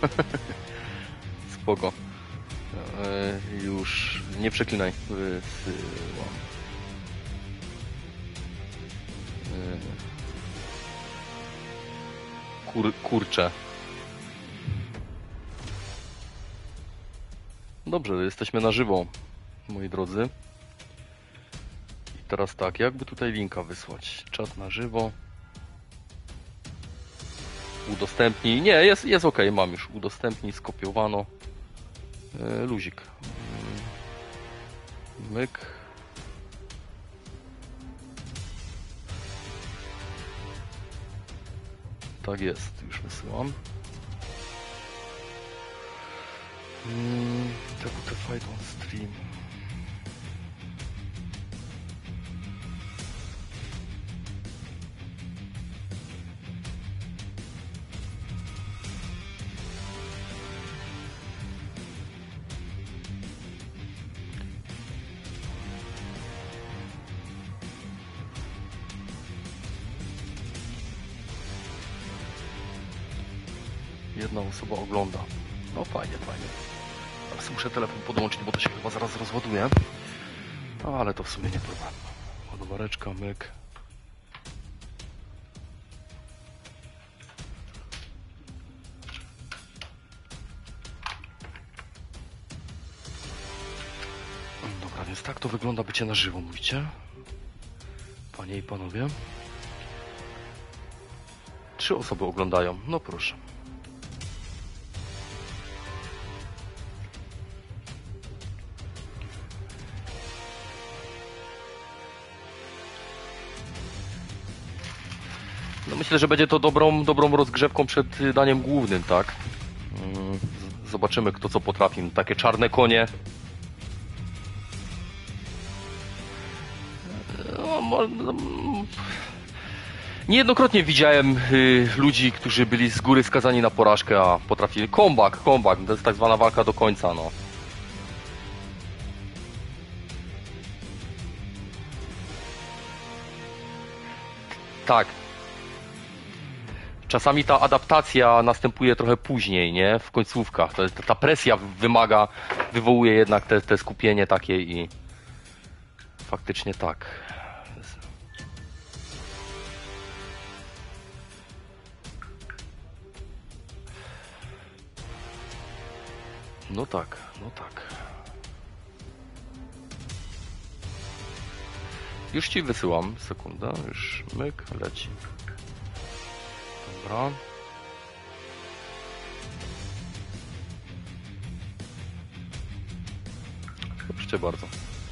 Spoko. Już nie przeklinaj. Wysyłam. Kurczę. Dobrze, jesteśmy na żywo, moi drodzy. I teraz tak, jakby tutaj linka wysłać? Czat na żywo. Udostępnij. Nie, jest ok, mam już. Udostępnij, skopiowano. Luzik. Myk. Tak jest, już wysyłam. TWT Fight on Stream. Jedna osoba ogląda. No fajnie, fajnie. Teraz muszę telefon podłączyć, bo to się chyba zaraz rozładuje. No, ale to w sumie nie problem. Ładowareczka, myk. Dobra, więc tak to wygląda bycie na żywo, mówicie? Panie i panowie. 3 osoby oglądają. No proszę. No myślę, że będzie to dobrą rozgrzewką przed daniem głównym, tak? Zobaczymy, kto co potrafi. Takie czarne konie. Niejednokrotnie widziałem ludzi, którzy byli z góry skazani na porażkę, a potrafili... Comeback. To jest tak zwana walka do końca, no. Tak. Czasami ta adaptacja następuje trochę później, nie? W końcówkach. Ta presja wywołuje jednak te skupienie takie i faktycznie tak. No tak, no tak. Już ci wysyłam, sekunda, już myk, leci. Dobra. Proszę bardzo.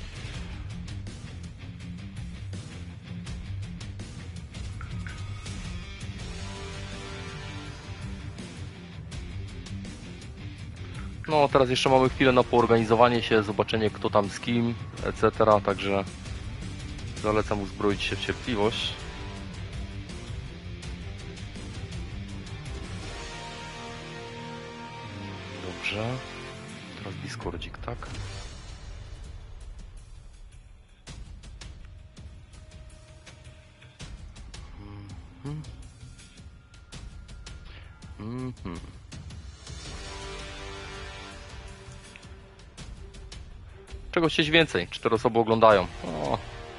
No, teraz jeszcze mamy chwilę na poorganizowanie się, zobaczenie kto tam z kim, etc. Także zalecam uzbroić się w cierpliwość. Dobrze. Teraz Discordzik, tak? Czego chcieć więcej? 4 osoby oglądają. O.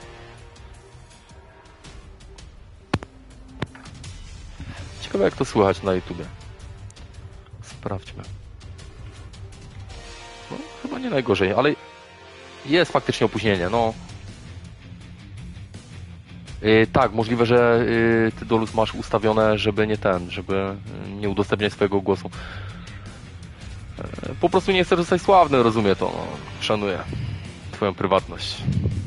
Ciekawe jak to słychać na YouTubie. Sprawdźmy. No, chyba nie najgorzej, ale jest faktycznie opóźnienie, no. Tak, możliwe, że ty Dolus masz ustawione, żeby żeby nie udostępniać swojego głosu. Po prostu nie chcę zostać sławny, rozumiem to, no. Szanuję twoją prywatność.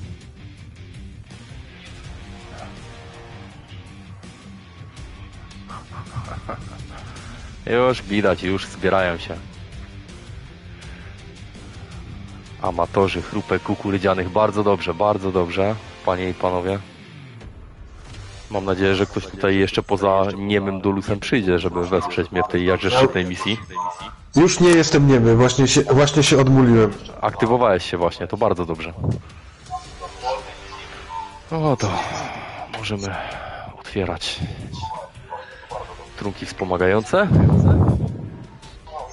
Już widać, już zbierają się. Amatorzy chrupek kukurydzianych, bardzo dobrze, panie i panowie. Mam nadzieję, że ktoś tutaj jeszcze poza niemym Dolusem przyjdzie, żeby wesprzeć mnie w tej jakże szczytnej misji. Już nie jestem niemy, właśnie się odmuliłem. Aktywowałeś się właśnie, to bardzo dobrze. No to możemy otwierać trunki wspomagające.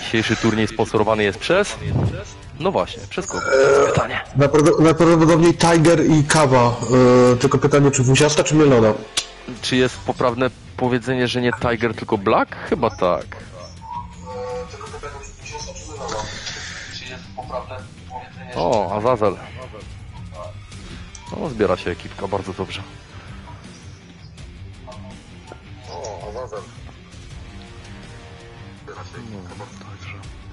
Dzisiejszy turniej sponsorowany jest przez... No właśnie, przez kogo? Pytanie. Najprawdopodobniej Tiger i Kawa. Tylko pytanie, czy wusiasta, czy mielona? Czy jest poprawne powiedzenie, że nie Tiger, tylko Black? Chyba tak. O, Azazel. No, zbiera się ekipka, bardzo dobrze. No, także...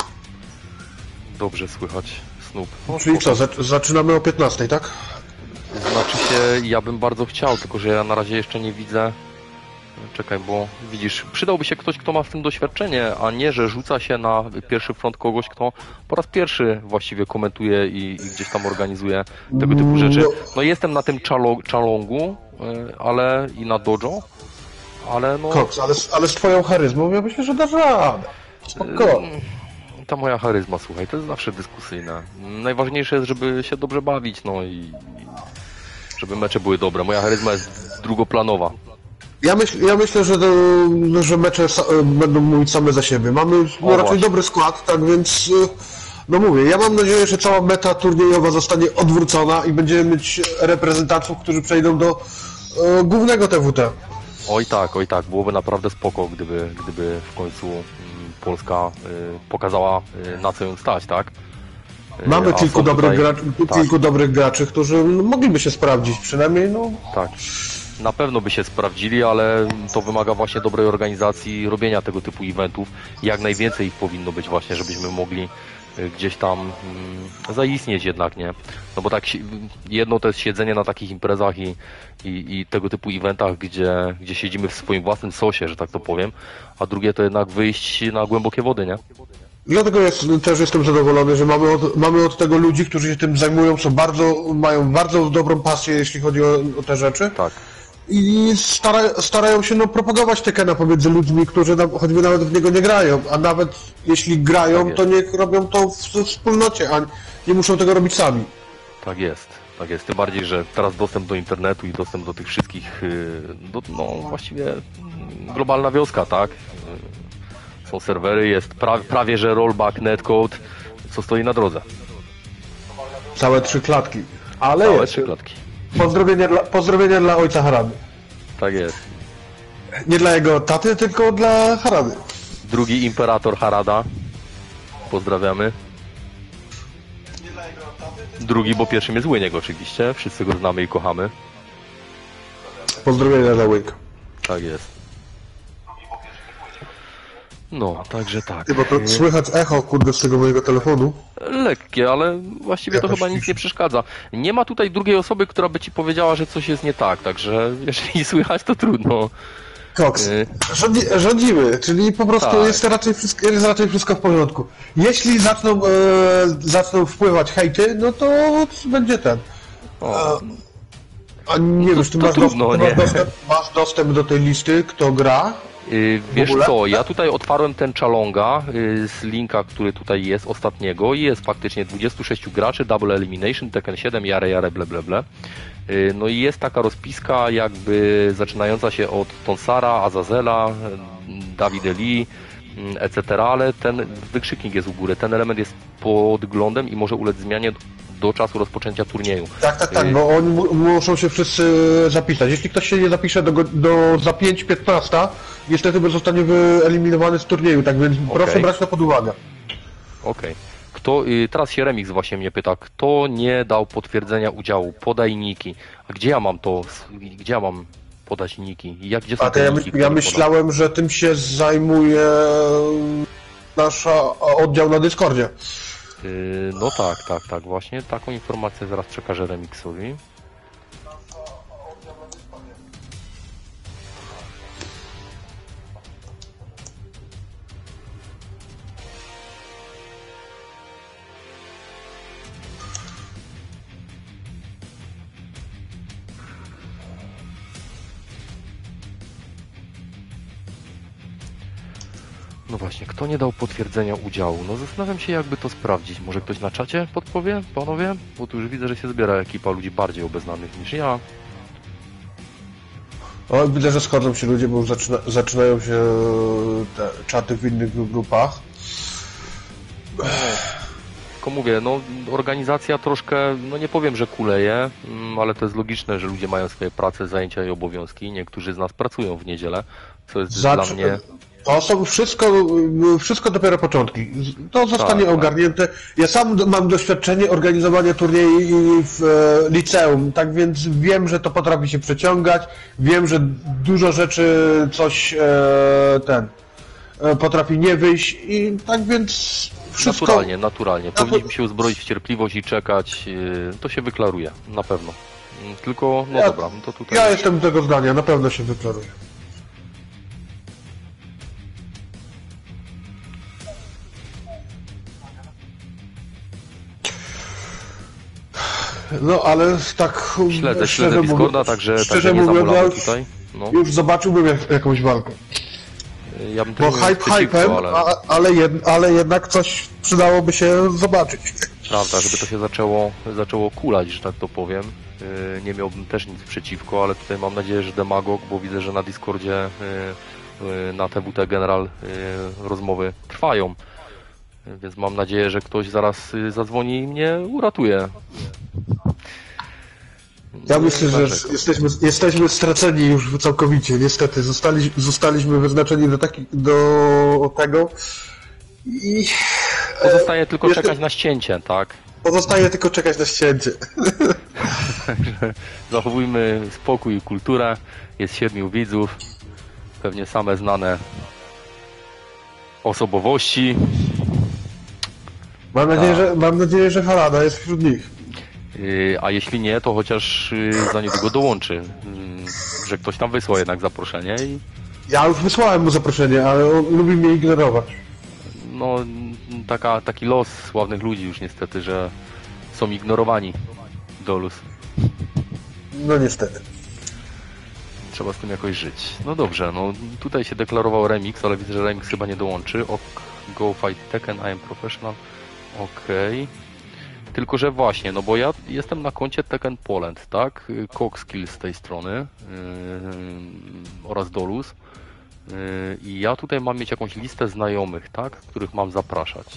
Dobrze słychać Snoop. No, Czyli co, zaczynamy o 15, tak? znaczy się, ja bym bardzo chciał, tylko że ja na razie jeszcze nie widzę. Czekaj, bo widzisz, przydałby się ktoś, kto ma w tym doświadczenie, a nie, że rzuca się na pierwszy front kogoś, kto po raz pierwszy właściwie komentuje i gdzieś tam organizuje tego typu rzeczy. No jestem na tym Chalongu, ale i na Dojo, ale no... Cox, ale z twoją charyzmą ja myślę, że dasz radę. Spokojnie. Ta moja charyzma, słuchaj, to jest zawsze dyskusyjne. Najważniejsze jest, żeby się dobrze bawić, no i żeby mecze były dobre. Moja charyzma jest drugoplanowa. Ja myślę, że mecze będą mówić same za siebie. Mamy raczej właśnie. dobry skład, tak więc no mówię, ja mam nadzieję, że cała meta turniejowa zostanie odwrócona i będziemy mieć reprezentantów, którzy przejdą do głównego TWT. Oj tak, byłoby naprawdę spoko, gdyby w końcu Polska pokazała, na co ją stać, tak? Mamy A kilku są dobrych, tutaj- kilku dobrych graczy, którzy mogliby się sprawdzić, przynajmniej no... Tak. Na pewno by się sprawdzili, ale to wymaga właśnie dobrej organizacji, robienia tego typu eventów. Jak najwięcej ich powinno być właśnie, żebyśmy mogli gdzieś tam zaistnieć jednak, nie? No bo tak jedno to jest siedzenie na takich imprezach i tego typu eventach, gdzie siedzimy w swoim własnym sosie, że tak to powiem, a drugie to jednak wyjść na głębokie wody, nie? Dlatego też jestem zadowolony, że mamy od tego ludzi, którzy się tym zajmują, mają bardzo dobrą pasję, jeśli chodzi o te rzeczy. Tak. I starają się propagować Tekena pomiędzy ludźmi, którzy choćby nawet w niego nie grają, a nawet jeśli grają, Tak to niech robią to w wspólnocie, a nie muszą tego robić sami. Tak jest. Tak jest, tym bardziej, że teraz dostęp do internetu i dostęp do tych wszystkich, no właściwie globalna wioska, tak? Są serwery, jest prawie że rollback, netcode, co stoi na drodze. Całe 3 klatki. Ale Całe jest. 3 klatki. Pozdrowienia dla ojca Harady. Tak jest. Nie dla jego taty, tylko dla Harady. Drugi imperator Harada. Pozdrawiamy. Drugi, bo pierwszym jest Łyniek oczywiście. Wszyscy go znamy i kochamy. Pozdrowienia dla Łyk. Tak jest. No, także tak. Bo to słychać echo, kurde, z tego mojego telefonu. Lekkie, ale właściwie to Jakoś chyba nic ciszy. nie przeszkadza. Nie ma tutaj drugiej osoby, która by ci powiedziała, że coś jest nie tak, także jeżeli słychać, to trudno. Cox, rządzimy, czyli po prostu Tak. jest raczej wszystko w porządku. Jeśli zaczną wpływać hejty, no to będzie ten. O, A nie wiesz, ty to masz, trudno, masz dostęp do tej listy, kto gra? wiesz ogóle? co, ja tutaj otwarłem ten Chalonga z linka, który tutaj jest, ostatniego i jest faktycznie 26 graczy, Double Elimination, Tekken 7, jare, ble, ble, ble. No i jest taka rozpiska jakby zaczynająca się od Tonsara, Azazela, Davide Lee, etc., ale ten wykrzyknik jest u góry, ten element jest podglądem i może ulec zmianie do czasu rozpoczęcia turnieju. Tak, bo oni muszą się wszyscy zapisać. Jeśli ktoś się nie zapisze za 5:15, niestety zostanie wyeliminowany z turnieju, tak więc proszę brać to pod uwagę. Okej. Teraz się Remix właśnie mnie pyta, kto nie dał potwierdzenia udziału? Podaj niki. A gdzie ja mam gdzie ja mam podać niki? Gdzie są A to te niki, ja które myślałem, że tym się zajmuje nasz oddział na Discordzie. No tak, właśnie taką informację zaraz przekażę Remixowi. No właśnie, kto nie dał potwierdzenia udziału? No zastanawiam się, jakby to sprawdzić. Może ktoś na czacie podpowie, panowie? Bo tu już widzę, że się zbiera ekipa ludzi bardziej obeznanych niż ja. O, widzę, że schodzą się ludzie, bo zaczynają się te czaty w innych grupach. tylko mówię, no organizacja troszkę, no nie powiem, że kuleje, ale to jest logiczne, że ludzie mają swoje prace, zajęcia i obowiązki. Niektórzy z nas pracują w niedzielę, co jest dla mnie... To są wszystko dopiero początki. To zostanie Tak. ogarnięte. Ja sam mam doświadczenie organizowania turniejów w liceum, tak więc wiem, że to potrafi się przeciągać. Wiem, że dużo rzeczy potrafi nie wyjść i tak więc wszystko... Naturalnie. Powinniśmy się uzbroić w cierpliwość i czekać. To się wyklaruje, na pewno. Tylko, no dobra, to tutaj... Ja jestem tego zdania, na pewno się wyklaruje. No ale tak... Śledzę Discorda, także nie mówiąc, zamulamy tutaj. No. Już zobaczyłbym jakąś walkę. Ja bym Bo też nie przeciwko, hypem, ale jednak coś przydałoby się zobaczyć. Prawda, żeby to się zaczęło kulać, że tak to powiem. Nie miałbym też nic przeciwko, ale tutaj mam nadzieję, że Demagog, bo widzę, że na Discordzie na TWT General rozmowy trwają. Więc mam nadzieję, że ktoś zaraz zadzwoni i mnie uratuje. Ja myślę, że jesteśmy straceni już całkowicie. Niestety zostaliśmy wyznaczeni do tego i... Pozostaje tylko czekać na ścięcie, tak? Pozostaje tylko czekać na ścięcie. Także zachowujmy spokój i kulturę. Jest 7 widzów. Pewnie same znane osobowości. Mam nadzieję, że Halada jest wśród nich. A jeśli nie, to chociaż za niedługo dołączy. Że ktoś tam wysłał jednak zaproszenie i... Ja już wysłałem mu zaproszenie, ale on lubi mnie ignorować. No, taki los sławnych ludzi już niestety, że są ignorowani. Dolus. No niestety. Trzeba z tym jakoś żyć. No dobrze, no tutaj się deklarował Remix, ale widzę, że Remix chyba nie dołączy. Go fight Tekken, I am professional. Okej. Tylko, że właśnie, no bo ja jestem na koncie Tekken Poland, tak? Coxkill z tej strony oraz Dolus. I ja tutaj mam mieć jakąś listę znajomych, tak? Których mam zapraszać.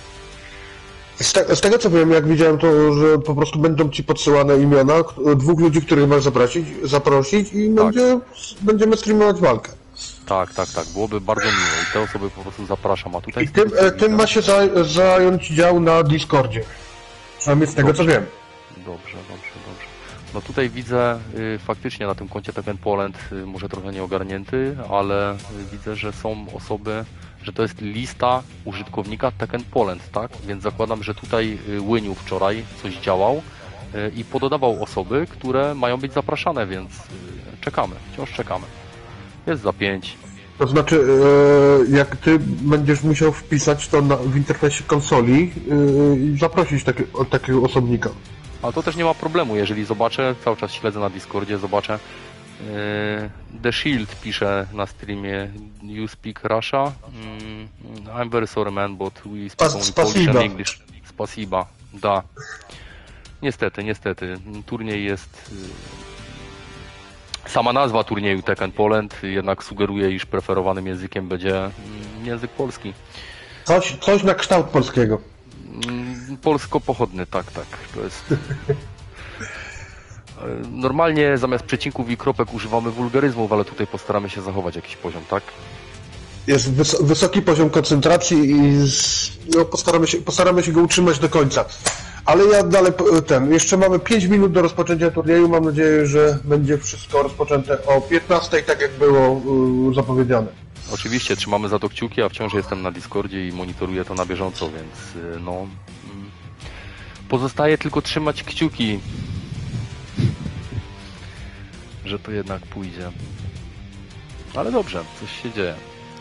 Z tego co wiem, jak widziałem, to że po prostu będą ci podsyłane imiona 2 ludzi, których masz zaprosić i Tak. będziemy streamować walkę. Tak. Byłoby bardzo miło i te osoby po prostu zapraszam. A tutaj I tym ma się zająć dział na Discordzie. Przynajmniej z tego co wiem. Dobrze. No tutaj widzę faktycznie na tym koncie Tekken Poland może trochę nieogarnięty, ale widzę, że są osoby, że to jest lista użytkownika Tekken Poland, tak? Więc zakładam, że tutaj Łyniu wczoraj coś działał i pododawał osoby, które mają być zapraszane, więc czekamy, wciąż czekamy. Jest za 5. To znaczy, jak ty będziesz musiał wpisać to w interfejsie konsoli i zaprosić takiego osobnika. Ale to też nie ma problemu, jeżeli zobaczę, cały czas śledzę na Discordzie, zobaczę. The Shield pisze na streamie You speak Russia. I'm very sorry man, but we speak only Polish and English. Spasiba, da. Niestety. Turniej jest... Sama nazwa turnieju Tekken Poland jednak sugeruje, iż preferowanym językiem będzie język polski. Coś na kształt polskiego. Polsko-pochodny, tak. To jest... Normalnie zamiast przecinków i kropek używamy wulgaryzmów, ale tutaj postaramy się zachować jakiś poziom, tak? Jest wysoki poziom koncentracji i postaramy się go utrzymać do końca. Ale ja dalej jeszcze mamy 5 minut do rozpoczęcia turnieju. Mam nadzieję, że będzie wszystko rozpoczęte o 15, tak jak było zapowiedziane. Oczywiście, trzymamy za to kciuki, a wciąż jestem na Discordzie i monitoruję to na bieżąco, więc no... Pozostaje tylko trzymać kciuki, że to jednak pójdzie. Ale dobrze, coś się dzieje.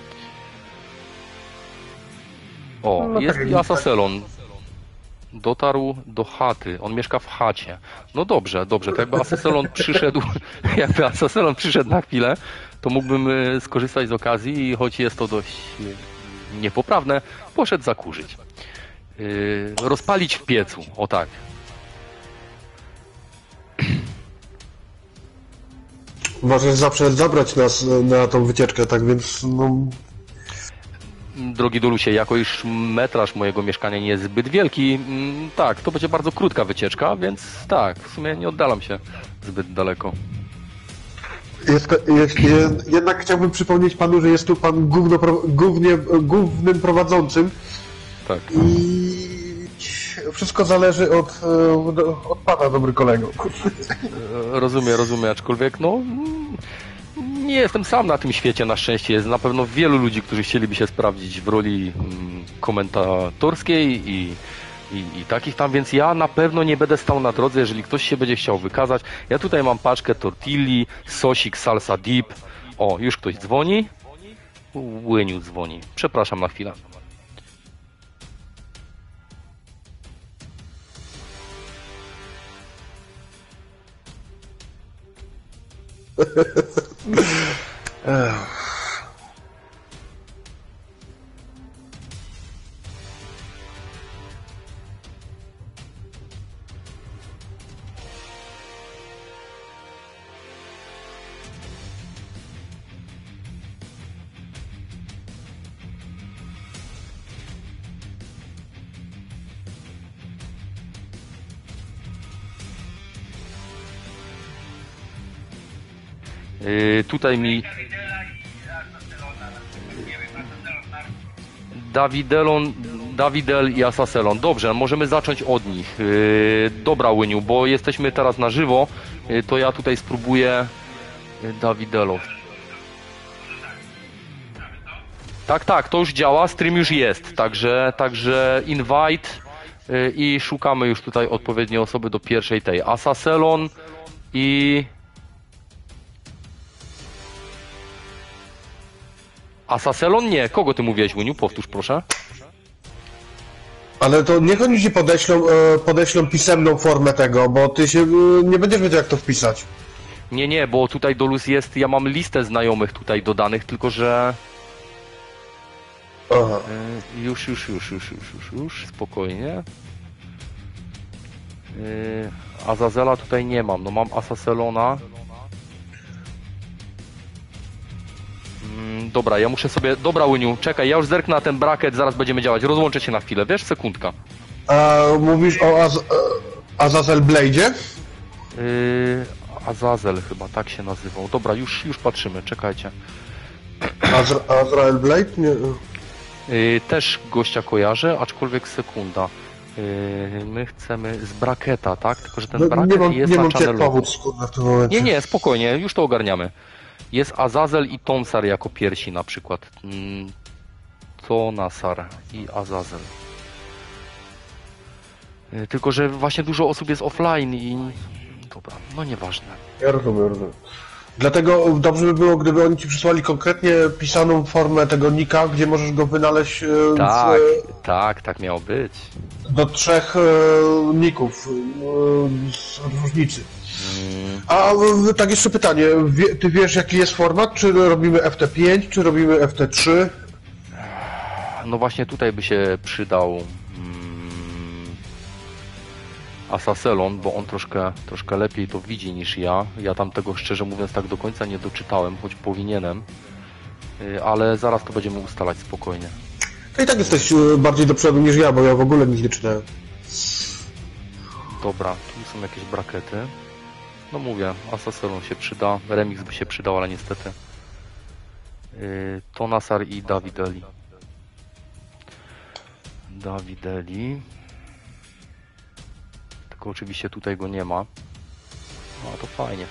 O, No jest tak, i Asaselon. Dotarł do chaty. On mieszka w chacie. No dobrze. To jakby Asaselon przyszedł na chwilę, to mógłbym skorzystać z okazji i choć jest to dość niepoprawne, poszedł zakurzyć. Rozpalić w piecu. O tak. Możesz zawsze zabrać nas na tą wycieczkę, tak więc no... Drogi Dolusie, jako iż metraż mojego mieszkania nie jest zbyt wielki, tak, to będzie bardzo krótka wycieczka, więc tak, w sumie nie oddalam się zbyt daleko. Jednak chciałbym przypomnieć panu, że jest tu pan głównym prowadzącym Tak. i wszystko zależy od pana, dobry kolego. Rozumiem, aczkolwiek no nie jestem sam na tym świecie, na szczęście jest na pewno wielu ludzi, którzy chcieliby się sprawdzić w roli komentatorskiej i takich tam, więc ja na pewno nie będę stał na drodze, jeżeli ktoś się będzie chciał wykazać. Ja tutaj mam paczkę tortilli, sosik, salsa dip. O, już ktoś dzwoni. Łyniu dzwoni. Przepraszam na chwilę. Tutaj mi Davidel i Asaselon. Dobrze, możemy zacząć od nich. Dobra, Łyniu, bo jesteśmy teraz na żywo, to ja tutaj spróbuję Davidelo. Tak, to już działa, stream już jest, także invite i szukamy już tutaj odpowiedniej osoby do pierwszej tej. Asaselon i... Asaselon? Nie. Kogo ty mówiłeś, Łyniu? Powtórz, proszę. Ale to niech oni ci podeślą pisemną formę tego, bo ty się nie będziesz wiedział, jak to wpisać. Nie, bo tutaj Dolus jest, ja mam listę znajomych tutaj dodanych, tylko że... Aha. Już, spokojnie. Azazela tutaj nie mam, no mam Asaselona. Dobra, ja muszę sobie... Dobra, Łyniu, czekaj, ja już zerknę na ten bracket, zaraz będziemy działać. Rozłączę się na chwilę, wiesz? Sekundka. A mówisz o Azazel Blade'zie? Azazel chyba, tak się nazywał. Dobra, już patrzymy, czekajcie. Azrael Blade? Nie. Też gościa kojarzę, aczkolwiek sekunda. My chcemy z bracketa, tak? Tylko, że ten bracket jest nie na mam cię channelu. powód, kurwa, w tym momencie. Nie, spokojnie, już to ogarniamy. Jest Azazel i Tonsar jako piersi na przykład. Tonasar i Azazel. Tylko, że właśnie dużo osób jest offline i... Dobra, no nieważne. Ja rozumiem. Dlatego dobrze by było, gdyby oni ci przysłali konkretnie pisaną formę tego nika, gdzie możesz go wynaleźć Tak miało być. do 3 ników z różnicy. A tak jeszcze pytanie, ty wiesz jaki jest format? Czy robimy FT5, czy robimy FT3? No właśnie tutaj by się przydał Asaselon, bo on troszkę lepiej to widzi niż ja. Ja tam tego szczerze mówiąc tak do końca nie doczytałem, choć powinienem. Ale zaraz to będziemy ustalać spokojnie. To i tak jesteś bardziej do przodu niż ja, bo ja w ogóle nic nie czytałem. Dobra, tu są jakieś brackety. No mówię, Asaselon się przyda, Remix by się przydał, ale niestety. Tonasar i Davideli. Tylko oczywiście tutaj go nie ma. No to fajnie.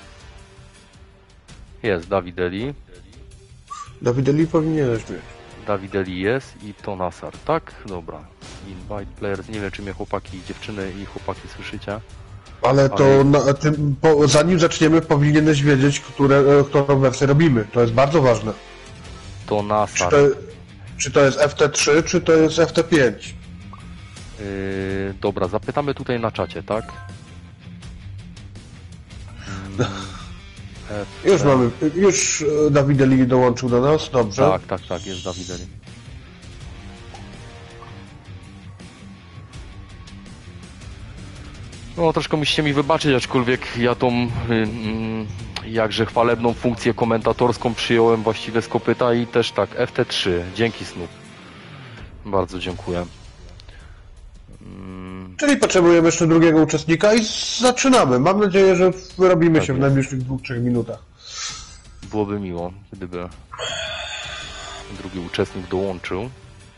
Jest Davideli. Davideli powinieneś mieć. Davideli jest i Tonasar, tak? Dobra. Invite players. Nie wiem, czy mnie chłopaki, dziewczyny i chłopaki słyszycie. Ale to zanim zaczniemy, powinieneś wiedzieć, którą wersję robimy. To jest bardzo ważne. Tonasar. Czy to jest FT3, czy to jest FT5? Dobra, zapytamy tutaj na czacie, tak? Już Davideli dołączył do nas, dobrze? Tak, jest Davideli. No troszkę musicie mi wybaczyć, aczkolwiek ja tą jakże chwalebną funkcję komentatorską przyjąłem właściwie z kopyta i też tak, FT3. Dzięki Snoop. Bardzo dziękuję. Czyli potrzebujemy jeszcze drugiego uczestnika i zaczynamy. Mam nadzieję, że wyrobimy Tak się w jest. najbliższych 2-3 minutach. Byłoby miło, gdyby drugi uczestnik dołączył.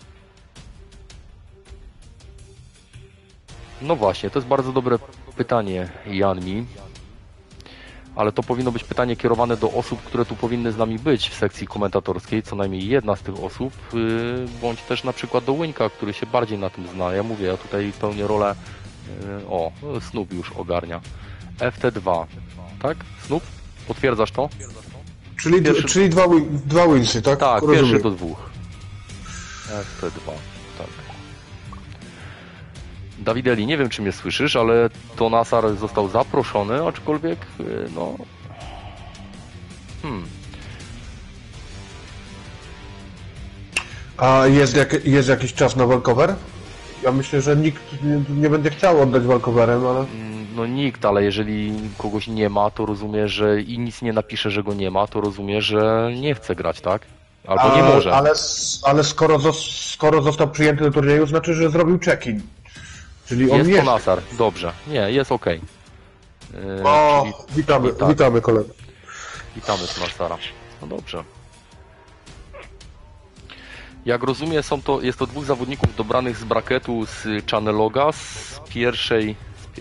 No właśnie, to jest bardzo dobre pytanie, Janmi. Ale to powinno być pytanie kierowane do osób, które tu powinny z nami być w sekcji komentatorskiej, co najmniej jedna z tych osób, bądź też na przykład do Łyńka, który się bardziej na tym zna. Ja mówię, ja tutaj pełnię rolę, Snoop już ogarnia. FT2, tak? Snoop? Potwierdzasz to? Czyli dwa winsy, tak? Tak, Rozumiem. pierwszy do 2. FT2, tak. Dawideli, nie wiem czy mnie słyszysz, ale Tonasar został zaproszony, aczkolwiek no... A jest jakiś czas na walkover? Ja myślę, że nikt nie będzie chciał oddać walkoverem, ale... No nikt, ale jeżeli kogoś nie ma, to rozumie, że i nic nie napisze, że go nie ma, to rozumie, że nie chce grać, tak? Albo nie może. Ale skoro został przyjęty do turnieju, znaczy, że zrobił check-in. Czyli on Jest jest. Tonasar, dobrze. Nie, jest okej. O, Czyli tak. witamy kolegę. Witamy Tonasara. No dobrze. Jak rozumiem, jest to dwóch zawodników dobranych z bracketu z Channeloga, z pierwszej?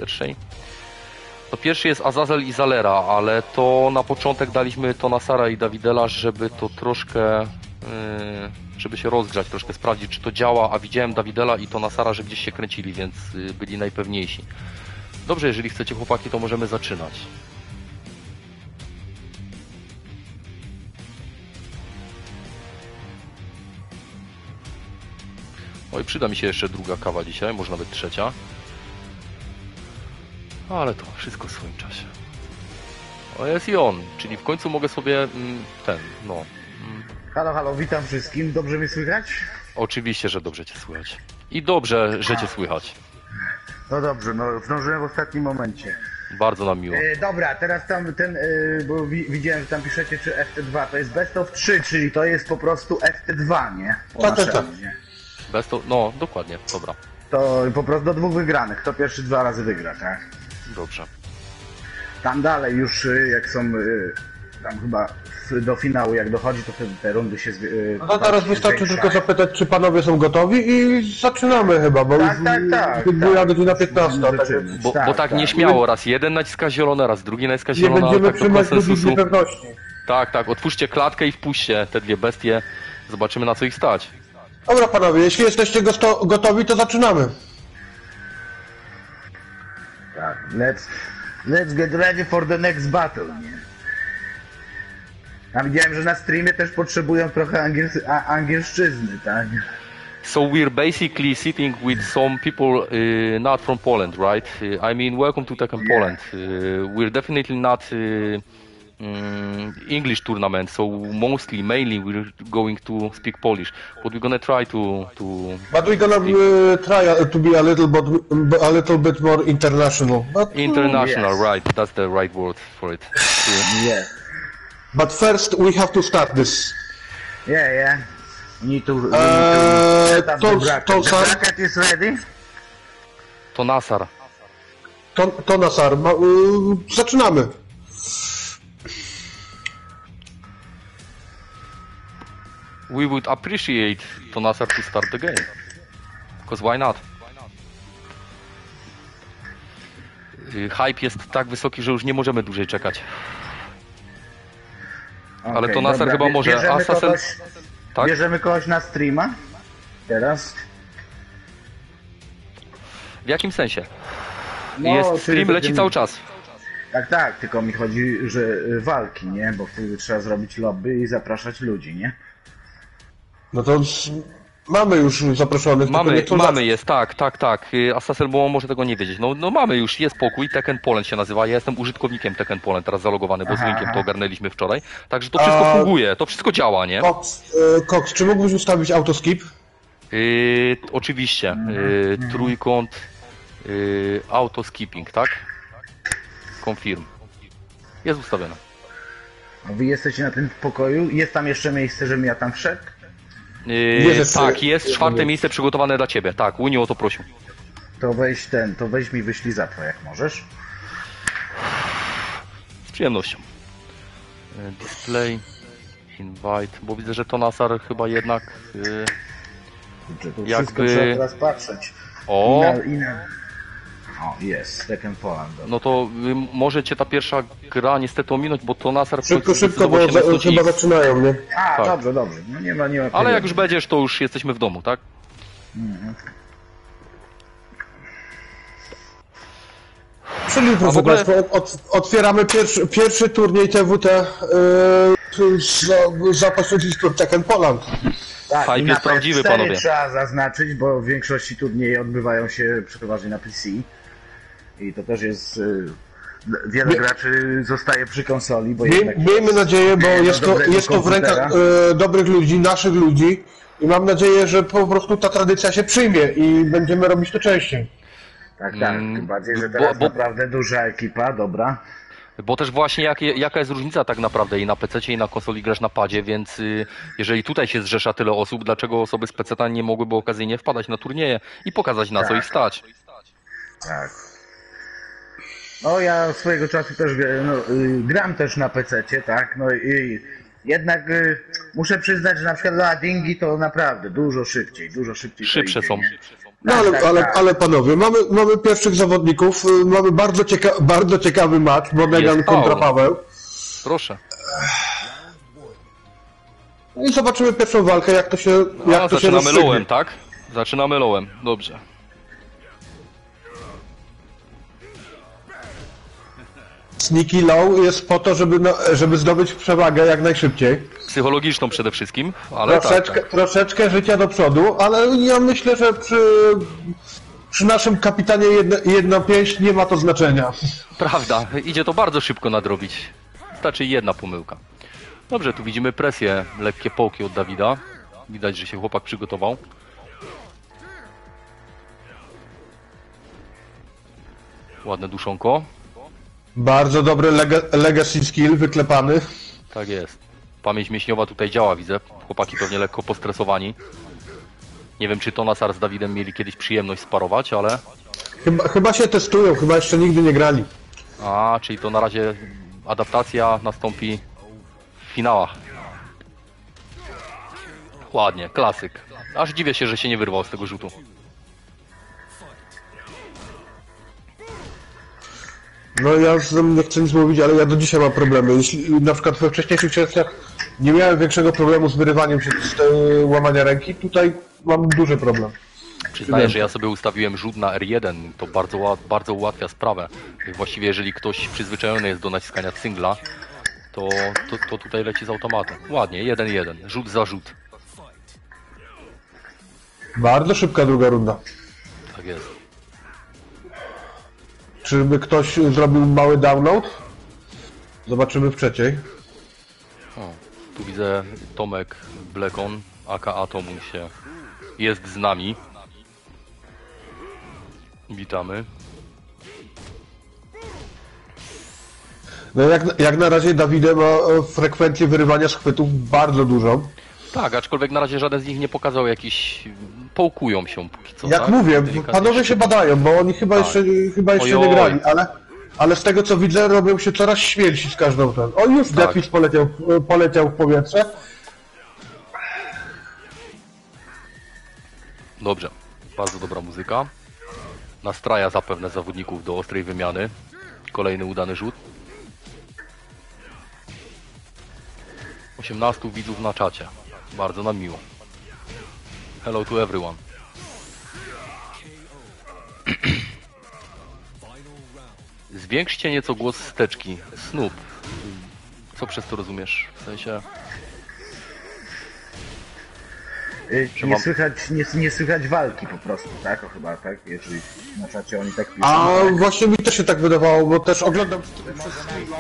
No pierwszy jest Azazel i Zalera, ale to na początek daliśmy Tonasara i Davidela, żeby to troszkę, żeby się rozgrzać, troszkę sprawdzić, czy to działa, a widziałem Davidela i Tonasara, że gdzieś się kręcili, więc byli najpewniejsi. Dobrze, jeżeli chcecie chłopaki, to możemy zaczynać. Oj, przyda mi się jeszcze druga kawa dzisiaj, może nawet trzecia. Ale to wszystko w swoim czasie. O, jest i on, czyli w końcu mogę sobie Halo, witam wszystkim. Dobrze mnie słychać? Oczywiście, że dobrze cię słychać. I dobrze, że cię słychać. No dobrze, no zdążyłem w ostatnim momencie. Bardzo nam miło. Dobra, teraz tam bo widziałem, że tam piszecie, czy FT2 to jest best of 3, czyli to jest po prostu FT2, nie? Tak. Nie? No, dokładnie, dobra. To po prostu do 2 wygranych, kto pierwszy 2 razy wygra, tak? Dobrze. Tam dalej już jak są, tam chyba do finału jak dochodzi, to wtedy te rundy się No teraz wystarczy tylko zapytać, czy panowie są gotowi i zaczynamy chyba, bo Tak, już była godzina 15. Bo tak nieśmiało, raz jeden naciska zielone, raz drugi naciska Nie zielone, ale będziemy tak do trzymać ludzi w konsensusu. niepewności. Tak, otwórzcie klatkę i wpuśćcie te dwie bestie. Zobaczymy, na co ich stać. Dobra panowie, jeśli jesteście gotowi, to zaczynamy. Tak, let's get ready for the next battle, nie? Ja widziałem, że na streamie też potrzebują trochę angielszczyzny, tak? So we're basically sitting with some people not from Poland, right? I mean, welcome to Tekken Poland. We're definitely not English tournament, so mainly we're going to speak Polish, but we're gonna try to. But we're gonna try to be a little bit more international. International, Yes. right? That's the right word for it. Yeah. But first we have to start this. Yeah. We need to set up the bracket. The Tolsar, bracket is ready? To Nasar. to Nasar, zaczynamy. We would appreciate to Nasar to start the game. Because why not? Hype jest tak wysoki, że już nie możemy dłużej czekać. Ale Okej, to Nasar dobra, chyba może. Bierzemy Assassin... kogoś, Tak? bierzemy kogoś na streama? Teraz? W jakim sensie? No, Jest czyli stream, leci będziemy- cały czas. Tak, tylko mi chodzi, że walki, nie? Bo wtedy trzeba zrobić lobby i zapraszać ludzi, nie? No to mamy już zaproszonych. tylko nie chcą Mamy, jest, tak. Assassin bo może tego nie wiedzieć. No mamy już, jest pokój, Tekken Poland się nazywa. Ja jestem użytkownikiem Tekken Poland, teraz zalogowany, bo z linkiem to ogarnęliśmy wczoraj. Także to wszystko funguje, to wszystko działa, nie? Cox, czy mógłbyś ustawić autoskip? Oczywiście. Trójkąt. Auto skipping, tak? Confirm. Jest ustawione. A wy jesteście na tym pokoju? Jest tam jeszcze miejsce, żebym ja tam wszedł? Jest Tak, jest jeszcze- czwarte miejsce przygotowane dla ciebie. Tak, Winnie o to prosił. To weź mi wyślij zapłę, jak możesz. Z przyjemnością. Display, invite, bo widzę, że Tonasar chyba jednak... Kurczę, to Jakby- wszystko trzeba teraz patrzeć. O, O, jest, Tekken Poland. Dobra. no to może cię ta pierwsza gra niestety ominąć, bo Tonasar w Szybko, końcu szybko, zdecydował bo się na chyba X. zaczynają, nie? A, tak. dobrze, dobrze. No nie ma Ale jak problemu. już będziesz, to już jesteśmy w domu, tak? Czyli proszę w ogóle- Państwa, otwieramy pierwszy turniej TWT za pośrednictwem Tekken Poland. Tak, Hype i jest na prawdziwy, PS4 panowie. trzeba zaznaczyć, bo w większości turnieje odbywają się przeważnie na PC. I to też jest... Wiele graczy zostaje przy konsoli, bo jednak... Miejmy nadzieję, bo jest to, dobrego jest to w rękach komputera. dobrych ludzi, naszych ludzi i mam nadzieję, że po prostu ta tradycja się przyjmie i będziemy robić to częściej. Tak, tak. Tym bardziej, że bo- teraz bo- naprawdę duża ekipa, dobra. Bo też właśnie jaka jest różnica tak naprawdę i na PC i na konsoli grasz na padzie, więc jeżeli tutaj się zrzesza tyle osób, dlaczego osoby z PC nie mogłyby okazyjnie wpadać na turnieje i pokazać na co ich stać? Tak. No ja swojego czasu też gram też na PC-cie, tak, no i jednak muszę przyznać, że na przykład loadingi to naprawdę dużo szybciej to Szybsze idzie, są. nie? No Tak, tak. ale panowie, mamy pierwszych zawodników, mamy bardzo ciekawy mecz, Monegan Jest kontra Paul. Paweł. Proszę. I zobaczymy pierwszą walkę, jak to się Zaczynamy rozstrzygnie. lowem, tak? Zaczynamy lowem, dobrze. Sneaky low jest po to, żeby zdobyć przewagę jak najszybciej. Psychologiczną przede wszystkim, ale tak. Troszeczkę życia do przodu, ale ja myślę, że przy naszym kapitanie jedna pięść nie ma to znaczenia. Prawda, idzie to bardzo szybko nadrobić. Wystarczy jedna pomyłka. Dobrze, tu widzimy presję, lekkie połki od Dawida. Widać, że się chłopak przygotował. Ładne duszonko. Bardzo dobry legacy skill wyklepany. Tak jest. Pamięć mięśniowa tutaj działa, widzę. Chłopaki pewnie lekko postresowani. Nie wiem, czy Tonasar z Dawidem mieli kiedyś przyjemność sparować, ale... Chyba się testują, chyba jeszcze nigdy nie grali. A, czyli to na razie adaptacja nastąpi w finałach. Ładnie, klasyk. Aż dziwię się, że się nie wyrwał z tego rzutu. No ja nie chcę nic mówić, ale ja do dzisiaj mam problemy. Jeśli na przykład we wcześniejszych częściach nie miałem większego problemu z wyrywaniem się z łamania ręki, tutaj mam duży problem. Przyznaję, że ja sobie ustawiłem rzut na R1, to bardzo ułatwia sprawę. Właściwie jeżeli ktoś przyzwyczajony jest do naciskania singla, to tutaj leci z automatu. Ładnie, 1-1, rzut za rzut. Bardzo szybka druga runda. Tak jest. Czyżby ktoś zrobił mały download? Zobaczymy w trzeciej. O, tu widzę Tomek Blekon, aka Atomuj się jest z nami. Witamy. No jak na razie Dawide ma frekwencję wyrywania schwytów bardzo dużą. Tak, aczkolwiek na razie żaden z nich nie pokazał jakiś... Połkują się póki co, Jak tak? mówię, Delikatnie panowie się badają, bo oni chyba Tak. jeszcze Ojoj. nie grali, ale z tego co widzę robią się coraz śmielsi z każdą ten. O już Tak. Deathwish poleciał w powietrze. Dobrze, bardzo dobra muzyka. Nastraja zapewne zawodników do ostrej wymiany. Kolejny udany rzut. 18 widzów na czacie. Bardzo nam miło. Hello to everyone. Zwiększcie nieco głos wsteczki. Snoop. Co przez to rozumiesz? W sensie... Nie mam- słychać, nie słychać walki po prostu, tak? O chyba, tak? Jeżeli na czacie oni tak piszą. A właśnie mi też się tak wydawało, bo też oglądam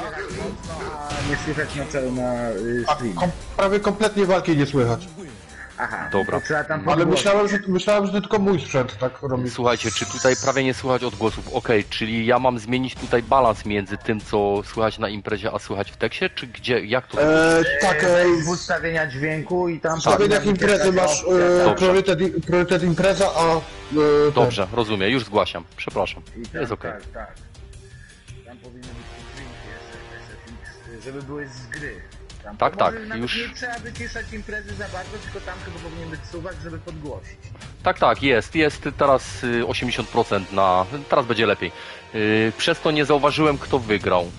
Nie słychać na a streamie. prawie kompletnie walki nie słychać. Aha, Dobra. to trzeba tam Ale podgłosić. myślałem, że tylko mój sprzęt tak robi. Słuchajcie, czy tutaj prawie nie słychać odgłosów? Okej, czyli ja mam zmienić tutaj balans między tym, co słychać na imprezie, a słychać w tekście, czy gdzie, jak to? Tak, Wejdź w ustawienia dźwięku i tam... w ustawieniach imprezy masz Dobrze. priorytet impreza, a... Dobrze, rozumiem, już zgłaszam, przepraszam. I tam, Jest okej. Tak, tak. Tam powinny być dźwięki SFX, żeby były z gry. Tam Tak, może tak, nawet już- nie trzeba wyciszać imprezy za bardzo, tylko tam chyba powinien być suwak, żeby podgłosić. Tak, jest teraz 80% na... teraz będzie lepiej. Przez to nie zauważyłem, kto wygrał.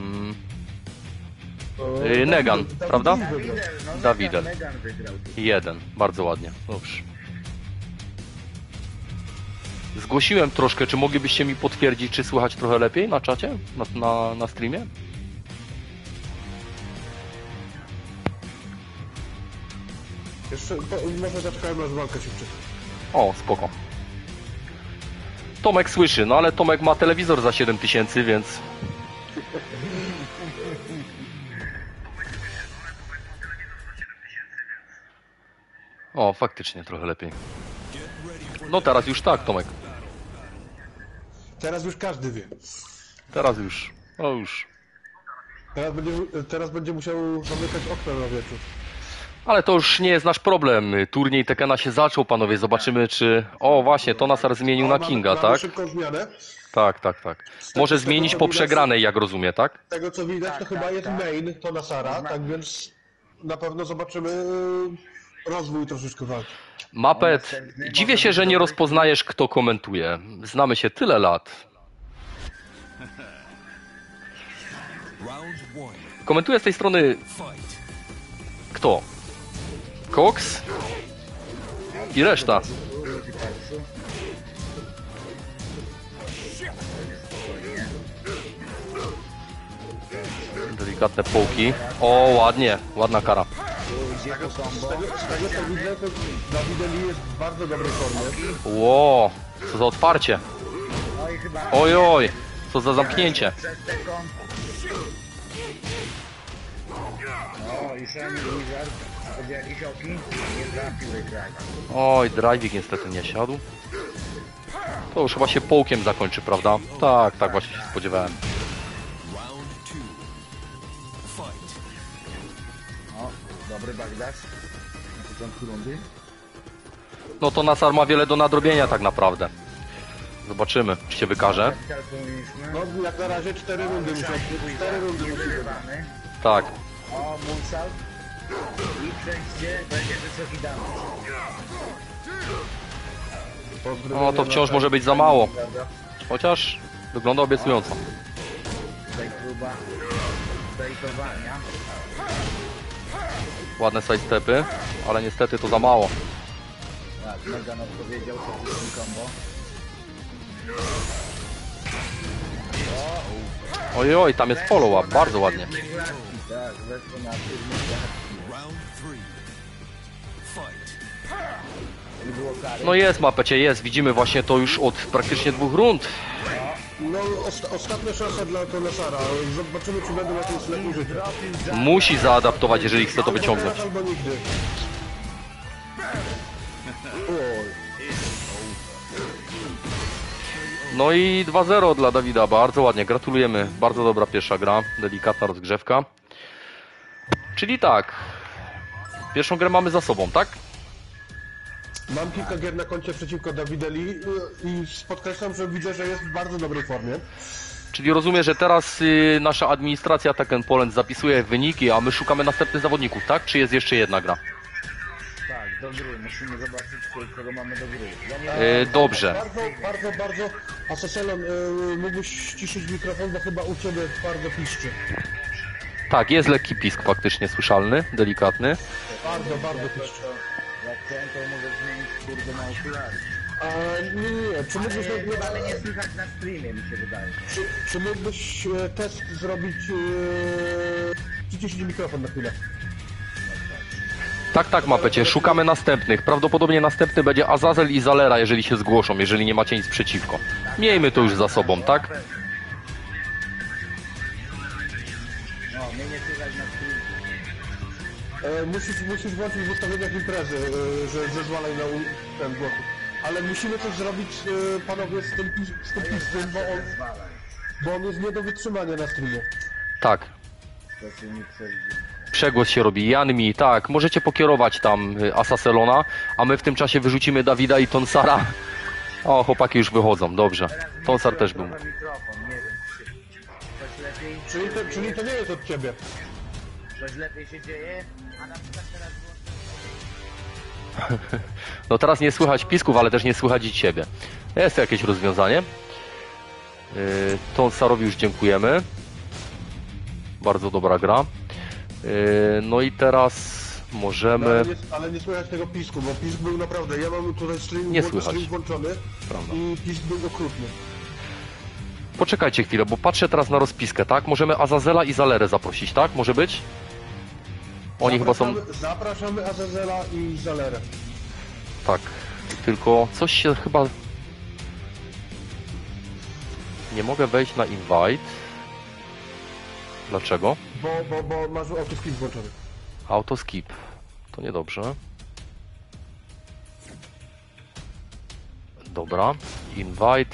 Negan, prawda? Dawidel, no Dawidel. Negan wygrał. Jeden, bardzo ładnie, dobrze. Zgłosiłem troszkę, czy moglibyście mi potwierdzić, czy słychać trochę lepiej na czacie, na streamie? Jeszcze, może zaczekajmy, aż walka się wczyta. O, spoko. Tomek słyszy, no ale Tomek ma telewizor za 7000, więc... O, faktycznie trochę lepiej. No teraz już tak, Tomek. Teraz już każdy wie. Teraz już. O już. Teraz będzie musiał zamykać okno na wieczór. Ale to już nie jest nasz problem. Turniej Tekena się zaczął, panowie. Zobaczymy, czy... O, właśnie, to Nasar zmienił na Kinga, mamy tak? szybką zmianę. Tak. Może z tego, zmienić co po widać- przegranej, jak rozumiem, tak? Z tego co widać, to chyba jest main, to na Sara, tak więc na pewno zobaczymy rozwój troszeczkę walki. Mapet, dziwię się, że nie rozpoznajesz, kto komentuje. Znamy się tyle lat. Komentuje z tej strony... Kto? Cox? I reszta. Delikatne połki. O, ładnie. Ładna kara. Z tego co widzę, to Dawid jest w bardzo dobrej formie. Ło, co za otwarcie. No i chyba... Oj, co za zamknięcie. Przez te kąt. No i Shiny Wizard. Będzie jakiś oki? Nie trafił wygrać. Oj, driving niestety nie siadł. To już chyba się połkiem zakończy, prawda? Tak, właśnie się spodziewałem. O, dobry Bagdasz. Na początku rundy. No to Nasar ma wiele do nadrobienia tak naprawdę. Zobaczymy, czy się wykaże. Kalkuliliśmy. No jak na razie 4 rundy muszą. 4 rundy muszą. Wygrywamy. Tak. O, Moonsault. I przejście będzie wysoki damage. No to wciąż może być za mało. Prawda? Chociaż wygląda obiecująco. Tutaj próba bejtowania. Ładne sidestepy, ale niestety to za mało. Tak, Megan odpowiedział, co to jest combo. Oj, tam jest follow-up, bardzo ładnie. Tak, weszło na turniej. Nie było kary. No jest mapecie, jest, widzimy właśnie to już od praktycznie 2 rund. No ostatnia szansa dla Tonasara. Zobaczymy czy będą jakieś lepiej życie. Musi zaadaptować, jeżeli chce to wyciągnąć. Teraz albo nigdy. Oj. No i 2-0 dla Dawida, bardzo ładnie, gratulujemy. Bardzo dobra pierwsza gra, delikatna rozgrzewka. Czyli tak, pierwszą grę mamy za sobą, tak? Mam kilka gier na koncie przeciwko Dawideli i podkreślam, że widzę, że jest w bardzo dobrej formie. Czyli rozumiem, że teraz nasza administracja Tekken Poland zapisuje wyniki, a my szukamy następnych zawodników, tak? Czy jest jeszcze jedna gra? Tak, do gry. Musimy zobaczyć, kogo mamy do gry. Ja nie Dobrze. Bardzo. A Seselon, mógłbyś ściszyć mikrofon, bo chyba u Ciebie bardzo piszczy. Tak, jest lekki pisk faktycznie słyszalny, delikatny. Bardzo piszczy. Jak chcę, to mogę zmienić kurde na okulary. A nie, czy mógłbyś, Ale nie słychać na streamie, mi się wydaje. czy mógłbyś test zrobić, przyciszyć mikrofon na chwilę? Tak, mapecie, szukamy następnych. Prawdopodobnie następny będzie Azazel i Zalera, jeżeli się zgłoszą, jeżeli nie macie nic przeciwko. Miejmy to już za sobą, tak? No, mnie nie słychać na streamie. Musisz włączyć w ustawieniach imprezy, że zezwalaj na ten bloku. Ale musimy coś zrobić, panowie, z tym piskiem, bo on jest nie do wytrzymania na streamie. Tak. Przegłos się robi. Janmi, tak, możecie pokierować tam Asaselona, a my w tym czasie wyrzucimy Dawida i Tonsara. O, chłopaki już wychodzą, dobrze. Tonsar też był. Mikrofon, nie wiem, coś lepiej, Czyli to nie jest od ciebie. coś lepiej się dzieje, a na przykład teraz No teraz nie słychać pisków, ale też nie słychać i ciebie. Jest to jakieś rozwiązanie. Tonsarowi już dziękujemy. Bardzo dobra gra. No i teraz możemy... Ale nie słychać tego pisku, bo pisk był naprawdę... Ja mam tutaj stream, Nie słychać. stream włączony. Prawda. I pisk był okrutny. Poczekajcie chwilę, bo patrzę teraz na rozpiskę, tak? Możemy Azazela i Zalerę zaprosić, tak? Może być? Oni chyba są... Zapraszamy Azazela i Zalerę. Tak. Tylko coś się chyba... Nie mogę wejść na invite. Dlaczego? Bo masz autoskip włączony. Autoskip. To niedobrze. Dobra. Invite.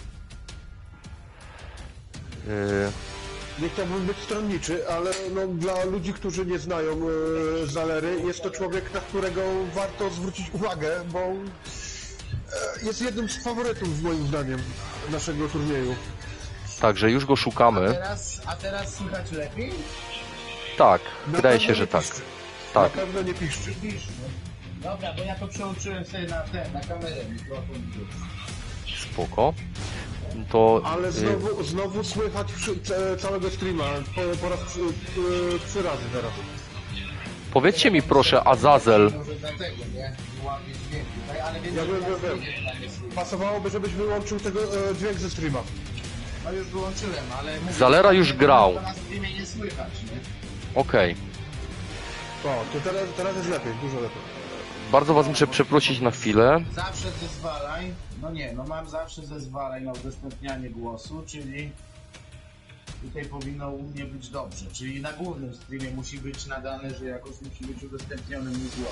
Nie chciałbym być stronniczy, ale no, dla ludzi, którzy nie znają Zalery, jest to człowiek, na którego warto zwrócić uwagę, bo jest jednym z faworytów, moim zdaniem, naszego turnieju. Także już go szukamy. A teraz słychać lepiej? Tak, Na wydaje pewno się, nie że tak. piszczy. Tak. Na pewno nie piszczy. Dobra, bo ja to przełączyłem sobie na kamerę mikrofon. Spoko. To... Ale znowu słychać całego streama, po raz 3 razy teraz. Powiedzcie mi proszę, Azazel. Może dlatego, nie? Łapie dźwięk tutaj, ale wiem, Ja że wiem, na wiem. streamie nie słychać. Pasowałoby, żebyś wyłączył tego dźwięk ze streama. No już wyłączyłem, ale... mówię, Zalera że już grał. Na streamie nie słychać, nie? Okej. O, to teraz jest lepiej, dużo lepiej. Bardzo was muszę przeprosić na chwilę. Zawsze zezwalaj, no nie, no mam zawsze zezwalaj na udostępnianie głosu, czyli tutaj powinno u mnie być dobrze, czyli na głównym streamie musi być nadane, że jakoś musi być udostępniony mój głos.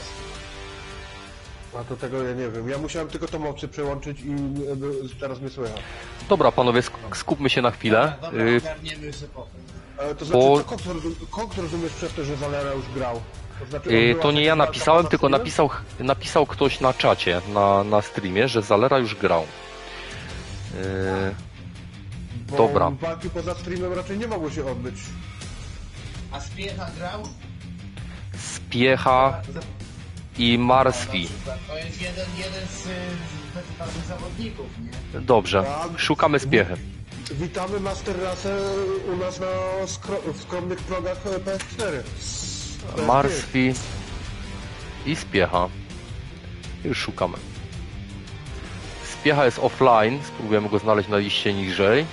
A to tego ja nie wiem. Ja musiałem tylko tą opcję przełączyć i teraz mnie słychać. Dobra panowie, skupmy się na chwilę. Dobra, ogarniemy się potem. To znaczy, Bo- co Koks rozumiesz przez to, że Valera już grał? To znaczy, on była To nie ja taka napisałem, na tylko streamie? napisał ktoś na czacie, na streamie, że Zalera już grał. Bo dobra. walki poza streamem raczej nie mogło się odbyć. A Spiecha grał? Spiecha i Marsfi. Na przykład. To jest jeden z festiwalowych zawodników, nie? Dobrze, szukamy Spiechy. Witamy Master Race u nas na w skromnych progach PS4. Marsfi i Spiecha. Już szukamy. Spiecha jest offline, spróbujemy go znaleźć na liście niżej.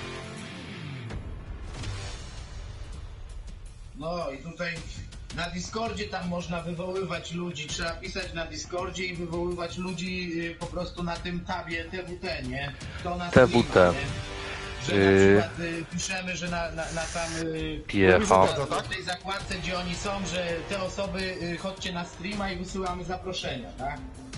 No i tutaj na Discordzie tam można wywoływać ludzi, trzeba pisać na Discordzie i wywoływać ludzi po prostu na tym tabie TWT, nie? To na TWT. streamie, nie? Że na przykład piszemy, że na tam Piecha. w tej zakładce, gdzie oni są, że te osoby chodźcie na streama i wysyłamy zaproszenia, tak?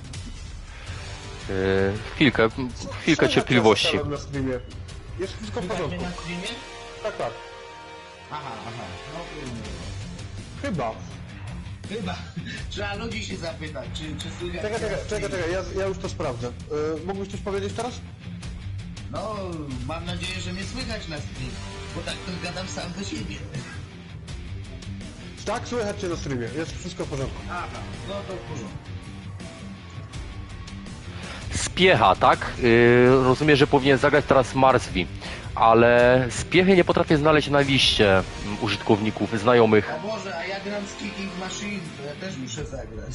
Chwilkę cierpliwości. Na streamie. Jest wszystko w Widać mnie porządku. na streamie? Tak, tak. Aha, no Chyba. chyba. Trzeba ludzi się zapytać, czy słychać. Czekaj, ja już to sprawdzę. Mógłbyś coś powiedzieć teraz? No, mam nadzieję, że mnie słychać na streamie, bo tak to gadam sam do siebie. Tak, słychać cię na streamie. Jest wszystko w porządku. Aha, no to w porządku. Spiecha, tak? Rozumiem, że powinien zagrać teraz Marsvi, ale Spiechy nie potrafię znaleźć na liście użytkowników, znajomych. O Boże, a ja gram z Kicking Machine, to ja też muszę zagrać.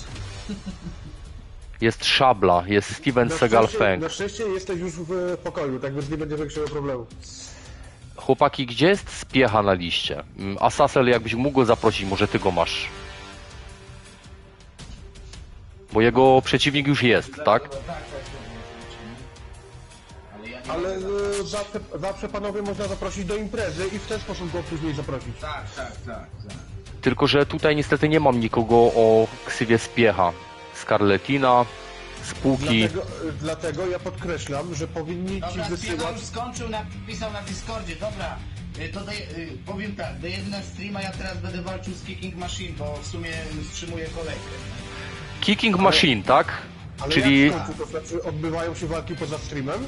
Jest Szabla, jest Steven Seagal Feng. Na szczęście jesteś już w pokoju, tak więc nie będzie większego problemu. Chłopaki, gdzie jest Spiecha na liście? Asasel, jakbyś mógł go zaprosić, może ty go masz. Bo jego przeciwnik już jest, tak? Ale ja nie Ale mogę zawsze panowie można zaprosić do imprezy i w ten sposób go później zaprosić. Tak. Tylko że tutaj niestety nie mam nikogo o ksywie Spiecha. Scarletina, Spooky. Dlatego ja podkreślam, że powinni ci Dobra, Spiecha wysyłać... już skończył, napisał na Discordzie, dobra. To powiem tak, daję na streama, ja teraz będę walczył z Kicking Machine, bo w sumie wstrzymuję kolejkę. Kicking Machine, tak? Ale Czyli jak w końcu, to znaczy odbywają się walki poza streamem?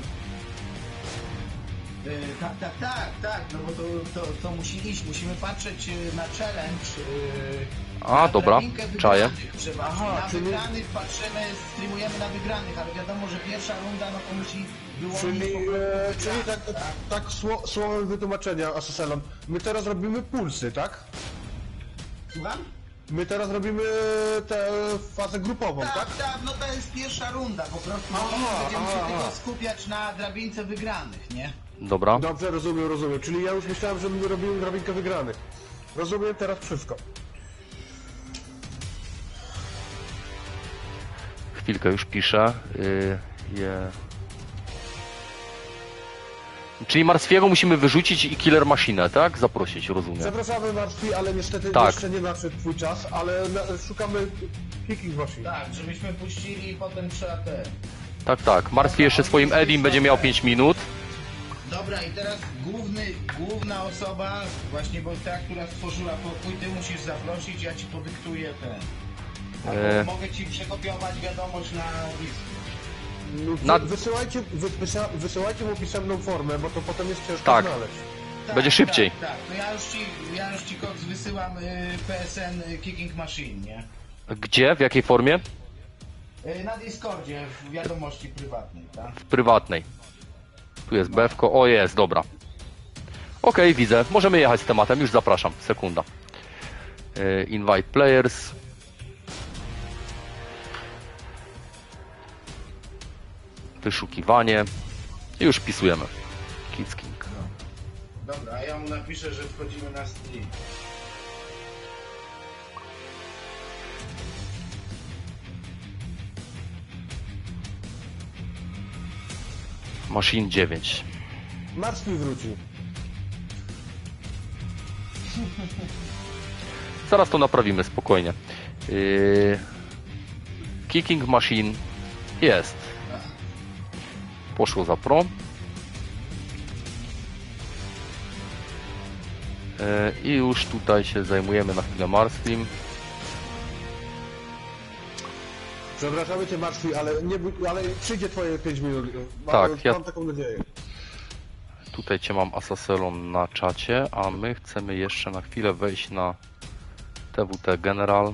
Tak, no bo to musi iść, musimy patrzeć na challenge. A, na dobra, drabinkę czaję. wygranych trzeba. Aha, Na czyli- wygranych patrzymy, streamujemy na wygranych, ale wiadomo, że pierwsza runda no to musi wyłonić Czyli, po prostu czyli wygranych, tak słowem wytłumaczenia, Asaselon, my teraz robimy pulsy, tak? Słucham? My teraz robimy tę fazę grupową, tak? Tak, no to jest pierwsza runda po prostu. Będziemy się tylko skupiać na drabince wygranych, nie? dobra. Dobrze, rozumiem. Czyli ja już myślałem, że my robimy drabinkę wygranych. Rozumiem teraz wszystko. Chwilkę już piszę. Czyli Martwiego musimy wyrzucić i Killer Machinę, tak? Zaprosić, rozumiem. Zapraszamy Martwi, ale niestety Tak. jeszcze nie nadszedł twój czas, ale szukamy Kicking Machine. Tak, żebyśmy puścili i potem trzeba te... Tak. Martwi jeszcze swoim Edim będzie miał 5 minut. Dobra, i teraz główna osoba, właśnie bo ta, która stworzyła pokój, ty musisz zaprosić, ja ci podyktuję ten. Albo mogę ci przekopiować wiadomość na disku. Wysyłajcie mu pisemną formę, bo to potem jest ciężko Tak. znaleźć. Będzie szybciej. Tak, to ja już ci Cox wysyłam PSN Kicking Machine, nie? Gdzie? W jakiej formie? Na Discordzie, w wiadomości prywatnej, tak? W prywatnej. Tu jest Bewko. O, jest, dobra. Okej, widzę. Możemy jechać z tematem. Już zapraszam. Sekunda. Invite players. Wyszukiwanie. I już wpisujemy. Kids King. Dobra, a ja mu napiszę, że wchodzimy na stream. Machine 9. Martwi wróci. Zaraz to naprawimy spokojnie. Kicking Machine jest. Poszło za pro. I już tutaj się zajmujemy na chwilę Marstwim. Przepraszamy cię Martwi, ale przyjdzie twoje 5 minut. Tak, Mam taką nadzieję. Tutaj cię mam Asaselon na czacie, a my chcemy jeszcze na chwilę wejść na TWT General.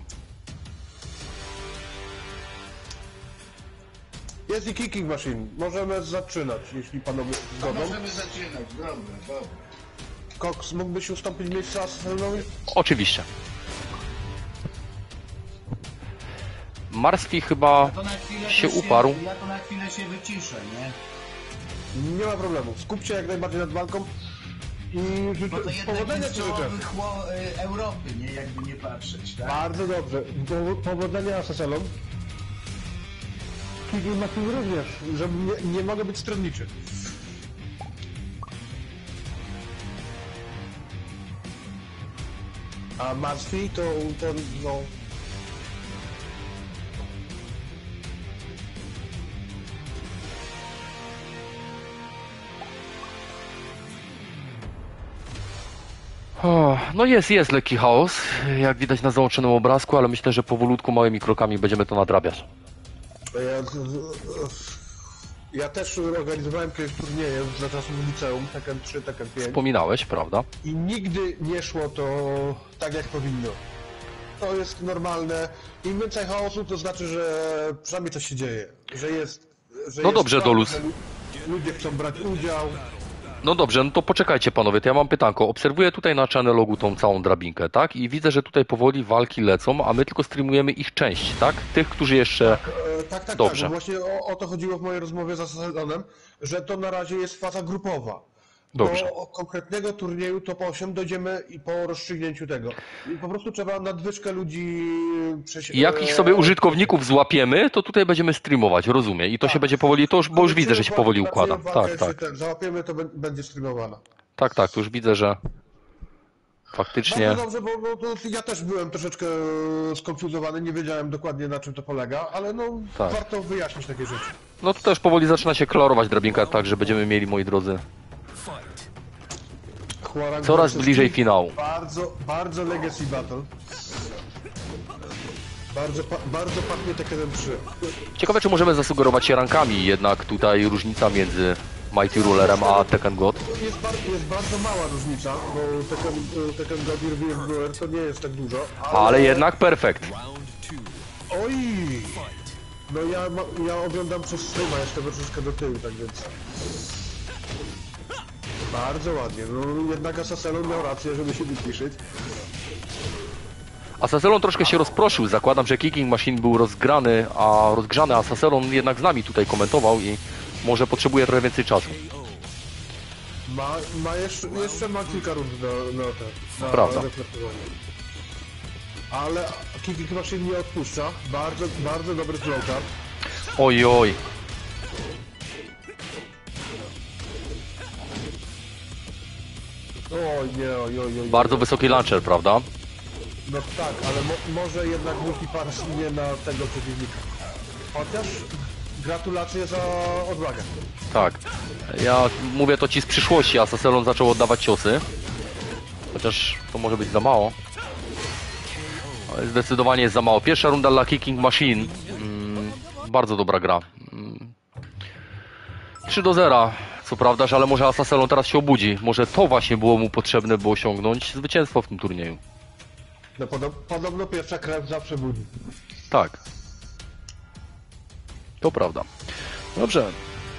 Jest i Kicking Machine. Możemy zaczynać, jeśli panowie zgodą. Możemy zaczynać, dobra. Cox, mógłbyś ustąpić miejsca Asaselonowi? Oczywiście. Marstwi chyba To na chwilę się też uparł. Ja to na chwilę się wyciszę, nie? Nie ma problemu. Skup się jak najbardziej nad walką i Bo to życzę jednak powodzenia jest ci życzę. czołowy Europy, nie? Jakby nie patrzeć, tak? Bardzo dobrze. Powodzenia Asaselon. Kicking Machine również, żeby nie mogę być stronniczy. A Martwi to no... No jest lekki chaos, jak widać na załączonym obrazku, ale myślę, że powolutku, małymi krokami będziemy to nadrabiać. Ja też organizowałem kiedyś turnieje za czasów liceum, Tekken 3, Tekken 5 Wspominałeś, prawda? i nigdy nie szło to tak jak powinno. To jest normalne. Im więcej chaosu, to znaczy, że przynajmniej coś się dzieje. Że jest... Że No jest dobrze, fajnie, Dolus. że ludzie chcą brać udział. No dobrze, no to poczekajcie panowie, to ja mam pytanko. Obserwuję tutaj na channel-logu tą całą drabinkę, tak? I widzę, że tutaj powoli walki lecą, a my tylko streamujemy ich część, tak? Tych, którzy jeszcze... Tak, Dobrze. bo właśnie o to chodziło w mojej rozmowie z Asaselonem, że to na razie jest faza grupowa. Dobrze. Do konkretnego turnieju top 8 dojdziemy i po rozstrzygnięciu tego. I po prostu trzeba nadwyżkę ludzi I jak ich sobie użytkowników złapiemy, to tutaj będziemy streamować, rozumiem. I to się będzie powoli, to już, bo już widzę, że się powoli układa. Tak. Załapiemy, to będzie streamowana. Tak, to już widzę, że... faktycznie... Bardzo dobrze, bo to ja też byłem troszeczkę skonfuzowany, nie wiedziałem dokładnie na czym to polega, ale no Tak. warto wyjaśnić takie rzeczy. No to też powoli zaczyna się klarować drabinka, tak, że będziemy mieli, moi drodzy, Huarang coraz versus bliżej King. finału. Bardzo Legacy Battle. Bardzo pachnie Tekken 3. Ciekawe, czy możemy zasugerować się rankami, jednak tutaj różnica między Mighty Rulerem a Tekken God. Jest bardzo mała różnica, bo Tekken God i Reveal Brewer to nie jest tak dużo. Ale jednak perfekt. Oj! No ja oglądam przez streama, jestem troszeczkę do tyłu, tak więc... Bardzo ładnie, no jednak Assassin miał rację, żeby się wyciszyć. Assassin troszkę się rozproszył, zakładam, że Kicking Machine był rozgrzany, a Assassin jednak z nami tutaj komentował i może potrzebuje trochę więcej czasu. Jeszcze ma kilka rund na Prawda. reflektowanie. Ale Kicking Machine nie odpuszcza, bardzo dobry flowchart. Oj, oj. Oj nie, oj. Bardzo wysoki launcher, prawda? No tak, ale może jednak multipars nie na tego przeciwnika. Chociaż gratulacje za odwagę. Tak. Ja mówię to ci z przyszłości, Assassin zaczął oddawać ciosy. Chociaż to może być za mało. Ale zdecydowanie jest za mało. Pierwsza runda dla Kicking Machine. Bardzo dobra gra. 3-0. Co prawda, ale może Assassin teraz się obudzi. Może to właśnie było mu potrzebne, by osiągnąć zwycięstwo w tym turnieju. No podobno pierwsza krew zawsze budzi. Tak. To prawda. Dobrze.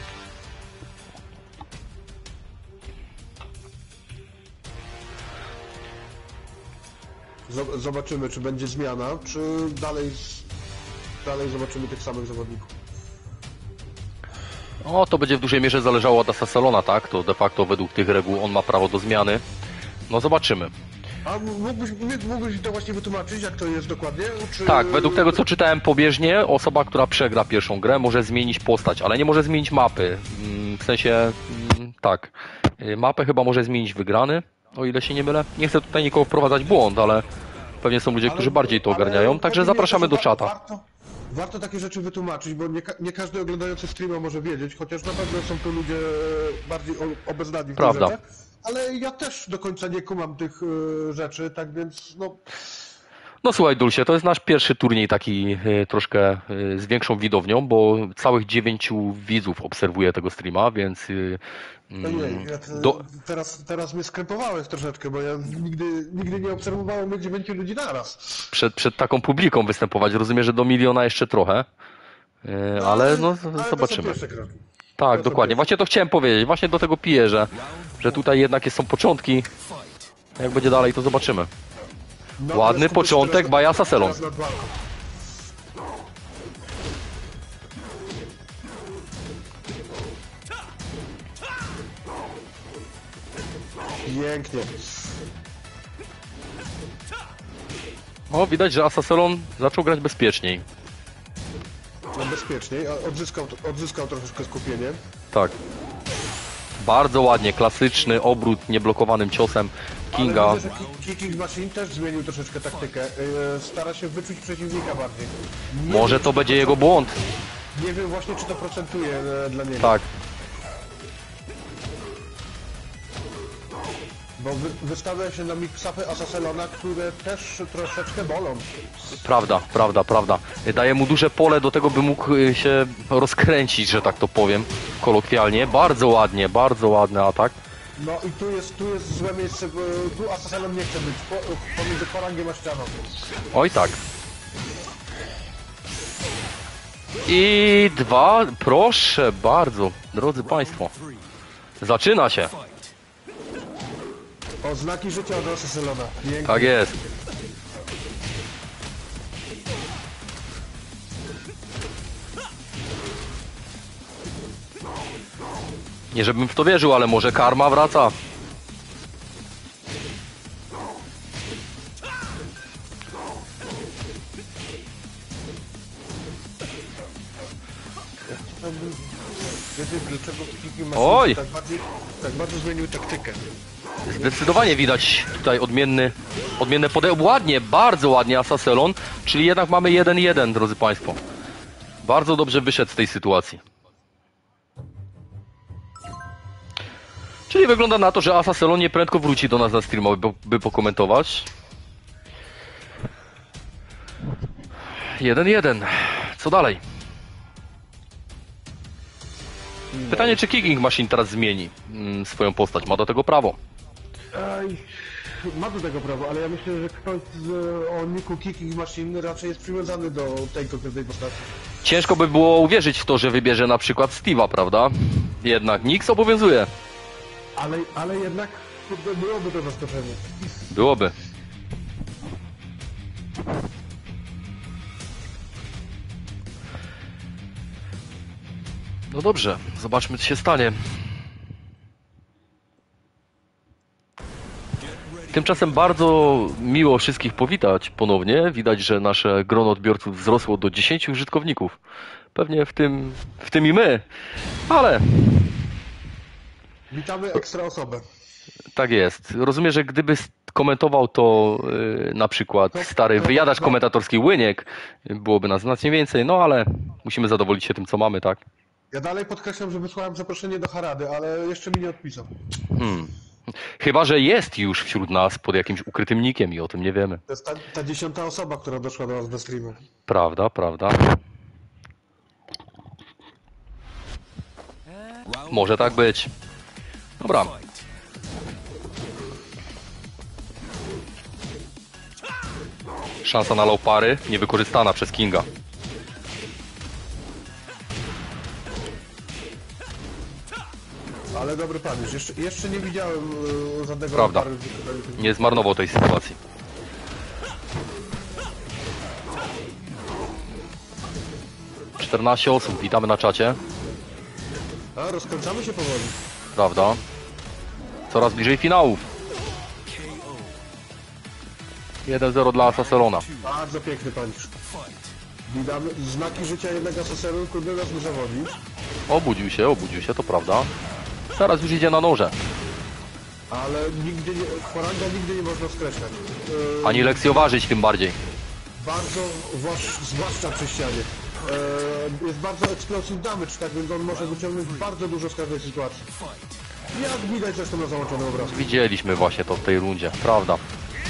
Zobaczymy, czy będzie zmiana, czy dalej zobaczymy tych samych zawodników. O, to będzie w dużej mierze zależało od Assassin'a, tak? To de facto według tych reguł on ma prawo do zmiany. No zobaczymy. A mógłbyś to właśnie wytłumaczyć, jak to jest dokładnie? Czy... Tak, według tego co czytałem pobieżnie, osoba, która przegra pierwszą grę może zmienić postać, ale nie może zmienić mapy. W sensie, tak. Mapę chyba może zmienić wygrany, o ile się nie mylę. Nie chcę tutaj nikogo wprowadzać w błąd, ale pewnie są ludzie, którzy bardziej to ogarniają, także zapraszamy do czata. Warto takie rzeczy wytłumaczyć, bo nie każdy oglądający streama może wiedzieć, chociaż na pewno są tu ludzie bardziej obeznani w tych Prawda. rzeczach, ale ja też do końca nie kumam tych rzeczy, tak więc no... No słuchaj Dulcie, to jest nasz pierwszy turniej taki troszkę z większą widownią, bo całych 9 widzów obserwuje tego streama, więc... Ojej, teraz mnie skrępowałeś troszeczkę, bo ja nigdy nie obserwowałem 9 ludzi naraz. Przed taką publiką występować, rozumiem, że do miliona jeszcze trochę, ale no zobaczymy. To są pierwsze kroki. Tak, dokładnie. Właśnie to chciałem powiedzieć. Właśnie do tego piję, że tutaj jednak są początki. Jak będzie dalej, to zobaczymy. No, Ładny ale skupisz początek teraz- by Assassin. teraz nad walką. Pięknie. O, widać, że Assassin zaczął grać bezpieczniej. No bezpieczniej, a odzyskał troszeczkę skupienie. Tak. Bardzo ładnie, klasyczny obrót nieblokowanym ciosem Kinga. Ale widzę, że Kicking Machine też zmienił troszeczkę taktykę. Stara się wyczuć przeciwnika bardziej. Może to będzie jego błąd. Nie wiem właśnie, czy to procentuje dla niego. Tak. Bo wystawia się na mix-upy Assassin'a, które też troszeczkę bolą. Prawda. Daje mu duże pole do tego, by mógł się rozkręcić, że tak to powiem, kolokwialnie. Bardzo ładny atak. No i tu jest złe miejsce, bo tu Assassin'em nie chce być, pomiędzy Huarangiem a ścianą. Oj tak. I 2, proszę bardzo, drodzy Państwo. Zaczyna się. O, znaki życia od Assassin'a. Pięknie. Tak jest. Nie żebym w to wierzył, ale może karma wraca. Wiecie, dlaczego Kicking Oj! Machine tak bardzo zmienił taktykę? Zdecydowanie widać tutaj odmienne podejście. Ładnie, bardzo ładnie Asaselon, czyli jednak mamy 1-1, drodzy Państwo. Bardzo dobrze wyszedł z tej sytuacji. Czyli wygląda na to, że Asaselon nieprędko wróci do nas na streama, by pokomentować. 1-1. Co dalej? Pytanie, czy Kicking Machine teraz zmieni swoją postać. Ma do tego prawo. Ma do tego prawo, ale ja myślę, że ktoś o niku Kicking Machine raczej jest przywiązany do tej konkretnej postaci. Ciężko by było uwierzyć w to, że wybierze na przykład Steve'a, prawda? Jednak Nix obowiązuje. Ale jednak byłoby to zaskoczenie. Byłoby. No dobrze, zobaczmy, co się stanie. Tymczasem bardzo miło wszystkich powitać ponownie. Widać, że nasze grono odbiorców wzrosło do 10 użytkowników. Pewnie w tym i my, ale Witamy ekstra osobę. tak jest. Rozumiem, że gdyby komentował to na przykład stary wyjadacz komentatorski Łyniek, byłoby nas znacznie więcej, no ale musimy zadowolić się tym, co mamy, tak? Ja dalej podkreślam, że wysłałem zaproszenie do Harady, ale jeszcze mi nie odpisał. Chyba że jest już wśród nas pod jakimś ukrytym nikiem i o tym nie wiemy. To jest ta 10. osoba, która doszła do nas do streamu. Prawda, prawda. Może tak być. Dobra. Szansa na low pary niewykorzystana przez Kinga. Ale dobry pan, jeszcze nie widziałem żadnego... Prawda. pary. Nie zmarnował tej sytuacji. ...14 osób, witamy na czacie. A, rozkręcamy się powoli. Prawda. Coraz bliżej finałów. 1-0 dla Asaselona. Bardzo piękny panicz. Widamy znaki życia jednak aseserów, kurde nas nie zawodzi. Obudził się, to prawda. Teraz już idzie na noże. Ale nigdy nie, poranga nigdy nie można skreślać. Ani lekcjoważyć tym bardziej. Bardzo, zwłaszcza przy ścianie. Jest bardzo explosive damage, tak więc on może wyciągnąć bardzo dużo z każdej sytuacji. Jak widać zresztą na załączonym obrazku. Widzieliśmy właśnie to w tej rundzie, prawda.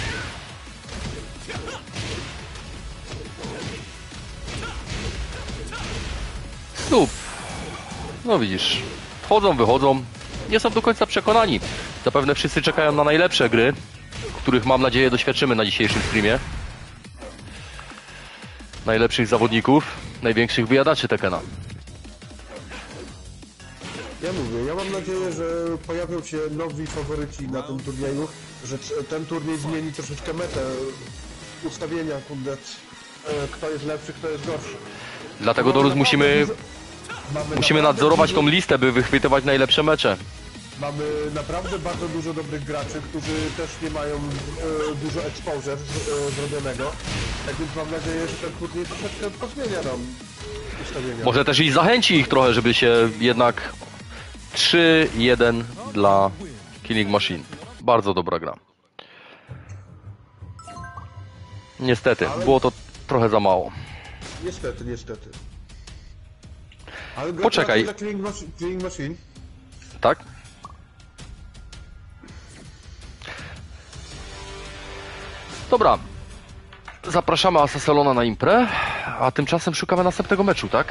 Snup. No widzisz, wchodzą, wychodzą. Nie są do końca przekonani. Zapewne wszyscy czekają na najlepsze gry, których mam nadzieję doświadczymy na dzisiejszym streamie. Najlepszych zawodników, największych wyjadaczy Tekena. Ja mam nadzieję, że pojawią się nowi faworyci na tym turnieju, że ten turniej zmieni troszeczkę metę ustawienia, kurde, kto jest lepszy, kto jest gorszy. Dlatego Dorus musimy naprawdę nadzorować dużo- tą listę, by wychwytywać najlepsze mecze. Mamy naprawdę bardzo dużo dobrych graczy, którzy też nie mają dużo exposure zrobionego. Tak więc mam nadzieję, że ten turniej troszeczkę pozmienia nam ustawienia. Może też i zachęci ich trochę, żeby się jednak 3-1 dla Killing Machine. Bardzo dobra gra. Niestety, było to trochę za mało. Niestety. Ale Poczekaj. dla Killing Machine. Tak? Dobra. Zapraszamy Asaselona na imprę, a tymczasem szukamy następnego meczu, tak?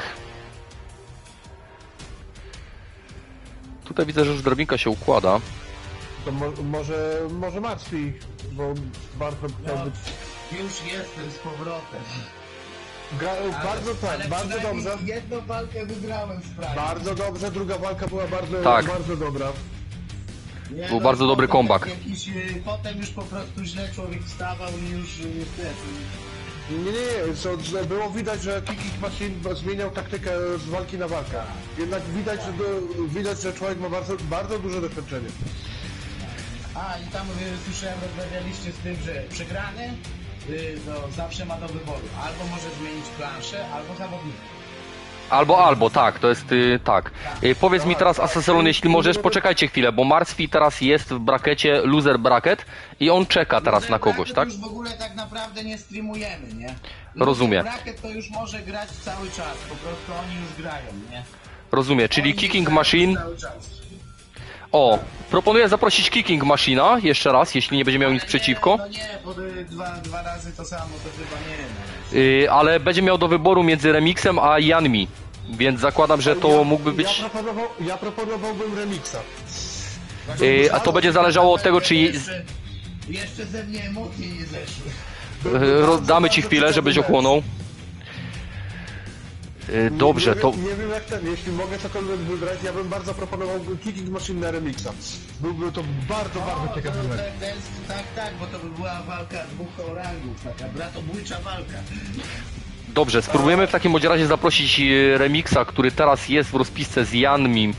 Tutaj widzę, że już drabinka się układa. To może martwi, bo bardzo chciał być... Już jestem z powrotem. Bardzo tak, bardzo przynajmniej dobrze. jedną walkę wygrałem z Prime. Bardzo dobrze, druga walka była Tak. bardzo dobra. Nie, Był bardzo dobry potem comeback. potem już po prostu źle człowiek wstawał i już niestety. Nie, było widać, że Kicking Machine zmieniał taktykę z walki na walkę. Jednak widać, że człowiek ma bardzo duże doświadczenie. A i tam słyszałem, rozmawialiście z tym, że przegrany no, zawsze ma do wyboru. Albo może zmienić planszę, albo zawodnika. Albo, tak, to jest tak. Powiedz mi teraz, Asaselon, jeśli możesz, poczekajcie chwilę, bo Martwi teraz jest w brakecie loser bracket i on czeka teraz na kogoś, tak? Już w ogóle tak naprawdę nie streamujemy, nie? Rozumiem. Bracket to już może grać cały czas, po prostu oni już grają, nie? Rozumiem, czyli Oni Kicking grają Machine. cały czas. O, proponuję zaprosić Kicking Machina jeszcze raz, jeśli nie będzie miał nic przeciwko. No nie, bo dwa razy to samo, to chyba nie. No. Ale będzie miał do wyboru między Remixem a Janmi, więc zakładam, że to mógłby być... Ja proponowałbym remiksa. A to będzie zależało od tego, czy... Jeszcze ze mnie emocje nie zeszły. Damy ci chwilę, żebyś ochłonął. Dobrze, to... Nie wiem jak ten, jeśli mogę cokolwiek wybrać, ja bym bardzo proponował Kicking Machine na remiksa. Byłby to bardzo ciekawy mecz. Tak, bo to by była walka dwóch orangów, taka bratobójcza walka. Dobrze, spróbujemy w takim bądź razie zaprosić Remixa, który teraz jest w rozpisce z Janmi.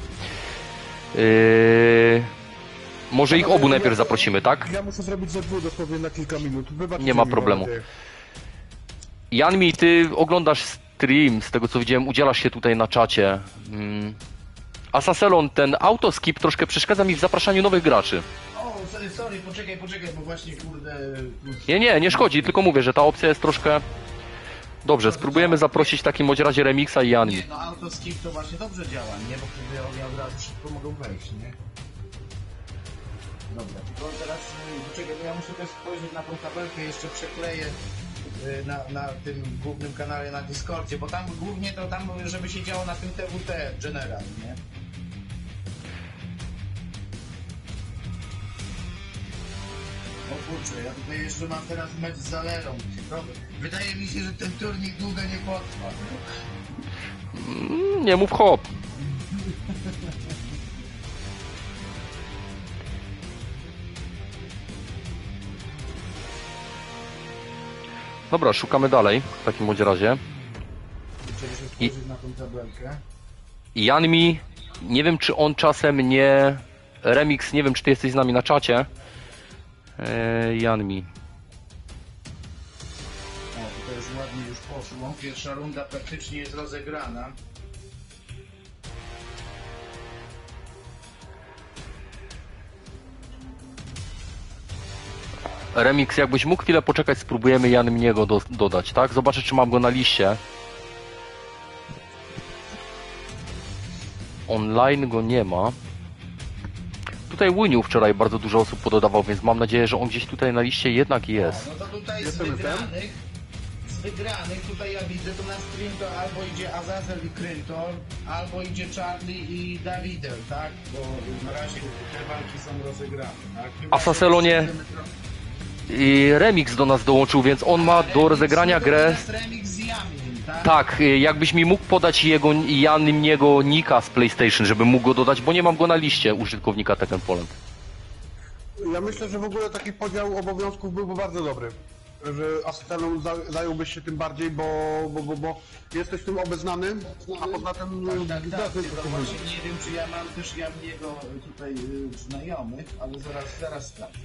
Może ich obu najpierw zaprosimy, tak? Ja muszę zrobić ZW dosłownie na kilka minut. Wybaczcie Nie ma mi, problemu. mam nadzieję. Janmi, ty oglądasz stream, z tego co widziałem, udzielasz się tutaj na czacie. Asaselon, ten autoskip troszkę przeszkadza mi w zapraszaniu nowych graczy. O, sorry, poczekaj, bo właśnie kurde... Nie szkodzi, tylko mówię, że ta opcja jest troszkę... Dobrze, spróbujemy zaprosić w takim bądź razie Remixa i Janmi. Nie, no autoskip to właśnie dobrze działa, nie? Bo wtedy oni od razu szybko mogą wejść, nie? Dobra, tylko teraz poczekaj, bo ja muszę też spojrzeć na tą tabelkę, jeszcze przekleję na tym głównym kanale na Discordzie, bo tam głównie to tam, żeby się działo na tym TWT General, nie? O kurczę, ja tutaj jeszcze mam teraz mecz z Zalerą. No, wydaje mi się, że ten turniej długo nie potrwa. Nie mów hop. Dobra, szukamy dalej w takim bądź razie. Muszę się spojrzeć na tą tabelkę. Janmi, nie wiem czy on czasem nie... Remix, nie wiem czy ty jesteś z nami na czacie. Janmi. O, tutaj już ładnie już poszło. Pierwsza runda praktycznie jest rozegrana. Remix, jakbyś mógł chwilę poczekać, spróbujemy Janmiego dodać, tak? Zobaczę czy mam go na liście. Online go nie ma. Tutaj Łyniu wczoraj bardzo dużo osób pododawał, więc mam nadzieję, że on gdzieś tutaj na liście jednak jest. No to tutaj z wygranych tutaj ja widzę, to na stream to albo idzie Azazel i Kryntor, albo idzie Charlie i Davidel, tak? Bo na razie te walki są rozegrane, tak? Asaselonie i Remix do nas dołączył, więc on ma do rozegrania grę. Remix z Yamin, tak? Tak, jakbyś mi mógł podać jego Janmiego nika z PlayStation, żebym mógł go dodać, bo nie mam go na liście użytkownika Tekken Poland. Ja myślę, że w ogóle taki podział obowiązków byłby bardzo dobry. Że Asaselon zająłbyś się tym bardziej, bo jesteś tym obeznany, a poza tym... Tak, tylko właśnie nie wiem, czy ja mam też Yamiego tutaj znajomych, ale zaraz sprawdzę.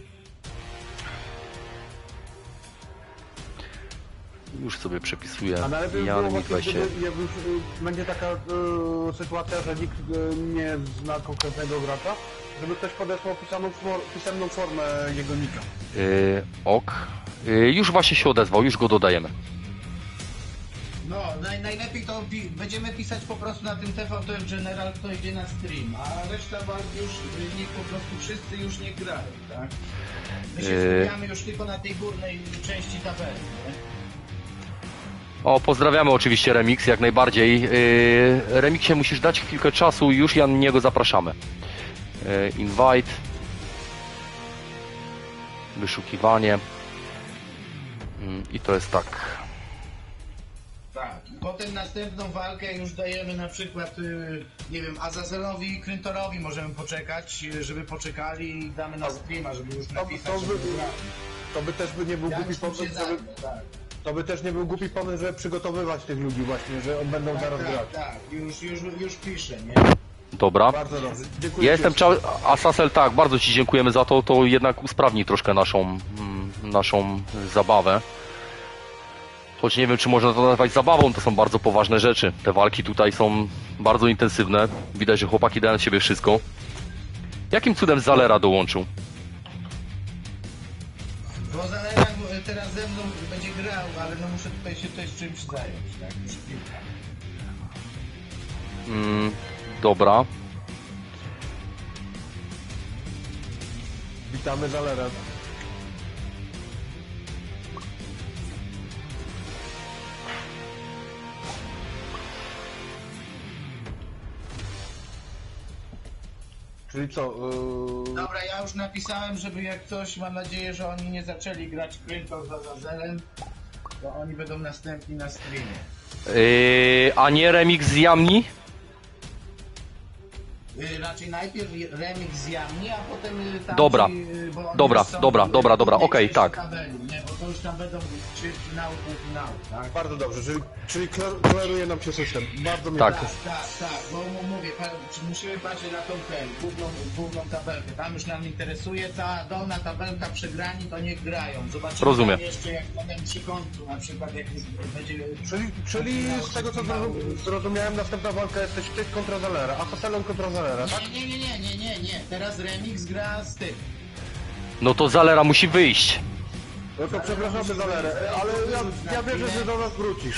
Już sobie przepisuję A najlepiej by było Janmi właśnie, 20. jakby będzie taka sytuacja, że nikt nie zna konkretnego gracza, żeby ktoś podesłał pisemną formę jego nika. Ok. Już właśnie się odezwał, już go dodajemy. No, najlepiej to będziemy pisać po prostu na tym TVT General, kto idzie na stream, a reszta walk już niech po prostu wszyscy już nie grają, tak? My się skupiamy już tylko na tej górnej części tabeli, nie? O, pozdrawiamy oczywiście Remix, jak najbardziej. Remixie musisz dać chwilkę czasu, już Janmiego zapraszamy. Invite. Wyszukiwanie. I to jest tak. Tak, i potem następną walkę już dajemy na przykład, nie wiem, Azazelowi i Kryntorowi możemy poczekać, żeby poczekali i damy na streama, żeby już napisać, żeby grali. To by też nie był Ja głupi już tym pomysł, się żeby... zajmę, tak. To by też nie był głupi pomysł, żeby przygotowywać tych ludzi właśnie, że będą zaraz grać. Tak, już piszę, nie? Dobra. Bardzo dobrze. Dziękuję. Ja jestem Asasel, tak, bardzo Ci dziękujemy za to, to jednak usprawni troszkę naszą zabawę. Choć nie wiem, czy można to nazywać zabawą, to są bardzo poważne rzeczy. Te walki tutaj są bardzo intensywne. Widać, że chłopaki dają z siebie wszystko. Jakim cudem Zalera dołączył? Bo Zalera teraz ze mną będzie grał, ale no muszę tutaj się też czymś zająć, tak? Już kilka. Dobra. Witamy Zalera. Czyli co? Dobra, ja już napisałem, żeby jak coś, mam nadzieję, że oni nie zaczęli grać Kryntor za Zazelem, to oni będą następni na streamie. A nie remix z Jamni? Raczej najpierw remix z Jamni, a potem tamci, Dobra. bo oni Dobra, już są dobra, w okej, większości tak. tabeli, nie? Bo to już tam będą 3 finały, półfinały, tak? Bardzo dobrze, czyli klaruje nam się system. Bardzo mnie Tak. cieszy. Tak, bo mówię, musimy patrzeć na tą główną tabelkę. Tam już nam interesuje cała dolna tabelka przegrani, to niech grają. Zobaczymy Rozumiem. tam jeszcze jak potem przy końcu, na przykład jak będzie... Czyli z tego co zrozumiałem, następna walka jesteś ty kontra Zalera, a Haselon kontra Zalera, tak? Nie. Teraz Remix gra z tym. No to Zalera musi wyjść. No to przepraszamy Zalerę, ale ja wierzę, że do nas wrócisz.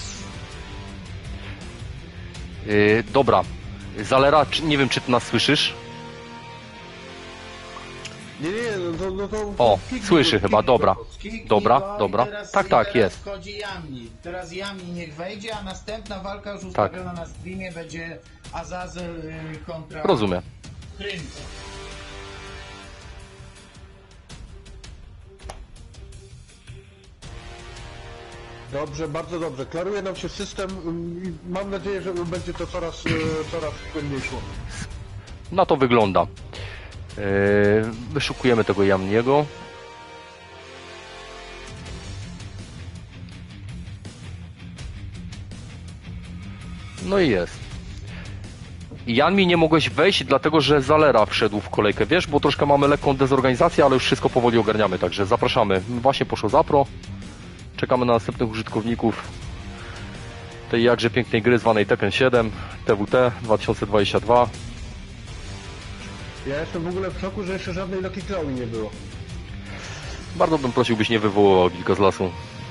Dobra. Zalera, nie wiem, czy ty nas słyszysz? Nie, no to... O, kiknij słyszy go, chyba, kiknij dobra. go. Kiknij Dobra, go i dobra. teraz- Tak, i tak, teraz jest. wchodzi Jamni. Teraz Jamni niech wejdzie, a następna walka już Tak. ustawiona na streamie będzie Azazel kontra Rozumiem. Krynko. Dobrze, bardzo dobrze. Klaruje nam się system i mam nadzieję, że będzie to coraz płynniej szło. Na to wygląda. Wyszukujemy tego Jamniego. No i jest. Janmi, nie mogłeś wejść, dlatego że Zalera wszedł w kolejkę, wiesz, bo troszkę mamy lekką dezorganizację, ale już wszystko powoli ogarniamy, także zapraszamy. Właśnie poszło Zapro. Czekamy na następnych użytkowników tej jakże pięknej gry zwanej Tekken 7 TWT 2022. Ja jestem w ogóle w szoku, że jeszcze żadnej Lucky Chloe nie było. Bardzo bym prosił, byś nie wywoływał wilka z lasu.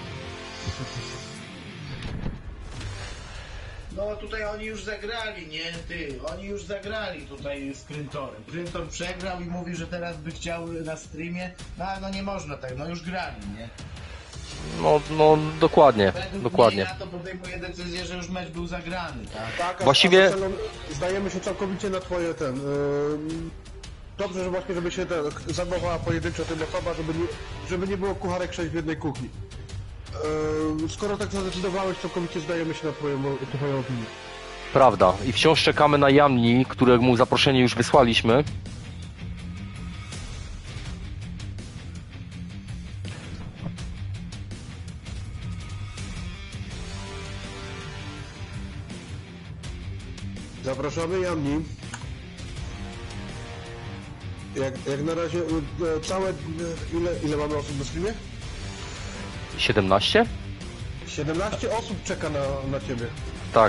No tutaj oni już zagrali, nie? Oni już zagrali tutaj z Kryntorem. Kryntor przegrał i mówi, że teraz by chciał na streamie. No nie można tak, no już grali, nie? No dokładnie, Według dokładnie. mnie ja to podejmuję decyzję, że już mecz był zagrany, tak? Tak, Właściwie- zdajemy się całkowicie na twoje dobrze, że właśnie, żeby się zajmowała pojedynczo tym osoba, żeby nie było kucharek 6 w jednej kuchni. Skoro tak zadecydowałeś, całkowicie zdajemy się na twoją opinię. Prawda. I wciąż czekamy na Jamni, któremu zaproszenie już wysłaliśmy. Zapraszamy Jamni. Jak na razie całe... Ile mamy osób na streamie? 17? 17 osób czeka na ciebie. Tak.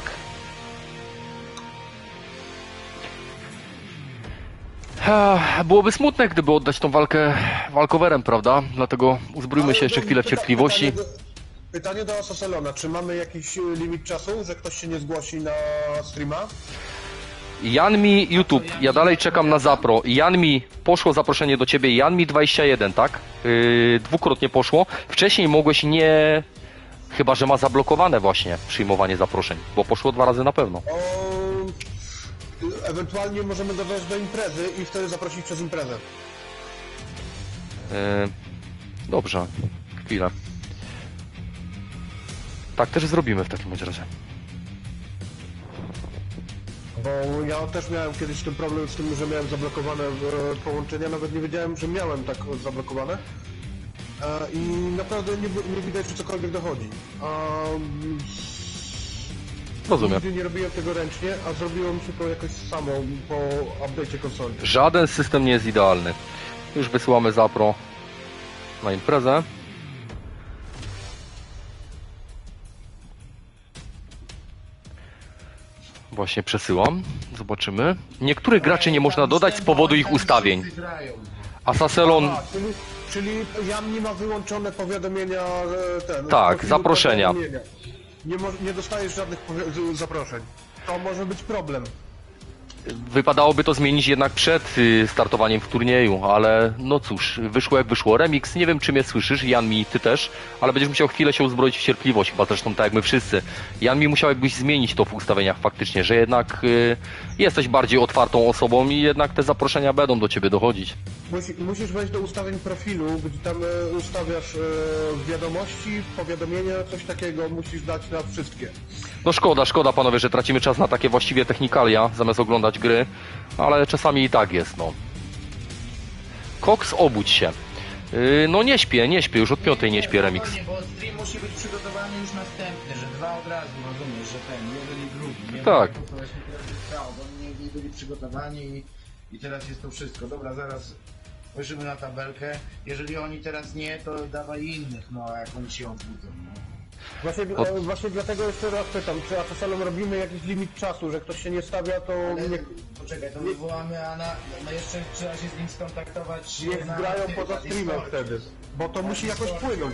Byłoby smutne, gdyby oddać tą walkę walkowerem, prawda? Dlatego uzbrójmy się jeszcze chwilę w cierpliwości. Pytanie do Asaselona. Czy mamy jakiś limit czasu, że ktoś się nie zgłosi na streama? Janmi YouTube, ja dalej czekam na Zapro. Janmi, poszło zaproszenie do ciebie, Janmi 21, tak? Dwukrotnie poszło. Wcześniej mogłeś nie... Chyba że ma zablokowane właśnie przyjmowanie zaproszeń, bo poszło 2 razy na pewno. Ewentualnie możemy dodać do imprezy i wtedy zaprosić przez imprezę. Dobrze, chwilę. Tak też zrobimy w takim razie. Bo ja też miałem kiedyś ten problem z tym, że miałem zablokowane połączenia, nawet nie wiedziałem, że miałem tak zablokowane. I naprawdę nie widać, czy cokolwiek dochodzi. Rozumiem. Nigdy nie robiłem tego ręcznie, a zrobiłem się to jakoś samo po update'cie konsoli. Żaden system nie jest idealny. Już wysyłamy Zapro na imprezę. Właśnie przesyłam. Zobaczymy. Niektórych graczy nie można dodać z powodu ich ustawień. Asaselon... A, czyli Jan nie ma wyłączone powiadomienia Tak, profilu zaproszenia. powiadomienia. Nie dostajesz żadnych zaproszeń. To może być problem. Wypadałoby to zmienić jednak przed startowaniem w turnieju, ale no cóż, wyszło jak wyszło. Remix, nie wiem czy mnie słyszysz, Janmi, ty też, ale będziesz musiał chwilę się uzbroić w cierpliwość, chyba zresztą tak jak my wszyscy. Janmi, musiałbyś zmienić to w ustawieniach faktycznie, że jednak jesteś bardziej otwartą osobą i jednak te zaproszenia będą do ciebie dochodzić. Musisz wejść do ustawień profilu, gdzie tam ustawiasz wiadomości, powiadomienia, coś takiego musisz dać na wszystkie. No szkoda panowie, że tracimy czas na takie właściwie technikalia, zamiast oglądać gry, ale czasami i tak jest, no. Cox, obudź się. No nie śpię, już od 5 nie śpię, Remix. Nie, bo stream musi być przygotowany już następny, że 2 od razu, rozumiesz, że ten, jeden i drugi. Nie Tak. wiem, to właśnie teraz jest stało, bo oni nie byli przygotowani i teraz jest to wszystko. Dobra, zaraz spojrzymy na tabelkę. Jeżeli oni teraz nie, to dawaj innych, no a jak oni się obudzą, no. Właśnie dlatego jeszcze raz pytam, czy Asaselom robimy jakiś limit czasu, że ktoś się nie stawia, to Ale, nie, poczekaj, to wywołamy, a no jeszcze trzeba się z nim skontaktować. niech grają poza streamem wtedy, bo to musi jakoś płynąć.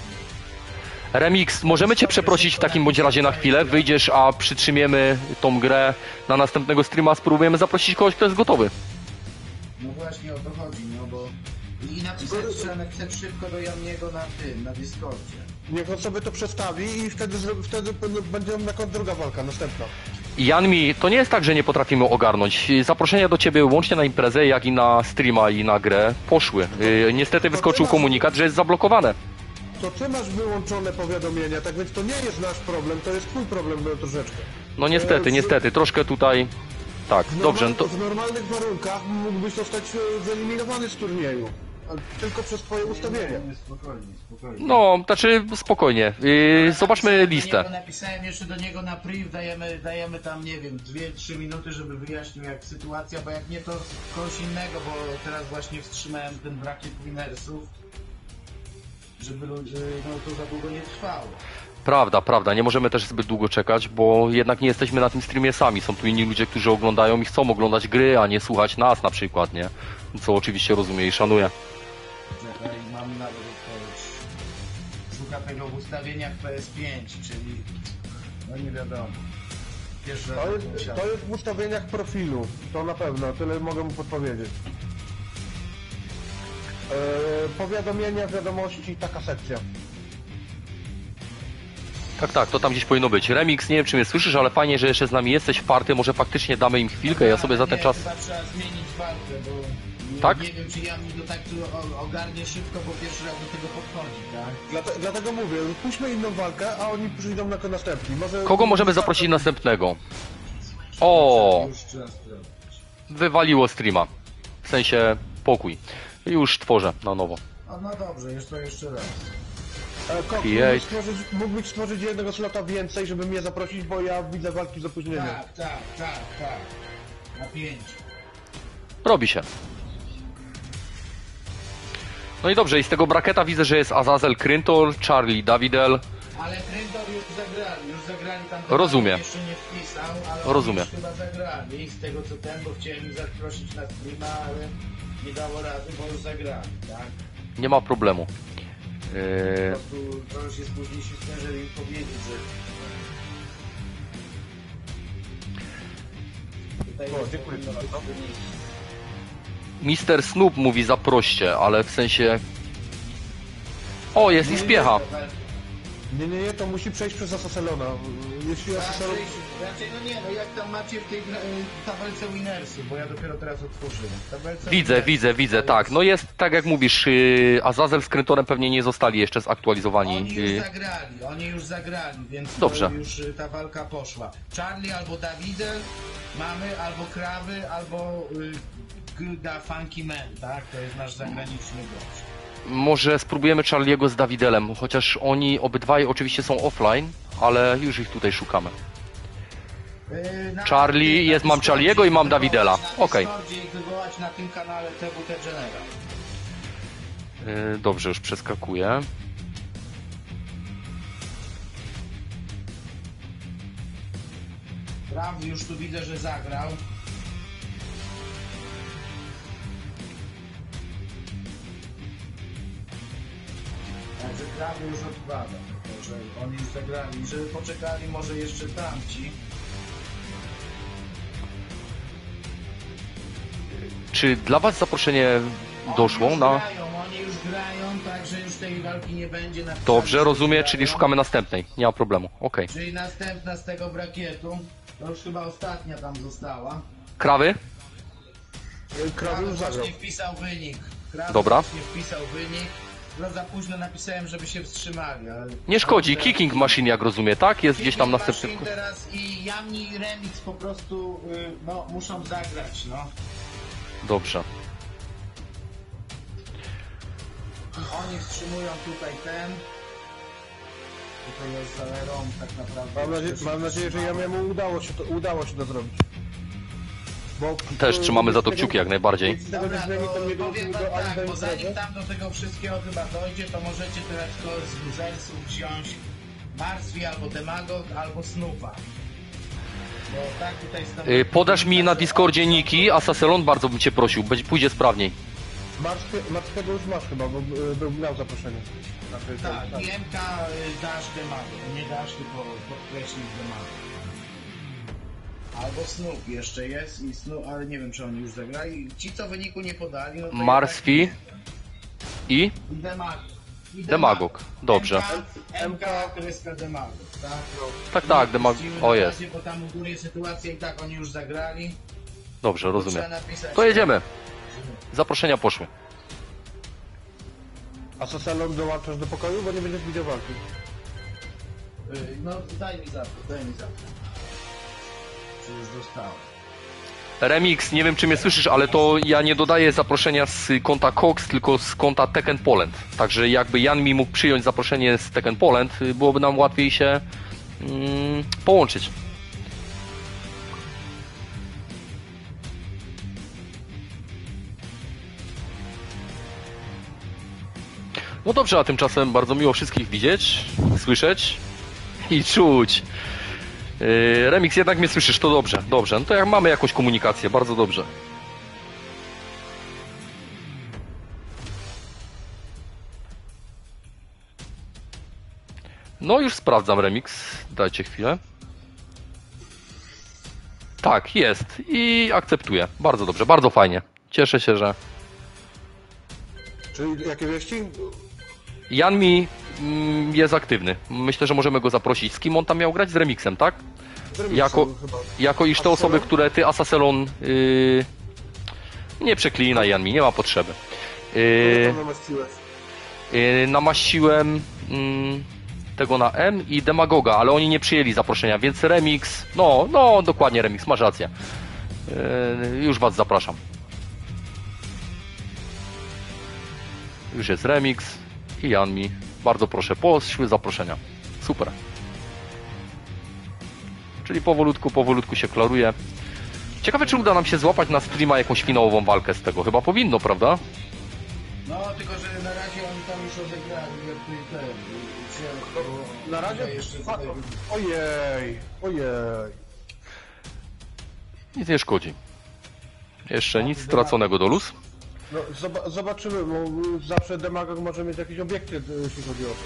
Remix, możemy cię przeprosić w takim bądź razie na chwilę, wyjdziesz, a przytrzymiemy tą grę na następnego streama, spróbujemy zaprosić kogoś, kto jest gotowy. No właśnie o to chodzi, no bo... I trzeba napisać szybko do Janiego na Discordzie. Niech on sobie to przestawi i wtedy będzie druga walka, następna. Janmi, to nie jest tak, że nie potrafimy ogarnąć. Zaproszenia do ciebie łącznie na imprezę, jak i na streama i na grę poszły. Niestety wyskoczył komunikat, że jest zablokowane. To ty masz wyłączone powiadomienia, tak więc to nie jest nasz problem, to jest twój problem troszeczkę. No niestety, troszkę tutaj... Tak, dobrze, no to... W normalnych warunkach mógłbyś zostać wyeliminowany z turnieju, tylko przez twoje ustawienia. Spokojnie. No, znaczy spokojnie. Zobaczmy listę. Napisałem jeszcze do niego na priv, dajemy tam, nie wiem, 2-3 minuty, żeby wyjaśnił jak sytuacja, bo jak nie to kogoś innego, bo teraz właśnie wstrzymałem ten brakiem winnersów, żeby no to za długo nie trwało. Prawda, nie możemy też zbyt długo czekać, bo jednak nie jesteśmy na tym streamie sami. Są tu inni ludzie, którzy oglądają i chcą oglądać gry, a nie słuchać nas na przykład, nie? Co oczywiście rozumiem i szanuję. Czekaj, mam nawet odpowiedź. Szuka tego w ustawieniach PS5, czyli no nie wiadomo. Pierwszy raz musiałem. To jest w ustawieniach profilu, to na pewno, tyle mogę mu podpowiedzieć. Powiadomienia, wiadomości, taka sekcja. Tak, to tam gdzieś powinno być. Remix, nie wiem czy mnie słyszysz, ale fajnie, że jeszcze z nami jesteś wparty, może faktycznie damy im chwilkę, ja sobie za ten czas... Chyba trzeba zmienić walkę, bo Tak? nie wiem czy ja mi to tak tu ogarnie szybko, bo pierwszy raz do tego podchodzi, tak? Dlatego mówię, puśćmy inną walkę, a oni przyjdą na następni. Kogo możemy zaprosić następnego? O, Już trzeba sprawdzić. wywaliło streama. W sensie pokój. Już tworzę na nowo. No dobrze, jeszcze raz. Kok, Jej. mógłbyś stworzyć jednego slota więcej, żeby mnie zaprosić, bo ja widzę walki z opóźnieniem. Tak. Na 5. Robi się. No i dobrze, i z tego braketa widzę, że jest Azazel Kryntol, Charlie Davidel. Ale Kryntor już zagrali tam. Rozumiem. Jeszcze nie wpisał, ale Rozumiem. już chyba zagrali. Z tego co ten, bo chciałem ich zaprosić na streama, ale nie dało rady, bo już zagrali, tak? Nie ma problemu. Po prostu trochę się spóźniliśmy z tym, żeby im powiedzieć, że... Tutaj dziękuję powinno być wynik. Mr. Snoop mówi zaproście, ale w sensie... O, jest i spiecha. Nie, to musi przejść przez Asaselona. Jeśli Asaselon... Raczej no nie, no jak tam macie w tej tabelce winnersów, bo ja dopiero teraz otworzyłem. Tabelce Widzę, winnersów, tak. No jest tak jak mówisz, Azazel z Kryntorem pewnie nie zostali jeszcze zaktualizowani. Oni już zagrali, więc Dobrze. to już ta walka poszła. Charlie albo Davidel mamy, albo Krawy, albo Gilda Funky Man, tak? To jest nasz zagraniczny gość. Może spróbujemy Charlie'ego z Davidelem, chociaż oni obydwaj oczywiście są offline, ale już ich tutaj szukamy. Mam Charlie'ego i mam Davidela. Okej. Ich wywołać na tym kanale TWT General. Dobrze, już przeskakuję. Kraw już tu widzę, że zagrał. Także Krawy już odpada, że oni już zagrali, żeby poczekali może jeszcze tamci. Czy dla was zaproszenie doszło Oni już na... grają, oni już grają, także już tej walki nie będzie. Dobrze, rozumiem, Grają. czyli szukamy następnej. Nie ma problemu, okej. Czyli następna z tego brakietu, to już chyba ostatnia tam została. Krawy? Krawy już zagrał. właśnie wpisał wynik. Krawy Dobra. właśnie wpisał wynik. No za późno napisałem, żeby się wstrzymali, ale... Nie szkodzi, Kicking Machine jak rozumiem, tak? Jest gdzieś tam Kicking następny... Machine teraz i Yami i Remix po prostu, no, muszą zagrać, no. Dobrze. Oni wstrzymują tutaj ten. Tutaj jest Zaleron tak naprawdę. Mam nadzieję, że Jamiemu udało się to zrobić. Bo, Też trzymamy za to kciuki jak najbardziej. Dobra, to nie powiem wam do ani tak, do bo zanim imprezy. tam do tego wszystkiego chyba dojdzie, to możecie teraz kogoś z losersów wziąć Marsvi albo Demagog albo Snoopa. Bo tak tutaj stanowi... Podasz mi na Discordzie niki, a Saselon bardzo bym cię prosił, pójdzie sprawniej. Marskiego już masz chyba, bo miał zaproszenie. Tak, i MK dasz Demagog, nie dasz, tylko podkreślić Demagog. Albo Snoop jeszcze jest i Snoop, ale nie wiem czy oni już zagrali. Ci co wyniku nie podali, no to Marsvi i i Demagog. I Demagog. Dobrze. MK, kreska Demagog, tak? Tak, Demagog. O, jest. Bo tam u góry sytuacja i tak oni już zagrali. Dobrze, rozumiem. Trzeba napisać. To jedziemy. Zaproszenia poszły. A co salon dołączasz do pokoju, bo nie będziesz widział walki. No daj mi zapyt, Czy już dostałem? Remix, nie wiem czy mnie słyszysz, ale to ja nie dodaję zaproszenia z konta Cox, tylko z konta Tekken Poland. Także jakby Jan mi mógł przyjąć zaproszenie z Tekken Poland, byłoby nam łatwiej się połączyć. No dobrze, a tymczasem bardzo miło wszystkich widzieć, słyszeć i czuć. Remix, jednak mnie słyszysz, to dobrze, dobrze. No to jak mamy jakąś komunikację, bardzo dobrze. No już sprawdzam Remix, dajcie chwilę. Tak, jest i akceptuję. Bardzo dobrze, bardzo fajnie. Cieszę się, że... Czyli jakie wieści? Jan mi jest aktywny. Myślę, że możemy go zaprosić. Z kim on tam miał grać? Z Remixem, tak? Jako iż te osoby, które ty, Asaselon, nie przeklinaj, Jan mi, nie ma potrzeby. Namaściłem tego na M i Demagoga, ale oni nie przyjęli zaproszenia, więc Remix, no dokładnie Remix, masz rację. Już was zapraszam. Już jest Remix i Jan mi. Bardzo proszę, poszły zaproszenia. Super. Czyli powolutku się klaruje. Ciekawe, czy uda nam się złapać na streama jakąś finałową walkę z tego. Chyba powinno, prawda? No, tylko że na razie oni tam już odegrali, jak tu i ten. Na razie jeszcze Ojej. Nic nie szkodzi. Jeszcze nic straconego do luz. No, zobaczymy, bo zawsze Demagog może mieć jakiś obiektyw, jeśli chodzi o to.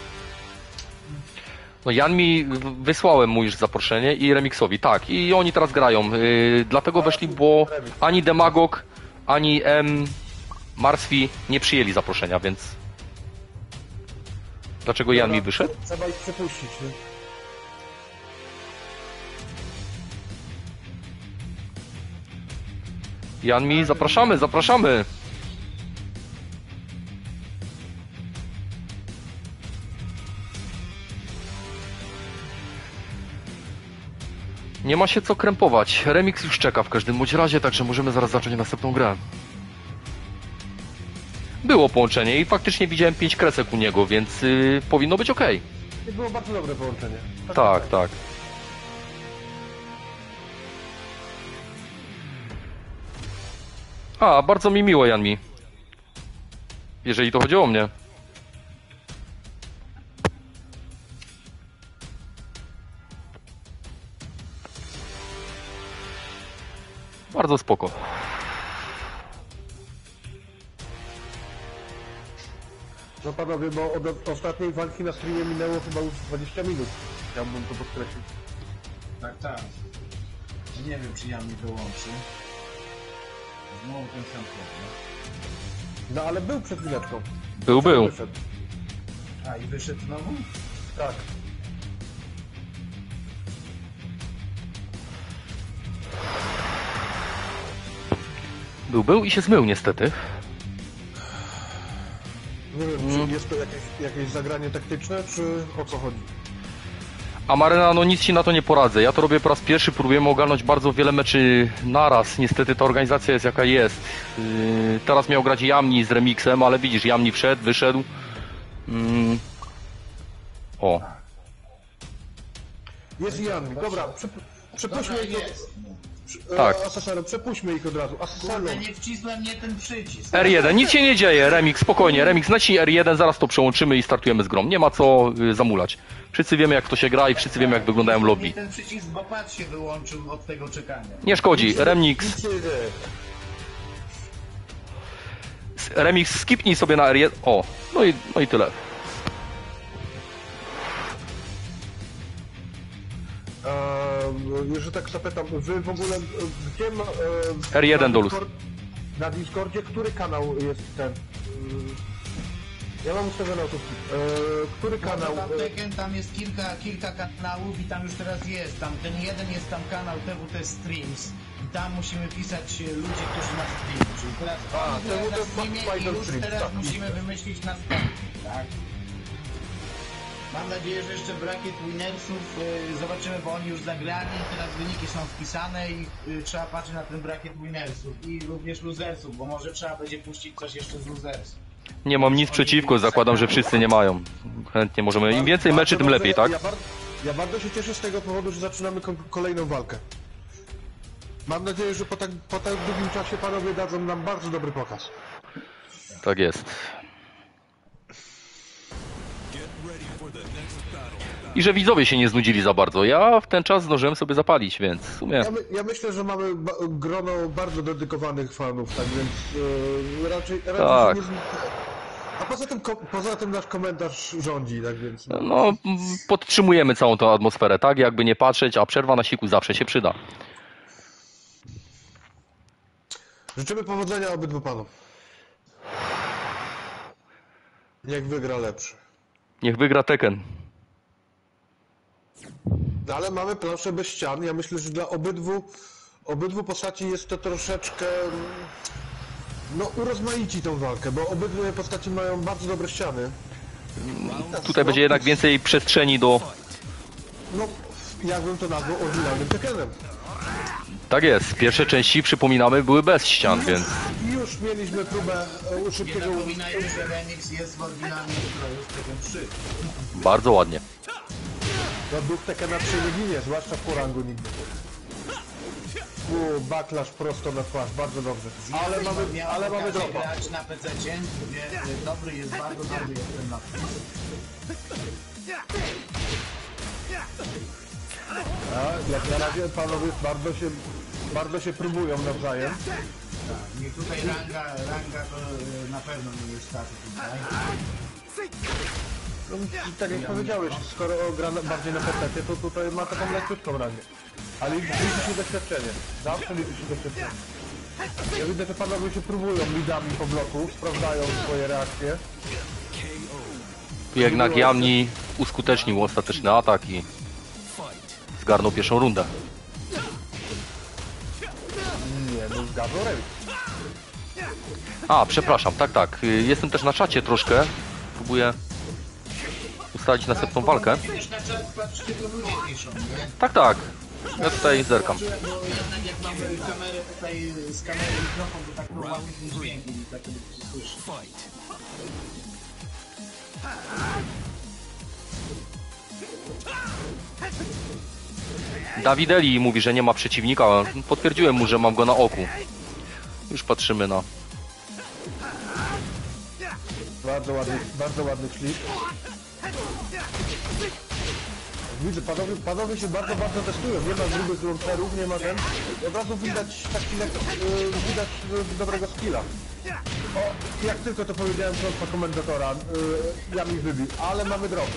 No Jan mi wysłałem mu już zaproszenie i Remixowi, tak. I oni teraz grają. Dlatego weszli, bo ani Demagog, ani Marsvi nie przyjęli zaproszenia, więc... Dlaczego Jan mi wyszedł? Trzeba ich przepuścić, nie? Jan mi, zapraszamy! Nie ma się co krępować. Remix już czeka w każdym bądź razie, także możemy zaraz zacząć następną grę. Było połączenie i faktycznie widziałem 5 kresek u niego, więc powinno być ok. I było bardzo dobre połączenie. Tak. A, bardzo mi miło, Janmi. Jeżeli to chodzi o mnie. Bardzo spoko. No panowie, bo od ostatniej walki na streamie minęło chyba już 20 minut. Chciałbym to podkreślić. Tak, tak. Nie wiem, czy ja mi wyłączy. Znowu ten sam problem. No ale był przed chwileczką. Był. Wyszedł. A, i wyszedł znowu? Tak. Był i się zmył niestety. Nie wiem, czy jest to jakieś zagranie taktyczne, czy o co chodzi? A Maryna, no nic ci na to nie poradzę. Ja to robię po raz pierwszy, próbujemy ogarnąć bardzo wiele meczy naraz. Niestety ta organizacja jest jaka jest. Teraz miał grać Jamni z remixem, ale widzisz, Jamni wszedł, wyszedł. O, Jest Jan, dobra, przepuśćmy Dobra, ich jest. Tak. Asasanem, przepuśćmy ich od razu. Kurde, Asasanem. nie wcisnąłem nie ten przycisk. R1, nic się nie dzieje, remix, spokojnie, remix, naciśnij R1, zaraz to przełączymy i startujemy z grą. Nie ma co zamulać. Wszyscy wiemy jak to się gra i wszyscy wiemy jak wyglądają lobby. Nie ten przycisk, bo pad się wyłączył od tego czekania. Nie szkodzi, remix, Nic się nie dzieje. remix skipnij sobie na R1. O, no i tyle. Że tak zapytam, wy w ogóle gdzie ma, R1 na do luz. Na Discordzie, który kanał jest ten? Ja mam ustawione autopsy. Który kanał? Tam Tekken, tam jest kilka kanałów i tam już teraz jest. Tam ten jeden jest tam kanał TWT Streams. I tam musimy pisać ludzie, którzy na streamie. Czyli teraz oni grają na TWT streamie i Fighter już Streams, teraz tak. musimy wymyślić następny, tak? Mam nadzieję, że jeszcze brakiet winnersów zobaczymy, bo oni już zagrali i teraz wyniki są wpisane i trzeba patrzeć na ten brakiet winnersów i również losersów, bo może trzeba będzie puścić coś jeszcze z losersów. Nie mam nic przeciwko, zakładam, że wszyscy nie mają. Chętnie możemy, im więcej meczy, tym lepiej, tak? Ja bardzo się cieszę z tego powodu, że zaczynamy kolejną walkę. Mam nadzieję, że po tak długim czasie panowie dadzą nam bardzo dobry pokaz. Tak jest. I że widzowie się nie znudzili za bardzo. Ja w ten czas zdążyłem sobie zapalić, więc w sumie... Ja myślę, że mamy grono bardzo dedykowanych fanów, tak więc raczej Tak. się nie... A poza tym nasz komentarz rządzi, tak więc... No, podtrzymujemy całą tą atmosferę, tak? Jakby nie patrzeć, a przerwa na siku zawsze się przyda. Życzymy powodzenia obydwu panom. Niech wygra lepszy. Niech wygra Tekken. No, ale mamy planszę bez ścian. Ja myślę, że dla obydwu postaci jest to troszeczkę... No, urozmaici tą walkę, bo obydwie postaci mają bardzo dobre ściany. Tutaj będzie jednak więcej przestrzeni do... No, jakbym to nazwał oryginalnym Tekkenem. Tak jest, pierwsze części, przypominamy, były bez ścian, więc... Już mieliśmy próbę Nie szybkiego... zapominajmy, że remix jest w oryginalnym stroju z Tekken 3. Bardzo ładnie. No, duch Tekkena 3 nie ginie, zwłaszcza w porangu nigdy. Backlash prosto na twarz, bardzo dobrze. Ale mamy dropa. grać na PC-cie, gdzie dobry jest, bardzo dobry jest ten napis. A, jak na razie panowie bardzo się próbują nawzajem. Tak, i tutaj ranga to na pewno nie jest tak tutaj. No, tak jak powiedziałeś, skoro gra bardziej na PC, to tutaj ma taką lekką rangę. Ale liczy się doświadczenie. Zawsze liczy się doświadczenie. Ja widzę, że panowie się próbują lidami po bloku, sprawdzają swoje reakcje. Tu jednak Jamni uskutecznił ostateczny atak i zgarnął pierwszą rundę. Nie, no zgadzał remis. A, przepraszam, tak. Jestem też na czacie troszkę. Próbuję ustalić następną walkę. Widzisz na czat, patrz, tylko ludzie piszą, nie? Tak. Ja tutaj zerkam. Bo jednak jak mamy kamerę tutaj, z kamery mikrofon, to tak ładnie ten dźwięk i tak się słyszy. Dawideli mówi, że nie ma przeciwnika. Potwierdziłem mu, że mam go na oku. Już patrzymy na... Bardzo ładny ślip. Widzę, panowie się bardzo testują. Nie ma grubych launcherów, nie ma ten. Od razu widać taki widać dobrego skilla. O, jak tylko to powiedziałem, prosto komentatora, ja mi wybił, ale mamy drogę.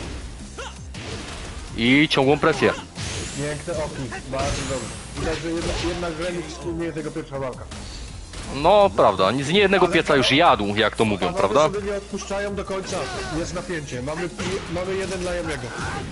I ciągłą presję. Piękne oki, bardzo dobrze. Widać, że jednak Remix nie jest jego pierwsza walka. No, prawda, z niejednego pieca już jadł, jak to mówią, Panowie prawda? sobie nie odpuszczają do końca, jest napięcie. Mamy jeden dla Jamiego.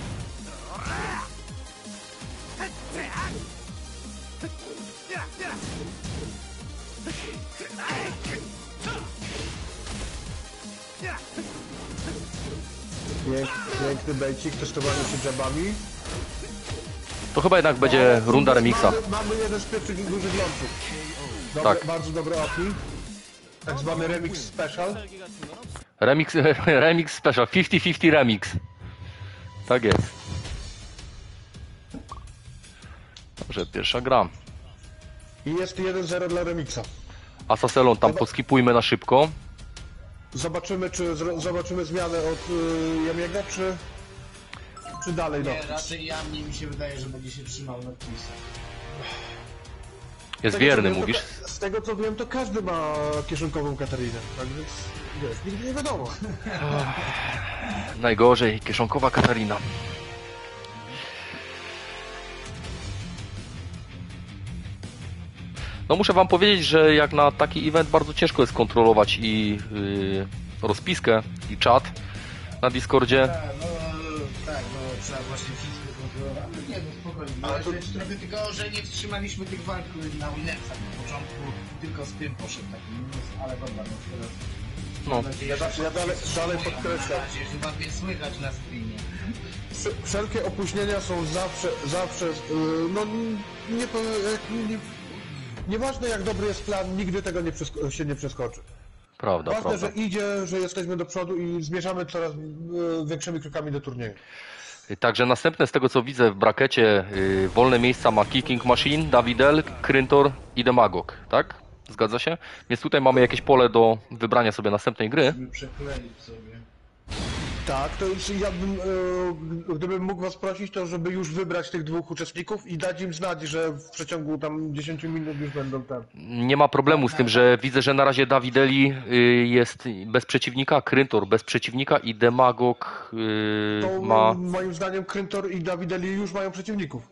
Piękny bejcik, testowanie się jabami. To chyba jednak będzie runda remiksa. Mamy jeden z pierwszych dużych lądów. Tak. Bardzo dobre oki. Tak zwany remix special. Remix special, 50-50 remix. Tak jest. Dobrze, pierwsza gra. I jest 1-0 dla remixa. Asaselon tam poskipujmy na szybko. Zobaczymy, czy zobaczymy zmianę od Jamiego, czy dalej Nie, Noctis. raczej ja mnie mi się wydaje, że będzie się trzymał Noctisa. Jest Z tego, co wierny, wiem, mówisz? Z tego co wiem, to każdy ma kieszonkową Katarinę. Tak więc, wiesz, nigdy nie wiadomo. Najgorzej, kieszonkowa Katarina. No muszę wam powiedzieć, że jak na taki event bardzo ciężko jest kontrolować i rozpiskę, i czat na Discordzie. Tak, no trzeba właśnie wszystko kontrolować. Nie, no spokojnie. Ale to jest trochę tylko, że nie wstrzymaliśmy tych walk na Winersach na początku, tylko z tym poszedł taki minus, ale dobra, no teraz... No. Mam nadzieję, że Ja dalej podkreślam. na razie chyba mnie słychać na streamie. Wszelkie opóźnienia są zawsze, no nieważne jak dobry jest plan, nigdy tego się nie przeskoczy. Prawda, Ważne, prawda. że idzie, że jesteśmy do przodu i zmierzamy coraz większymi krokami do turnieju. Także następne z tego co widzę w brakecie wolne miejsca ma Kicking Machine, Davidel, Kryntor i Demagog, tak? Zgadza się? Więc tutaj mamy jakieś pole do wybrania sobie następnej gry. Żeby przekleić sobie. Tak, to już ja bym, gdybym mógł was prosić, to żeby już wybrać tych dwóch uczestników i dać im znać, że w przeciągu tam 10 minut już będą tam. Nie ma problemu z tym, że widzę, że na razie Davideli jest bez przeciwnika, Kryntor bez przeciwnika i Demagog To ma... moim zdaniem Kryntor i Davideli już mają przeciwników.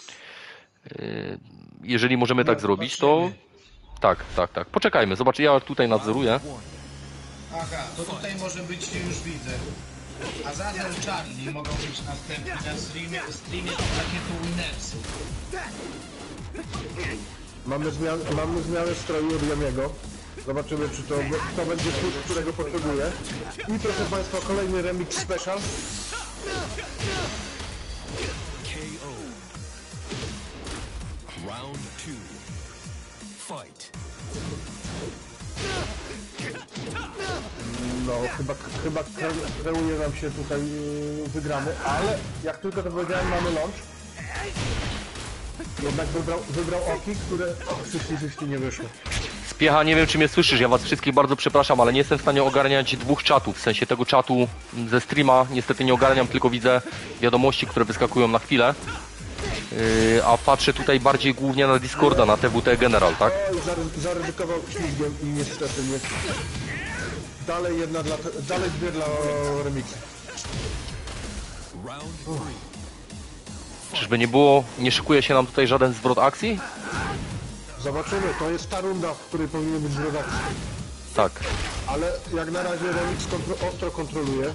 Jeżeli możemy tak zrobić, to... Tak. Poczekajmy, zobacz, ja tutaj nadzoruję. Aha, to tutaj może być, już widzę. Azazel Charlie mogą być następni na streamie pakietu Winersów. Mamy zmianę stroju od Jamiego. Zobaczymy, czy to będzie twór, którego potrzebuję. I proszę Państwa, kolejny remix special. Round 2. Fight. No, chyba kreuje nam się tutaj wygramy, ale jak tylko to powiedziałem, mamy launch. Jednak wybrał oki, które 50-50 nie wyszło. Spiecha, nie wiem czy mnie słyszysz, ja was wszystkich bardzo przepraszam, ale nie jestem w stanie ogarniać dwóch czatów, w sensie tego czatu ze streama niestety nie ogarniam, tylko widzę wiadomości, które wyskakują na chwilę. A patrzę tutaj bardziej głównie na Discorda, na TWT General, tak? Oj, zaryzykował ślizgiem i niestety nie. Dalej dwie dla remixy. Round 3. Czyżby nie było, nie szykuje się nam tutaj żaden zwrot akcji? Zobaczymy, to jest ta runda, w której powinien być redakcja. Tak. Ale jak na razie remix ostro kontroluje.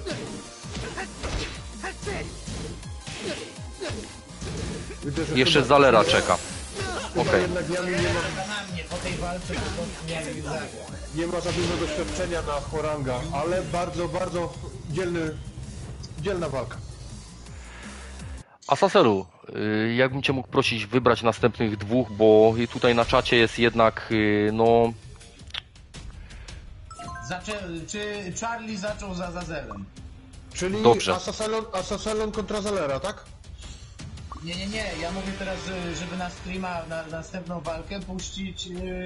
Widzę, że Jeszcze chyba- Zalera czeka. chyba Okej. jednak Jami Na mnie po tej walce to miałem zagrać. nie ma za dużo doświadczenia na Horanga, ale bardzo dzielna walka. Asaselu, jakbym cię mógł prosić wybrać następnych dwóch, bo tutaj na czacie jest jednak, no... Czy Charlie zaczął za Azazelem? Czyli Dobrze. Asaselon kontra Zalera, tak? Nie, ja mówię teraz, żeby na streama, na następną walkę puścić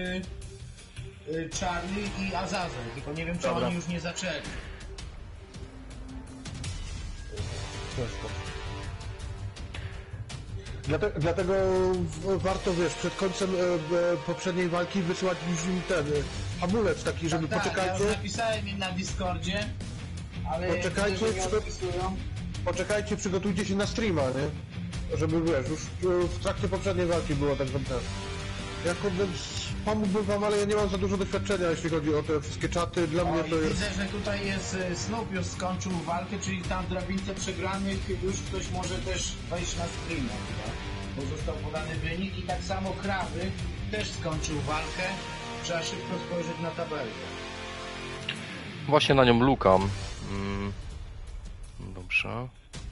Charlie i Azazel, tylko nie wiem czy Dobra. oni już nie zaczęli. Dlatego warto, wiesz, przed końcem poprzedniej walki wysłać już im ten amulet taki, żeby Tak, ja poczekajcie, już napisałem im na Discordzie, ale Poczekajcie, widzę, że nie czy- odpisują. poczekajcie, przygotujcie się na streama, nie? Żeby, wiesz, już w trakcie poprzedniej walki było tak, żeby ten... Ja kurde, pomógłbym wam, ale ja nie mam za dużo doświadczenia, jeśli chodzi o te wszystkie czaty, dla mnie O, to i jest... widzę, że tutaj jest Snoop już skończył walkę, czyli tam w drabince przegranych już ktoś może też wejść na streama, tak? Bo został podany wynik i tak samo Krawy też skończył walkę. Trzeba szybko spojrzeć na tabelkę. Właśnie na nią lukam. Dobrze.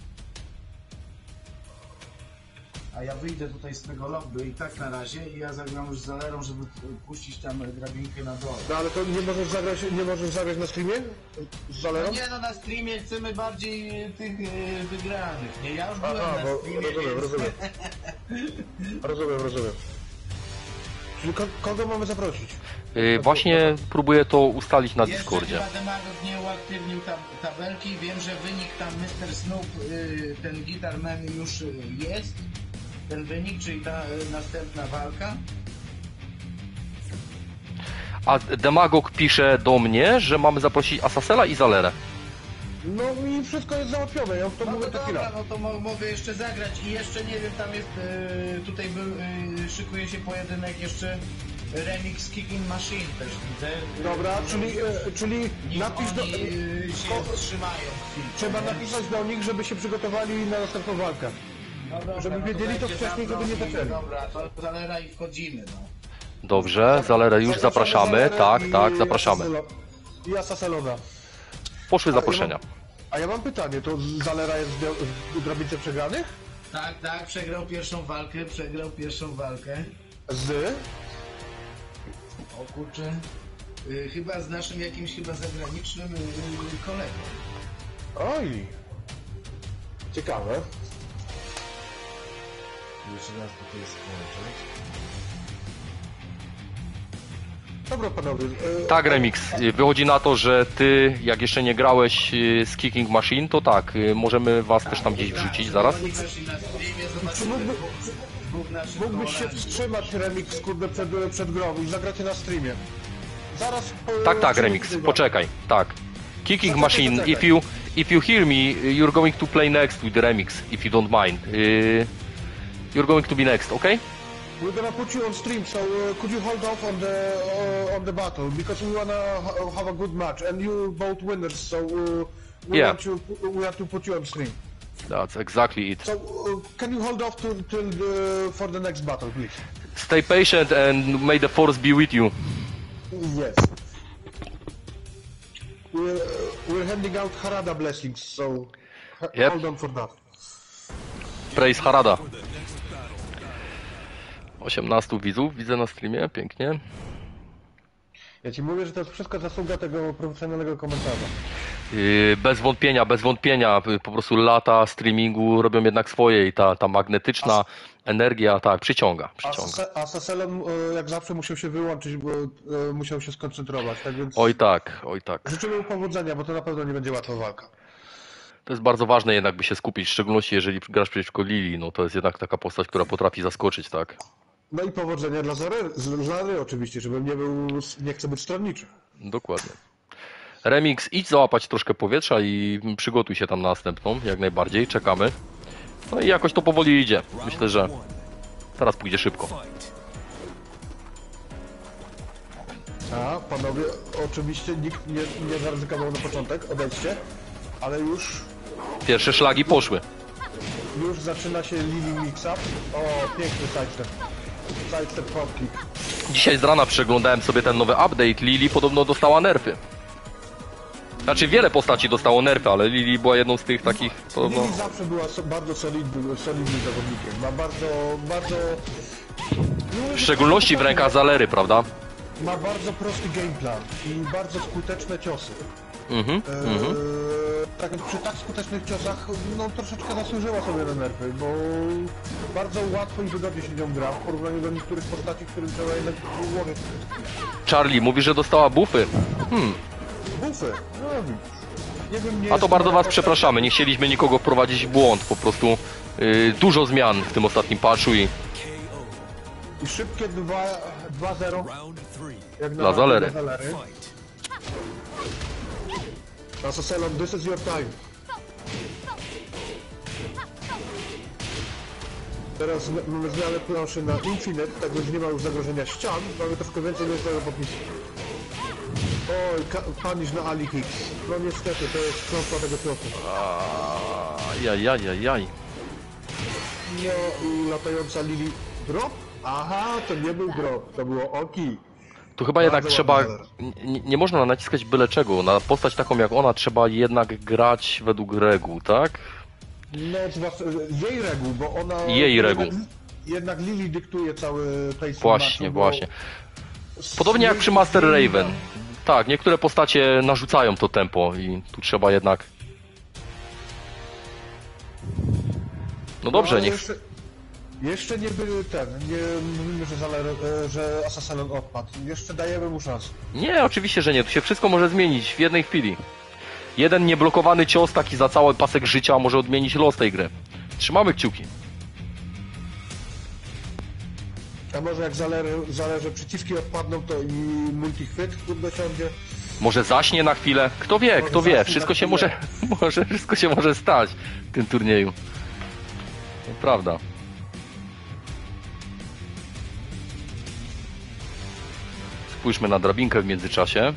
A ja wyjdę tutaj z tego lobby i tak na razie i ja zagram już z Zalerą, żeby puścić tam drabinkę na dole. No ale to nie możesz zagrać na streamie? Z Zalerą? No nie no, na streamie chcemy bardziej tych wygranych, nie? Ja już byłem Aha, na bo streamie, rozumiem. Rozumiem. Czyli kogo mamy zaprosić? Właśnie próbuję to ustalić na Jeszcze Discordzie. chyba Demagog nie uaktywnił tabelki. Wiem, że wynik tam Mr. Snoop, ten Guitarman już jest. Ten wynik, czyli ta następna walka. A Demagog pisze do mnie, że mamy zaprosić Asasela i Zalerę. No i wszystko jest załatwione, ja w to No mówię to to dobra, chwila. no to mogę jeszcze zagrać i jeszcze nie wiem, tam jest, tutaj był, szykuje się pojedynek jeszcze remix Kicking Machine też widzę. Dobra, czyli Nim napisz do... oni się wstrzymają chwilkę, Trzeba nie? napisać do nich, żeby się przygotowali na następną walkę. No dobra, żeby no wiedzieli to będzie wcześniej, żeby nie zaprosić. zaczęli. Dobra, to Zalera i wchodzimy, no. Dobrze, Zalerę już zapraszamy. Zalerę Tak, i tak, zapraszamy. I Asaselona. Poszły zaproszenia. A ja mam pytanie, to Zalera jest w drabince przegranych? Tak, przegrał pierwszą walkę. Z? O kurczę, chyba z naszym jakimś zagranicznym kolegą. Oj. Ciekawe. Jeszcze raz tutaj spojrzeć. Dobra panowie. Tak, Remix. Wychodzi na to, że ty, jak jeszcze nie grałeś z Kicking Machine, to tak, możemy was też tam gdzieś wrzucić zaraz. Oni weszli na streamie, zobaczymy dwóch naszych Mógłbyś się kolarzy. wstrzymać, Remix, kurde, przed grą i zagracie na streamie. Zaraz... Tak, Remix, poczekaj, tak. Kicking Machine, if you hear me, you're going to play next with Remix, if you don't mind. You're going to be next, okay? We're gonna put you on stream, so could you hold off on the battle because we wanna have a good match and you both winners, so we Yeah. want to put you on stream. That's exactly it. So can you hold off for the next battle, please? Stay patient and may the force be with you. Yes. We're handing out Harada blessings, so Yep. hold on for that. Praise Harada. 18 widzów widzę na streamie, pięknie. Ja ci mówię, że to jest wszystko zasługa tego profesjonalnego komentarza. Bez wątpienia, po prostu lata streamingu robią jednak swoje i ta magnetyczna energia, tak, przyciąga. A Saselon jak zawsze musiał się wyłączyć, bo musiał się skoncentrować, tak więc Oj tak. życzymy mu powodzenia, bo to na pewno nie będzie łatwa walka. To jest bardzo ważne jednak, by się skupić, w szczególności jeżeli grasz przeciwko Lili, no to jest jednak taka postać, która potrafi zaskoczyć, tak? No i powodzenia dla Zary oczywiście, żebym nie chcę być stronniczy. Dokładnie. Remix, idź załapać troszkę powietrza i przygotuj się tam na następną, jak najbardziej, czekamy. No i jakoś to powoli idzie. Myślę, że teraz pójdzie szybko. Fight. A, panowie, oczywiście nikt nie zaryzykował na początek, odejdźcie, ale już Pierwsze szlagi poszły. zaczyna się Lili Mix-Up. O, piękny sidestep. Sidestep hop kick. Dzisiaj z rana przeglądałem sobie ten nowy update. Lili podobno dostała nerfy. Znaczy wiele postaci dostało nerfy, ale Lili była jedną z tych takich podobno... Lili zawsze była bardzo solidnym zawodnikiem. Ma bardzo... W szczególności w rękach Zalery, prawda? Ma bardzo prosty gameplan i bardzo skuteczne ciosy. Tak więc przy tak skutecznych ciosach, no troszeczkę zasłużyła sobie na nerfy, bo bardzo łatwo i wygodnie się nią gra w porównaniu do niektórych postaci, którym trzeba jednak w głowie Charlie mówi, że dostała buffy. bufy. No, nie wiem, nie A to jest bardzo moja was postać. przepraszamy, nie chcieliśmy nikogo wprowadzić w błąd, po prostu Dużo zmian w tym ostatnim patchu i I szybkie 2-0. Round three. Jak Dla Zalery. Fight. Asaselon, this is your time. Teraz mamy zmianę planszy na Infinite, tak więc nie ma już zagrożenia ścian, mamy troszkę więcej miejscowego popisu. Oj, punish na Ali Kicks. No niestety, to jest klątwa tego tropu. Jaj. No i latająca Lili... Drop? Aha, to nie był drop, to było Oki. tu chyba jednak Bardzo trzeba, ładny nie można naciskać byle czego, na postać taką jak ona trzeba jednak grać według reguł, tak? No, zwłaszcza jej reguł, bo ona... Jej reguł. Jednak Lili dyktuje cały pace Właśnie, meczu, właśnie. bo Podobnie jak jej- przy Master jej- Raven. Tak, niektóre postacie narzucają to tempo i tu trzeba jednak... No dobrze, ale niech... Jeszcze nie były nie mówimy, że Assassin odpadł. Jeszcze dajemy mu szansę. Nie, oczywiście, że nie. Tu się wszystko może zmienić w jednej chwili. Jeden nieblokowany cios taki za cały pasek życia może odmienić los tej gry. Trzymamy kciuki. A może jak zależy przyciski odpadną, to i multi-chwyt dosiądzie. Może zaśnie na chwilę. Kto wie, Może kto wie. zaśnie Wszystko na się chwilę. może... Wszystko się może stać w tym turnieju. To prawda. Spójrzmy na drabinkę w międzyczasie.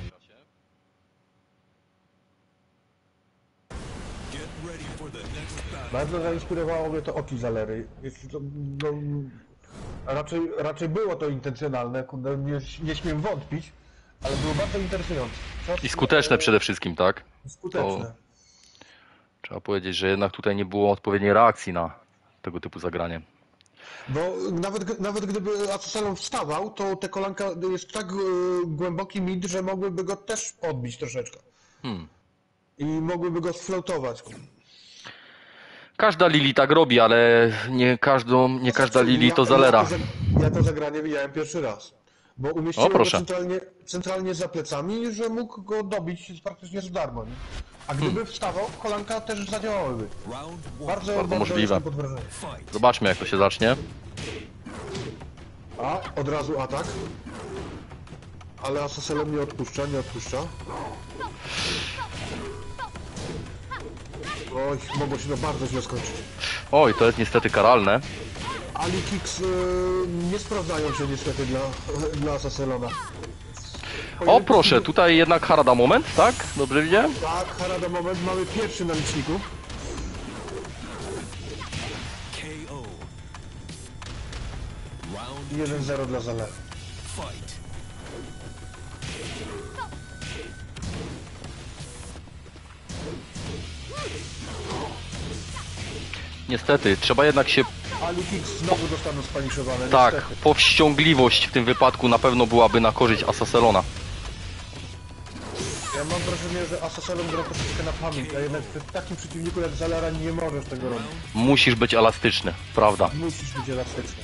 Get ready for the next battle. Bardzo zainspirowało mnie to Oki Zalery. Jeśli to, no, raczej było to intencjonalne, kurde, nie śmiem wątpić, ale było bardzo interesujące. I skuteczne przede wszystkim, tak? Skuteczne. Trzeba powiedzieć, że jednak tutaj nie było odpowiedniej reakcji na tego typu zagranie. Bo nawet gdyby Assassin wstawał, to te kolanka jest tak głęboki mid, że mogłyby go też odbić troszeczkę. I mogłyby go sfloatować. Każda Lili tak robi, ale nie każda Lili to Zalera. Ja to zagranie widziałem pierwszy raz. Bo umieściłem O, proszę. go centralnie za plecami, że mógł go dobić praktycznie za darmo. Nie? A gdyby wstawał, kolanka też zadziałałyby. Round one. Bardzo możliwe. jestem pod wrażeniem. Fight. Zobaczmy, jak to się zacznie. A, od razu atak. Ale Assassin nie odpuszcza. Oj, mogło się to bardzo źle skończyć. Oj, to jest niestety karalne. Ali Kicks nie sprawdzają się niestety dla Assassina. O, proszę, tutaj jednak Harada moment, tak? Dobrze widziałem? Tak, Harada moment, mamy pierwszy na liczniku. KO. Round 1-0 dla Zalery. fight. Niestety, trzeba jednak się... Ali Kicks znowu dostaną spaniszowane, Tak, niestety. powściągliwość w tym wypadku na pewno byłaby na korzyść Assassin'a. Ja mam wrażenie, że Assassin gra troszeczkę na pamięć, a jednak w takim przeciwniku jak Zalera nie możesz tego robić. Musisz być elastyczny, prawda? Musisz być elastyczny.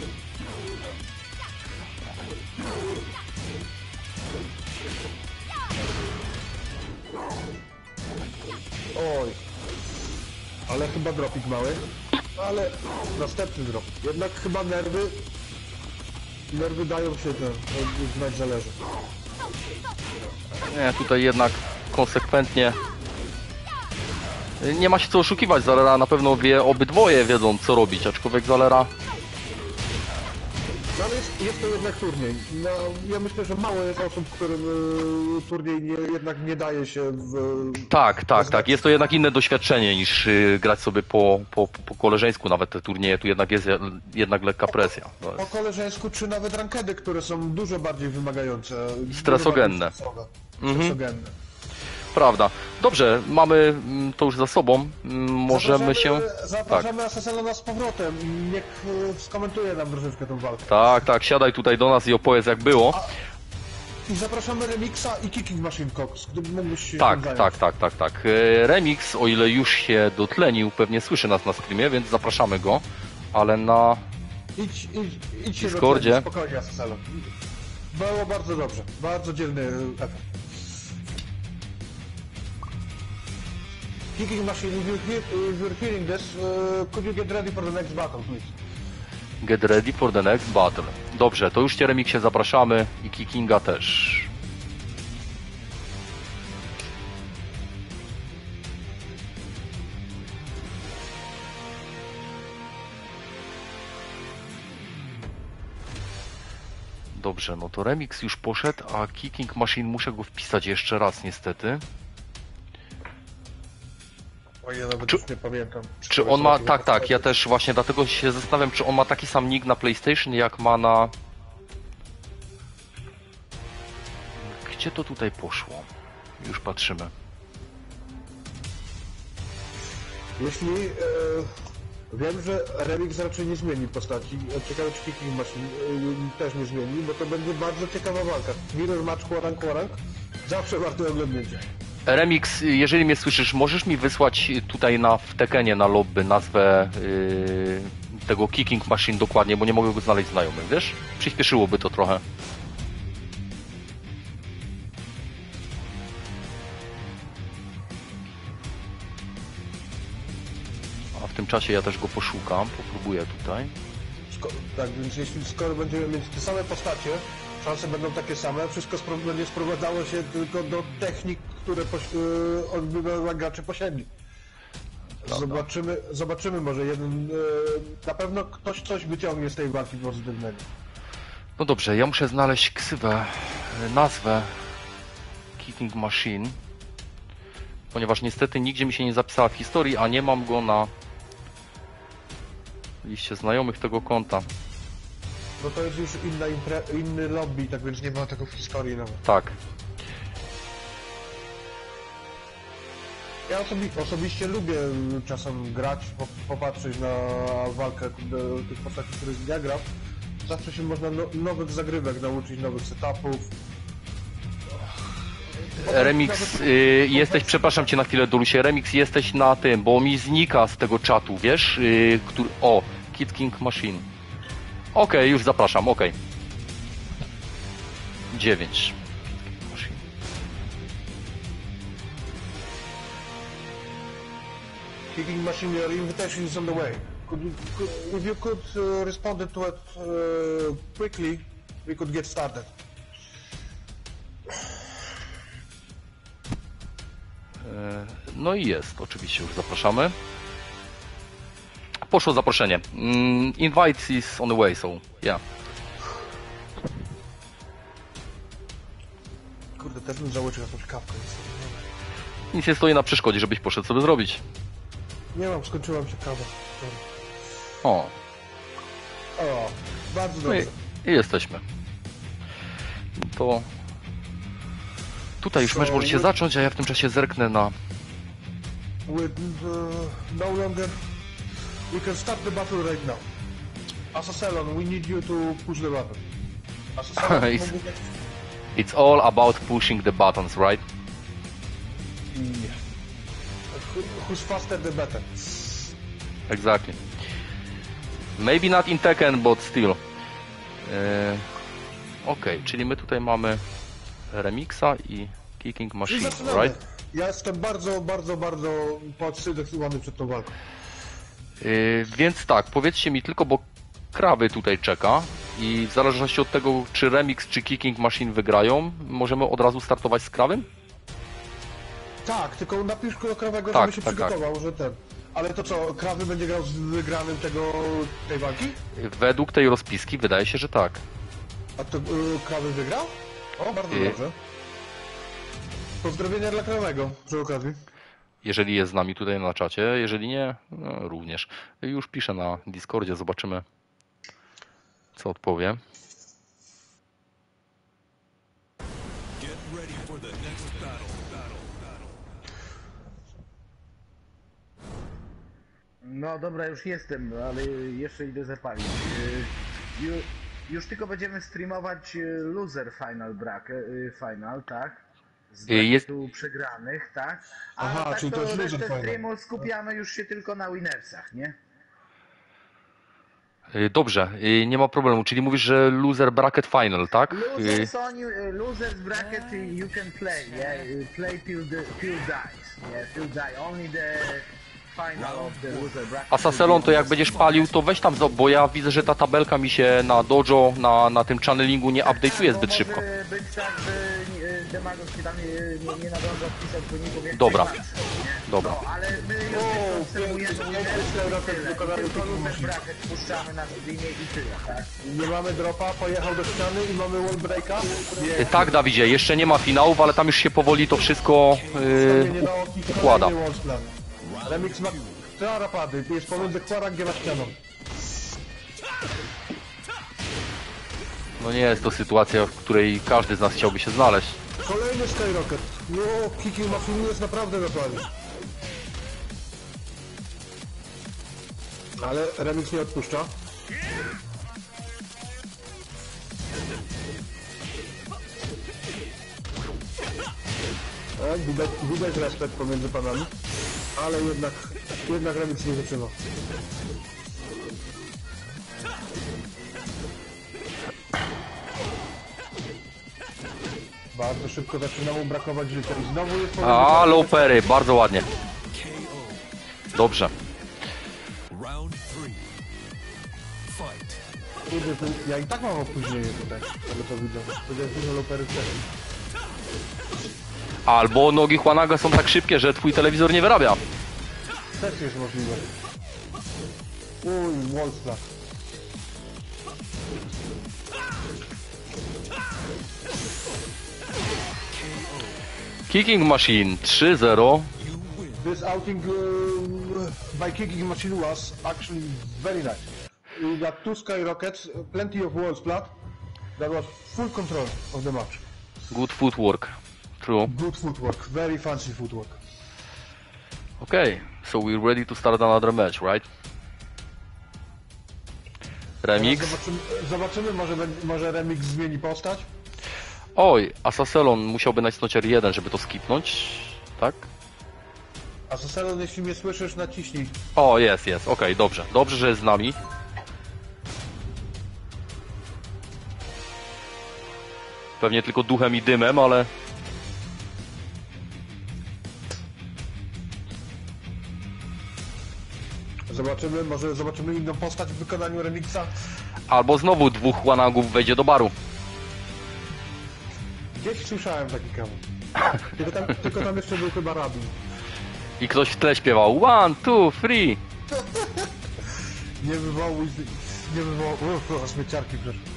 Oj. Ale chyba dropik mały. Ale następny drop. Jednak chyba nerwy dają się znać zależy. Nie, tutaj jednak konsekwentnie... Nie ma się co oszukiwać, Zalera na pewno wie, obydwoje wiedzą co robić, aczkolwiek Zalera... No ale jest to jednak turniej. No, ja myślę, że mało jest osób, którym turniej jednak nie daje się w... Tak, jest to jednak inne doświadczenie niż grać sobie po koleżeńsku, nawet te turnieje, tu jednak jest jednak lekka presja. To Po jest koleżeńsku, czy nawet rankedy, które są dużo bardziej wymagające. Stresogenne. Dużo bardziej stresogenne. prawda. Dobrze, mamy to już za sobą, możemy się... Zapraszamy Assassina z powrotem. Niech skomentuje nam troszeczkę tą walkę. Tak, siadaj tutaj do nas i opowiedz jak było. I zapraszamy Remixa i Kicking Machine Cox, gdyby mógłbyś się tym Tak. zająć. Remix, o ile już się dotlenił, pewnie słyszy nas na streamie, więc zapraszamy go, ale na... Idź się Discordzie. do spokojnie, Assassin. Było bardzo dobrze. Bardzo dzielny efekt. Kicking Machine, if you're hearing this, could you get ready for the next battle, please? Get ready for the next battle. Dobrze, to już cię Remiksie zapraszamy i Kickinga też. Dobrze, no to Remix już poszedł, a Kicking Machine muszę go wpisać jeszcze raz niestety. O, ja nawet Czy- już nie pamiętam. Czy on ma... Tak, tak, ja też właśnie dlatego się zastanawiam, czy on ma taki sam nick na PlayStation, jak ma na... Gdzie to tutaj poszło? Już patrzymy. Jeśli... wiem, że Remix raczej nie zmieni postaci. Ciekawe, czy Kicking Machine też nie zmieni, bo to będzie bardzo ciekawa walka. Mirror match, quarank. Zawsze warte oglądnięcia. Remix, jeżeli mnie słyszysz, możesz mi wysłać tutaj w Tekenie na lobby nazwę tego Kicking Machine dokładnie, bo nie mogę go znaleźć znajomych, wiesz? Przyspieszyłoby to trochę. A w tym czasie ja też go poszukam, popróbuję tutaj. Tak, więc jeśli skoro będziemy mieć te same postacie, szanse będą takie same, wszystko będzie sprowadzało się tylko do technik, które gracze posiedli. Zobaczymy, może jeden... na pewno ktoś coś wyciągnie z tej walki pozytywnego. No dobrze, ja muszę znaleźć ksywę, nazwę Kicking Machine, ponieważ niestety nigdzie mi się nie zapisała w historii, a nie mam go na liście znajomych tego konta. No to jest już inny lobby, tak więc nie ma tego w historii nawet. Tak. Ja osobiście lubię czasem grać, popatrzeć na walkę tych postaci, których ja gram. Zawsze się można nowych zagrywek nauczyć, nowych setupów. Remix, jesteś, przepraszam cię na chwilę, Dolusie, Remix, jesteś na tym, bo mi znika z tego czatu, wiesz, który... O, Kicking Machine. Okej, już zapraszam, okej. 9. Kicking Machine, your invitation is on the way. If you could respond to it quickly, we could get started. No i jest, oczywiście już zapraszamy. Poszło zaproszenie. Invite is on the way, so yeah. Kurde, też bym założył jakąś kawkę. Nic nie stoi na przeszkodzie, żebyś poszedł sobie zrobić. Nie mam, skończyła mi się kawa. O, O, bardzo no dobrze. i jesteśmy. To tutaj już mecz możecie zacząć, a ja w tym czasie zerknę na... No longer... We can start the battle right now. Assassin, we need you to push the button. It's- It's all about pushing the buttons, right? Yeah. Who's faster the better. Exactly. Maybe not in Tekken, but still. Okej, czyli my tutaj mamy Remixa i Kicking I Machine, zaczynamy. right? Ja jestem bardzo podekscytowany przed tą walką. Więc tak, powiedzcie mi tylko, bo Krawy tutaj czeka i w zależności od tego, czy Remix, czy Kicking Machine wygrają, możemy od razu startować z Krawym? Tak, tylko napisz do Krawego, Tak, żeby się tak, przygotował, że ten... Ale to co, Krawy będzie grał z wygranym tej walki? Według tej rozpiski wydaje się, że tak. A to Krawy wygrał? O, bardzo Y- dobrze. Pozdrowienia dla Krawego przy okazji. Jeżeli jest z nami tutaj na czacie, jeżeli nie, no, również. Już piszę na Discordzie, zobaczymy, co odpowie. Get ready for the next battle. No dobra, już jestem, ale jeszcze idę zapalić. Już tylko będziemy streamować loser final final, tak? Z Jest- tu przegranych, tak? A Aha, tak czyli to jest loser resztę final. streamu skupiamy już się tylko na winnersach, nie? Dobrze, nie ma problemu, czyli mówisz, że loser bracket final, tak? Losers only, losers bracket you can play, yeah, play till dies, yeah, till die, only the final of the loser bracket. A Saselon, to jak będziesz palił, to weź tam, bo ja widzę, że ta tabelka mi się na dojo, na tym channelingu nie update'uje zbyt szybko. Może być tak, że Demagog się tam nie nadąża wpisać wyników jak Dobra. najbardziej, nie? Dobra. No, ale my już obserwujemy tylko loser bracket puszczamy na streamie i tyle, tak? Nie mamy dropa, pojechał do ściany i mamy wall breaka. Nie, Tak, Dawidzie, jeszcze nie ma finałów, ale tam już się powoli to wszystko nie dało układa. Remix ma rapady, jest pomiędzy Kwarangiem a ścianą. No nie jest to sytuacja, w której każdy z nas chciałby się znaleźć. Kolejny Skyrocket. No, Kiki Machine jest naprawdę na planie. Ale Remix nie odpuszcza. Tak, widać respekt pomiędzy panami. Ale jednak Remix nie zaczyna. Bardzo szybko zaczyna mu brakować życia i znowu jest A, low-pery, bardzo ładnie. Dobrze. Round 3. Fight. Kurde, ja i tak mam opóźnienie tutaj, ale to widzę. Powiedziałem, że lopery też. Albo nogi Juanaga są tak szybkie, że twój telewizor nie wyrabia. Też jest możliwe. Uj, Wolfsla. Kicking Machine 3-0. This outing by Kicking Machine was actually very nice. We got 2 skyrockets, plenty of wall splat. That was full control of the match. Good footwork. True. Good footwork, very fancy footwork. Okay, so we're ready to start another match, right? Remix. Zobaczymy, może Remix zmieni postać. Oj, Asaselon musiałby nacisnąć R1, żeby to skipnąć. Tak? A Saselon, jeśli mnie słyszysz, naciśnij. O, jest, okej, dobrze. Dobrze, że jest z nami. Pewnie tylko duchem i dymem, ale... Zobaczymy, może zobaczymy inną postać w wykonaniu Remixa. Albo znowu dwóch Juanagów wejdzie do baru. Gdzieś słyszałem taki kawał. Tylko tam jeszcze był chyba Rabin. I ktoś w tle śpiewał 1, 2, 3. Nie wywołuj... śmieciarki przecież.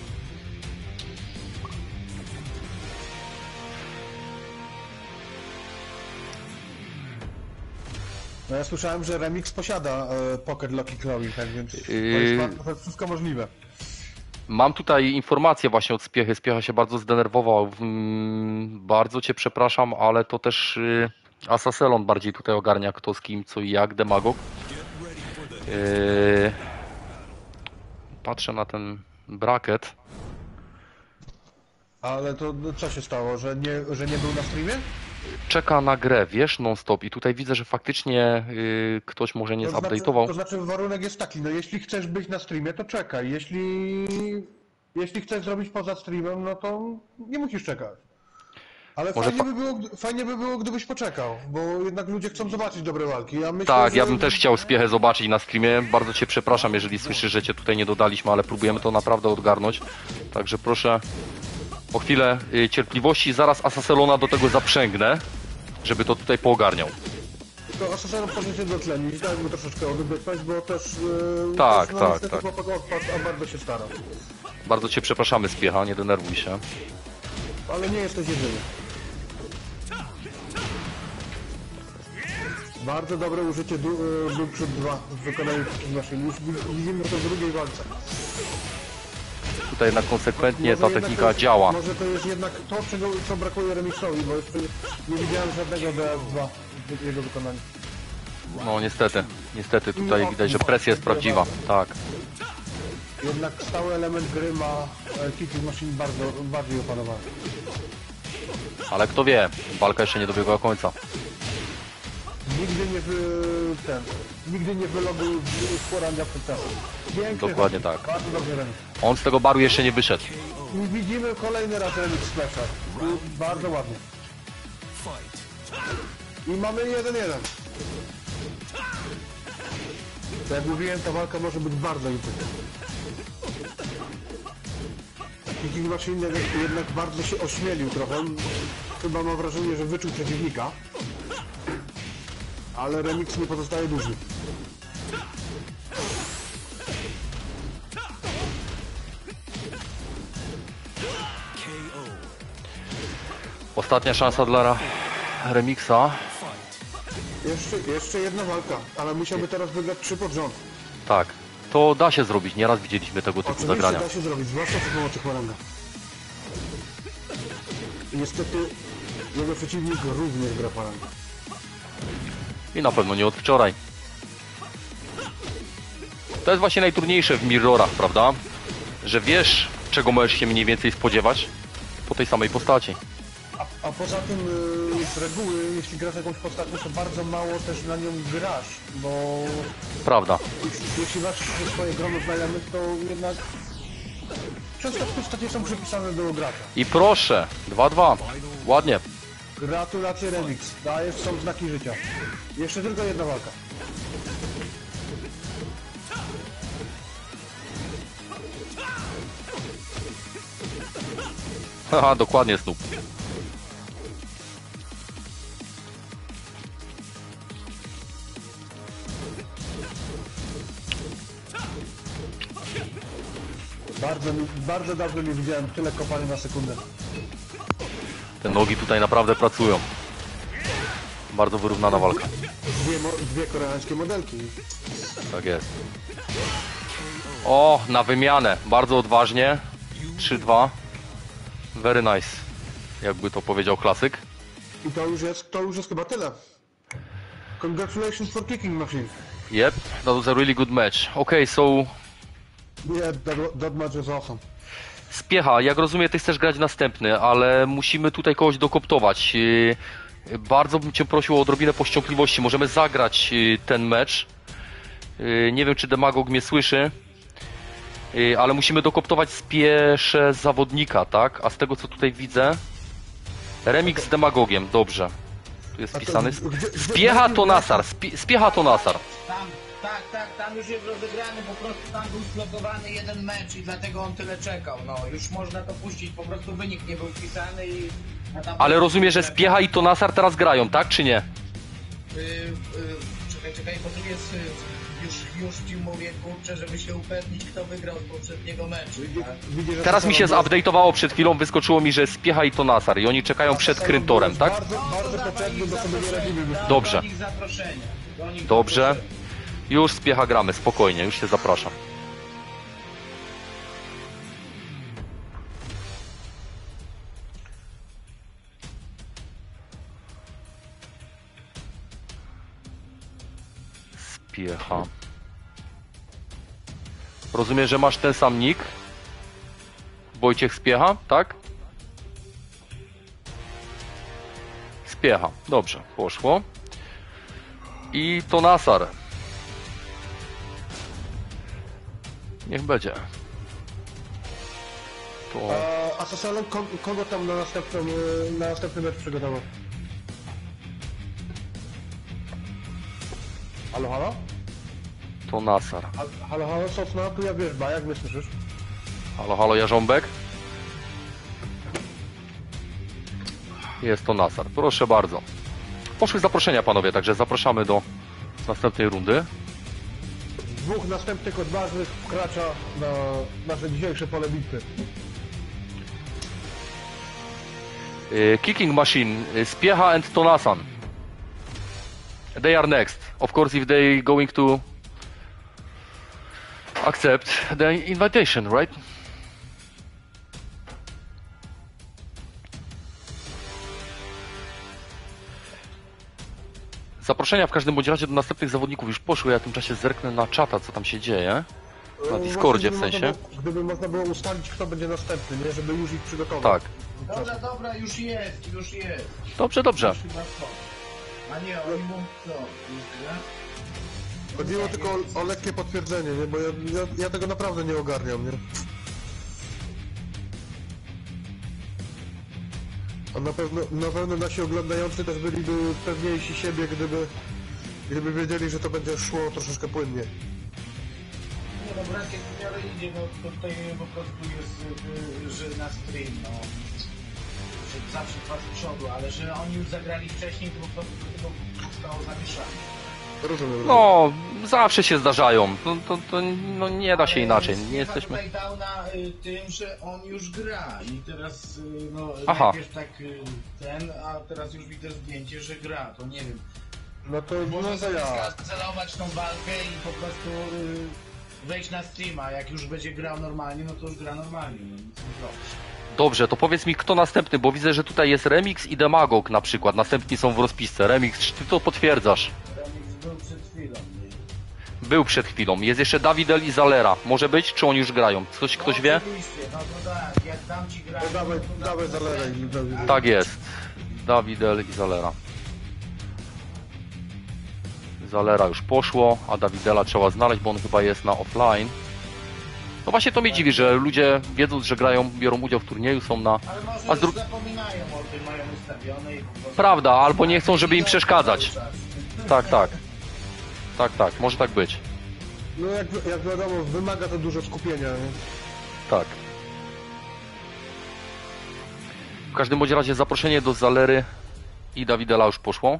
No ja słyszałem, że Remix posiada Pocket Locky Chloe, tak więc to jest wszystko możliwe. Mam tutaj informację właśnie od Spiechy. Spiecha się bardzo zdenerwował. Bardzo cię przepraszam, ale to też Asaselon bardziej tutaj ogarnia kto z kim, co i jak, Demagog. Patrzę na ten bracket. Ale to co się stało, że nie był na streamie? Czeka na grę, wiesz, non-stop. I tutaj widzę, że faktycznie ktoś może nie zupdate'ował. To znaczy warunek jest taki, no jeśli chcesz być na streamie, to czekaj. Jeśli chcesz zrobić poza streamem, no to nie musisz czekać. Ale Może fajnie by było, gdybyś poczekał, bo jednak ludzie chcą zobaczyć dobre walki. Ja myślę, Tak, że... ja bym też chciał Spiechę zobaczyć na streamie. Bardzo cię przepraszam, jeżeli słyszysz, że cię tutaj nie dodaliśmy, ale próbujemy to naprawdę odgarnąć. Także proszę o chwilę cierpliwości. Zaraz Asaselona do tego zaprzęgnę, żeby to tutaj poogarniał. To Assassin proszę się dotlenić, daj mu troszeczkę odbytać, bo też... Tak, też, tak, niestety tak. chłopak odpadł, a bardzo się starał. Bardzo cię przepraszamy, Spiecha, nie denerwuj się. Ale nie jesteś jedyny. Bardzo dobre użycie był przed 2 w wykonaniu naszym. Już widzimy to w drugiej walce. Tutaj jednak konsekwentnie Może ta jednak technika to jest, działa. Może to jest jednak to, co brakuje Remixowi, bo jeszcze nie widziałem żadnego DF2 w jego wykonaniu. No niestety tutaj widać, że presja jest prawdziwa. Tak. Jednak stały element gry ma Kicking Machine bardziej opanowany. Ale kto wie, walka jeszcze nie dobiegła końca. Nigdy nie wyloguj z foranga przed czasem. Piękny Dokładnie hak. tak. Bardzo dobrze remix. On z tego baru jeszcze nie wyszedł. I widzimy kolejny raz remix Splasha. Bardzo ładnie. Fight. I mamy 1-1. To jak mówiłem, ta walka może być bardzo intensywna. Kicking Machine jednak bardzo się ośmielił trochę. Chyba mam wrażenie, że wyczuł przeciwnika. Ale remix nie pozostaje duży. KO. Ostatnia szansa dla Remixa. Jeszcze jedna walka, ale musiałby teraz wygrać 3 pod rząd. Tak. To da się zrobić, nieraz widzieliśmy tego typu Oczywiście zagrania. da się zrobić, zwłaszcza przy pomocy Choranga. I niestety jego przeciwnik również gra Choranga. I na pewno nie od wczoraj. To jest właśnie najtrudniejsze w mirrorach, prawda? Że wiesz, czego możesz się mniej więcej spodziewać po tej samej postaci. A poza tym z reguły, jeśli grasz jakąś postacią, to bardzo mało też na nią grasz, bo Prawda. jeśli masz swoje grono znajomych, to jednak często postacie są przypisane do gracza. I proszę, 2-2. Ładnie. Gratulacje Remix, dajesz, są znaki życia. Jeszcze tylko jedna walka. Haha, dokładnie, Snoop. Bardzo dawno nie widziałem tyle kopania na sekundę. Te nogi tutaj naprawdę pracują. Bardzo wyrównana walka. Dwie koreańskie modelki. Tak jest. O, na wymianę. Bardzo odważnie. 3-2. Very nice. Jakby to powiedział klasyk. I to już jest chyba tyle. Congratulations for Kicking Machine. Yep, that was a really good match. Okay, so Yeah, that match is awesome. Spiecha, jak rozumiem, ty chcesz grać następny, ale musimy tutaj kogoś dokoptować. Bardzo bym cię prosił o odrobinę powściągliwości. Możemy zagrać ten mecz. Nie wiem, czy Demagog mnie słyszy, ale musimy dokoptować spieszę zawodnika, tak? A z tego, co tutaj widzę, remix z Demagogiem, dobrze. Tu jest A to pisany. gdzie- Spiecha to Nasar, spiecha to Nasar. Tam już jest rozegrany, po prostu tam był zblokowany jeden mecz i dlatego on tyle czekał. No, już można to puścić, po prostu wynik nie był wpisany i... Ale rozumiem, że Spiecha i to Nasar teraz grają, tak czy nie? Czekaj, bo tu jest... Już ci mówię, kurczę, żeby się upewnić, kto wygrał z poprzedniego meczu. Tak? Widzisz, że Teraz to mi się samo zupdate'owało przed chwilą, wyskoczyło mi, że Spiecha i to Nasar i oni czekają przed było- Kryntorem, tak? Bardzo potrzebny, bo sobie nie radzimy. Dobrze. Do nich zaproszenia. Do nich Dobrze. zaproszenia. Już Spiecha gramy, spokojnie, już się zapraszam. Spiecha. Rozumiem, że masz ten sam nick? Wojciech Spiecha, tak? Spiecha, dobrze, poszło. I to Nasar. Niech będzie. To A Sasalo, kogo tam na następny mecz przygotował? Halo, halo? to Nasar. Halo, halo, Sosna, tu ja wierzba, jak mnie słyszysz? Halo, halo, Jarząbek? Jest to Nasar. Proszę bardzo. Poszły zaproszenia, panowie, także zapraszamy do następnej rundy. Dwóch następnych odważnych wkracza na nasze dzisiejsze pole bitwy. Kicking Machine, Spiecha and Tonasan. They are next. Of course, if they going to accept the invitation, right? Zaproszenia w każdym bądź razie do następnych zawodników już poszły. Ja w tym czasie zerknę na czata, co tam się dzieje. Na Discordzie w sensie. Gdyby można było ustalić, kto będzie następny, nie? Żeby już ich przygotować. Tak. Dobra, już jest. Dobrze, dobrze. Chyba spoko. A nie, oni mówią co? Nie? Chodziło tylko o lekkie potwierdzenie, nie? Bo ja tego naprawdę nie ogarniam, nie? A na pewno nasi oglądający też byliby pewniejsi siebie, gdyby wiedzieli, że to będzie szło troszeczkę płynnie. Nie no, brak jak w miarę idzie, no to tutaj po prostu jest, że na stream, no. Że zawsze trwa z przodu, ale że oni już zagrali wcześniej, to po prostu tylko zostało zamieszanie. Rozumiem. No, zawsze się zdarzają. No nie da się Ale inaczej. Nie Stefan jesteśmy... tutaj dał na tym, że on już gra i teraz no Aha. najpierw tak a teraz już widzę zdjęcie, że gra, to nie wiem. No to Może no to sobie ja. skancelerować tą walkę i po prostu wejść na streama, jak już będzie grał normalnie, no to już gra normalnie, no nic nie zrobisz. Dobrze, to powiedz mi kto następny, bo widzę, że tutaj jest Remix i Demagog na przykład. Następni są w rozpisce. Remix, czy ty to potwierdzasz? Remix był przed chwilą. Nie? Był przed chwilą. Jest jeszcze Davidel i Zalera. Może być, czy oni już grają? Ktoś No, wie? Oczywiście, no to tak, jak dam ci grać, No dawaj, to dawaj dam zaleraj. Tak jest. Davidel i Zalera. Zalera już poszło, a Davidela trzeba znaleźć, bo on chyba jest na offline. No właśnie to mnie dziwi, że ludzie wiedząc, że grają, biorą udział w turnieju, są na... Ale może A z już zapominają o tym, mają ustawione i po prostu... Prawda, albo nie chcą, żeby im przeszkadzać. Cały czas. Tak, tak. Tak, tak, może tak być. No jak wiadomo, wymaga to dużo skupienia, nie? Tak. W każdym bądź razie zaproszenie do Zalery i Davidela już poszło.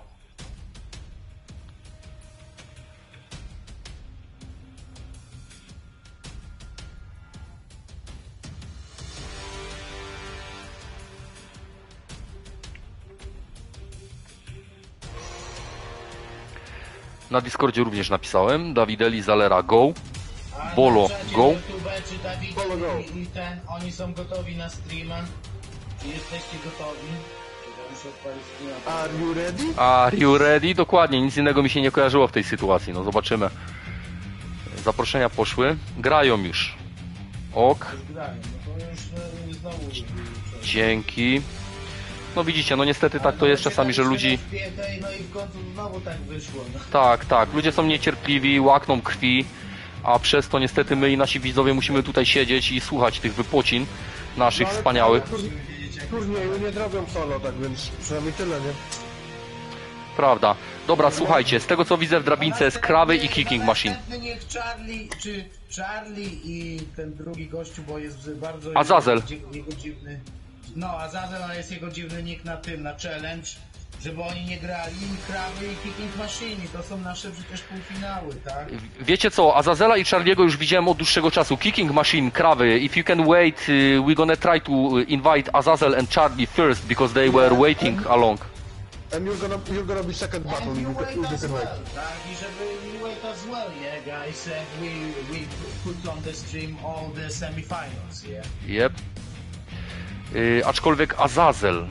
Na Discordzie również napisałem. Davideli, Zalera, go. A Bolo, na czacie go. YouTube, czy Dawid Bolo, go. i ten, oni są gotowi na streama? Czy jesteście gotowi? Czy muszę odpalić streama? Are you ready? Are you ready? Dokładnie, nic innego mi się nie kojarzyło w tej sytuacji. No zobaczymy. Zaproszenia poszły. Grają już. Ok. Już grają, no to już znowu... Dzięki. No widzicie, no niestety tak to jest czasami, że ludzi... No i w końcu znowu tak wyszło, no. Tak, tak, ludzie są niecierpliwi, łakną krwi, a przez to niestety my i nasi widzowie musimy tutaj siedzieć i słuchać tych wypocin naszych No, ale wspaniałych. Turnieju nie zrobią solo, tak więc przynajmniej tyle, nie? Prawda. Dobra, słuchajcie, z tego co widzę w drabince jest Krawy i Kicking Machine. Następny niech Charlie i ten drugi gościu, bo jest bardzo... Azazel. Jego dziwny... No, Azazel, ale jest jego dziwny nick na tym, na challenge, żeby oni nie grali Krawy i Kicking Machine. To są nasze przecież półfinały, tak? Wiecie co, Azazela i Charliego już widziałem od dłuższego czasu. Kicking Machine, Krawy, if you can wait, we're gonna try to invite Azazel and Charlie first, because they were waiting along. And you're gonna be second battle, And you you wait can as wait. well, tak? I żeby you wait as well, yeah, guys, and we put on the stream all the semifinals, yeah? Yep. Aczkolwiek Azazel,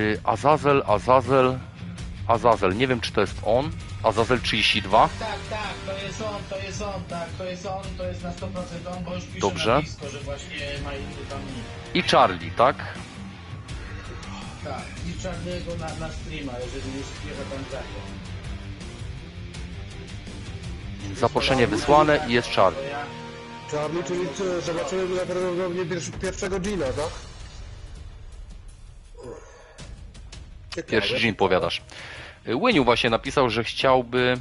Azazel, nie wiem czy to jest on, Azazel 32. Tak, to jest na 100% on, bo już pisze Dobrze. na blisko, że właśnie ma inny tam nick. I Charlie, tak? Tak, i czarnego na streama, jeżeli już śpiewa tam zaczął. Zaproszenie wysłane i jest Charlie. To ja... Charlie, czyli co, zobaczymy prawdopodobnie pierwszego Gina, tak? Pierwszy dzień powiadasz. Łyniu właśnie napisał, że chciałby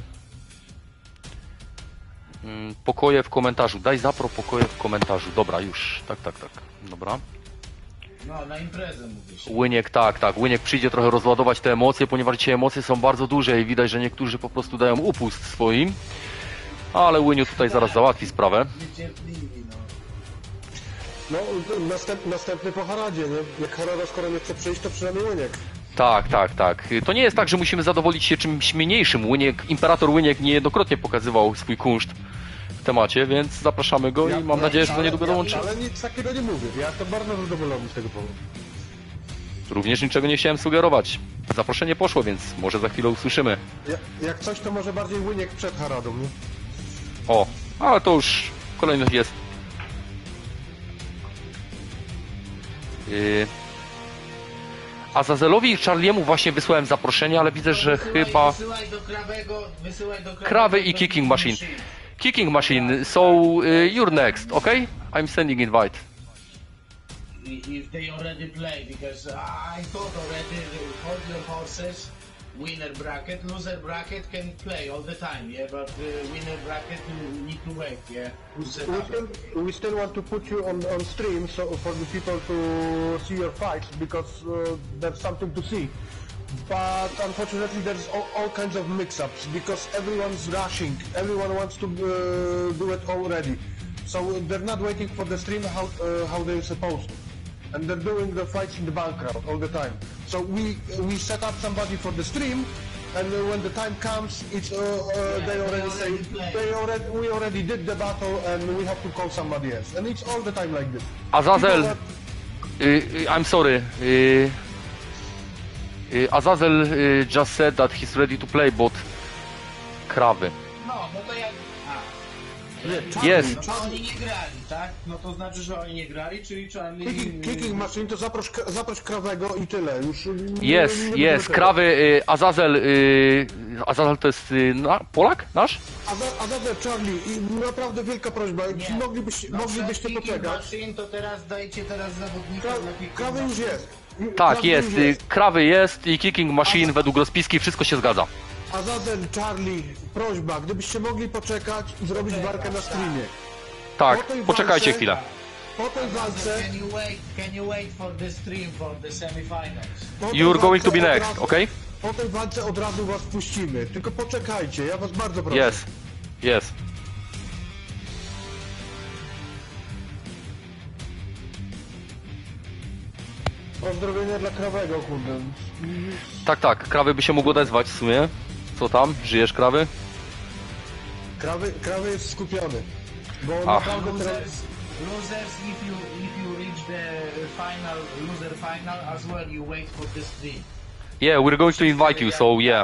pokoje w komentarzu. Daj zapro pokoje w komentarzu. Dobra, już. Tak. Dobra. No, na imprezę mówisz. Łyniek, tak. Łyniek przyjdzie trochę rozładować te emocje, ponieważ dzisiaj emocje są bardzo duże i widać, że niektórzy po prostu dają upust swoim. Ale Łyniu tutaj zaraz załatwi sprawę. Niecierpliwi, no. No, następny po Haradzie, nie? Jak Harada skoro nie chce przyjść, to przynajmniej Łyniek. Tak. To nie jest tak, że musimy zadowolić się czymś mniejszym. Imperator Łyniek niejednokrotnie pokazywał swój kunszt w temacie, więc zapraszamy go i mam nadzieję, że za niedługo dołączy. Ale nic takiego nie mówię, ja jestem bardzo zadowolony z tego powodu. Również niczego nie chciałem sugerować. Zaproszenie poszło, więc może za chwilę usłyszymy. Jak coś, to może bardziej Łyniek przed Haradą, nie? O, ale to już kolejność jest. Azazelowi i Charliemu właśnie wysłałem zaproszenie, ale widzę, że chyba... Wysyłaj do Krawego, Krawy i do Kicking Machine. Kicking Machine, so you're next, okay? I'm sending invite. If they already play, because I thought already, hold your horses, winner bracket, loser bracket can play all the time, yeah, but winner bracket you need to wait, yeah. We still want to put you on stream so for the people to see your fights because there's something to see. But unfortunately there's all kinds of mix-ups because everyone's rushing. Everyone wants to do it already. So they're not waiting for the stream how they're supposed to. And they're doing the fights in the background all the time. So we set up somebody for the stream, and when the time comes, it's they already say we already did the battle, and we have to call somebody else. And it's all the time like this. Azazel, People I'm sorry. Azazel just said that he's ready to play, but Krawy. No to jak... Jest. No to oni nie grali, tak? No to znaczy, że oni nie grali, czyli Charlie... Kicking Machine to zaproś Krawego i tyle. Już Jest, Krawy, Azazel, Azazel to jest Polak nasz? Azazel, Charlie, i naprawdę wielka prośba, Nie. moglibyście Kicking poczekać. Machine, to teraz dajcie zawodnika na Kicking Krawy już jest. Tak, Krawy jest, już Krawy jest i Kicking Machine według rozpiski, wszystko się zgadza. Azazel, Charlie, prośba, gdybyście mogli poczekać i zrobić walkę na streamie. Tak, Po tej poczekajcie walce- chwilę. Po tej walce... Can you wait for the stream for the semifinals? po tej You're going to be walce od next, razu- okay? Po tej walce od razu was puścimy, tylko poczekajcie, ja was bardzo proszę. Yes. Pozdrowienia dla Krawego, kurde. Tak, Krawy by się mógł odezwać w sumie. Co tam? Żyjesz, Krawy? Krawy jest skupiony. Bo Ach. naprawdę teraz... Losers, if you reach the final, loser final as well, you wait for the stream. Yeah, we're going to invite you, so yeah.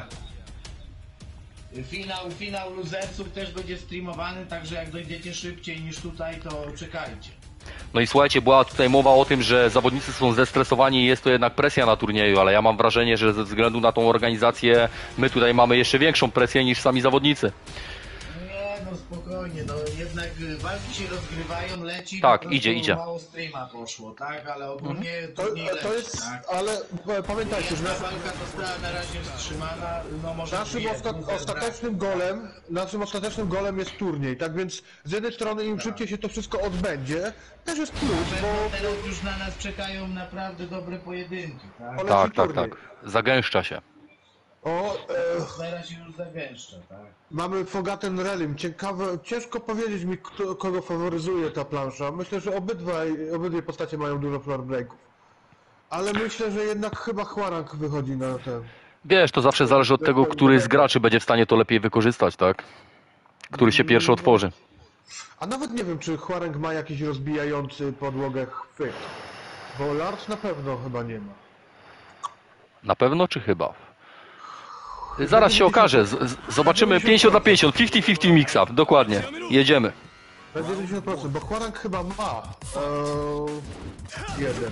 Finał losersów też będzie streamowany, także jak dojdziecie szybciej niż tutaj, to czekajcie. No i słuchajcie, była tutaj mowa o tym, że zawodnicy są zestresowani i jest to jednak presja na turnieju, ale ja mam wrażenie, że ze względu na tą organizację my tutaj mamy jeszcze większą presję niż sami zawodnicy. Nie, no spokojnie, no jednak walki się rozgrywają, leci, Tak, po prostu idzie. mało streama poszło, tak, ale ogólnie To, turniej to leci, jest... tak. Ale pamiętajcie, że Ta walka została na razie wstrzymana, no może naszym dwie, loser ostatecznym golem jest turniej, tak więc z jednej strony im szybciej się to wszystko odbędzie, też jest plus, bo bo teraz już na nas czekają naprawdę dobre pojedynki, tak? poleci turniej. Tak. Zagęszcza się. Teraz się już zagęszcza, tak? Mamy Forgotten Realm. Ciekawe, ciężko powiedzieć mi, kogo faworyzuje ta plansza. Myślę, że obydwie postacie mają dużo floor breaków. Ale myślę, że jednak chyba Hwarang wychodzi na ten. Wiesz, to zawsze zależy od tego, który z graczy będzie w stanie to lepiej wykorzystać, tak? Który się pierwszy otworzy. A nawet nie wiem, czy Hwarang ma jakiś rozbijający podłogę chwyt. Bo Lars na pewno chyba nie ma. Na pewno czy chyba? Zaraz się okaże. Zobaczymy 50 na 50. 50-50 mix-up. Dokładnie. Jedziemy. Na 90%, bo Hwarang chyba ma jeden.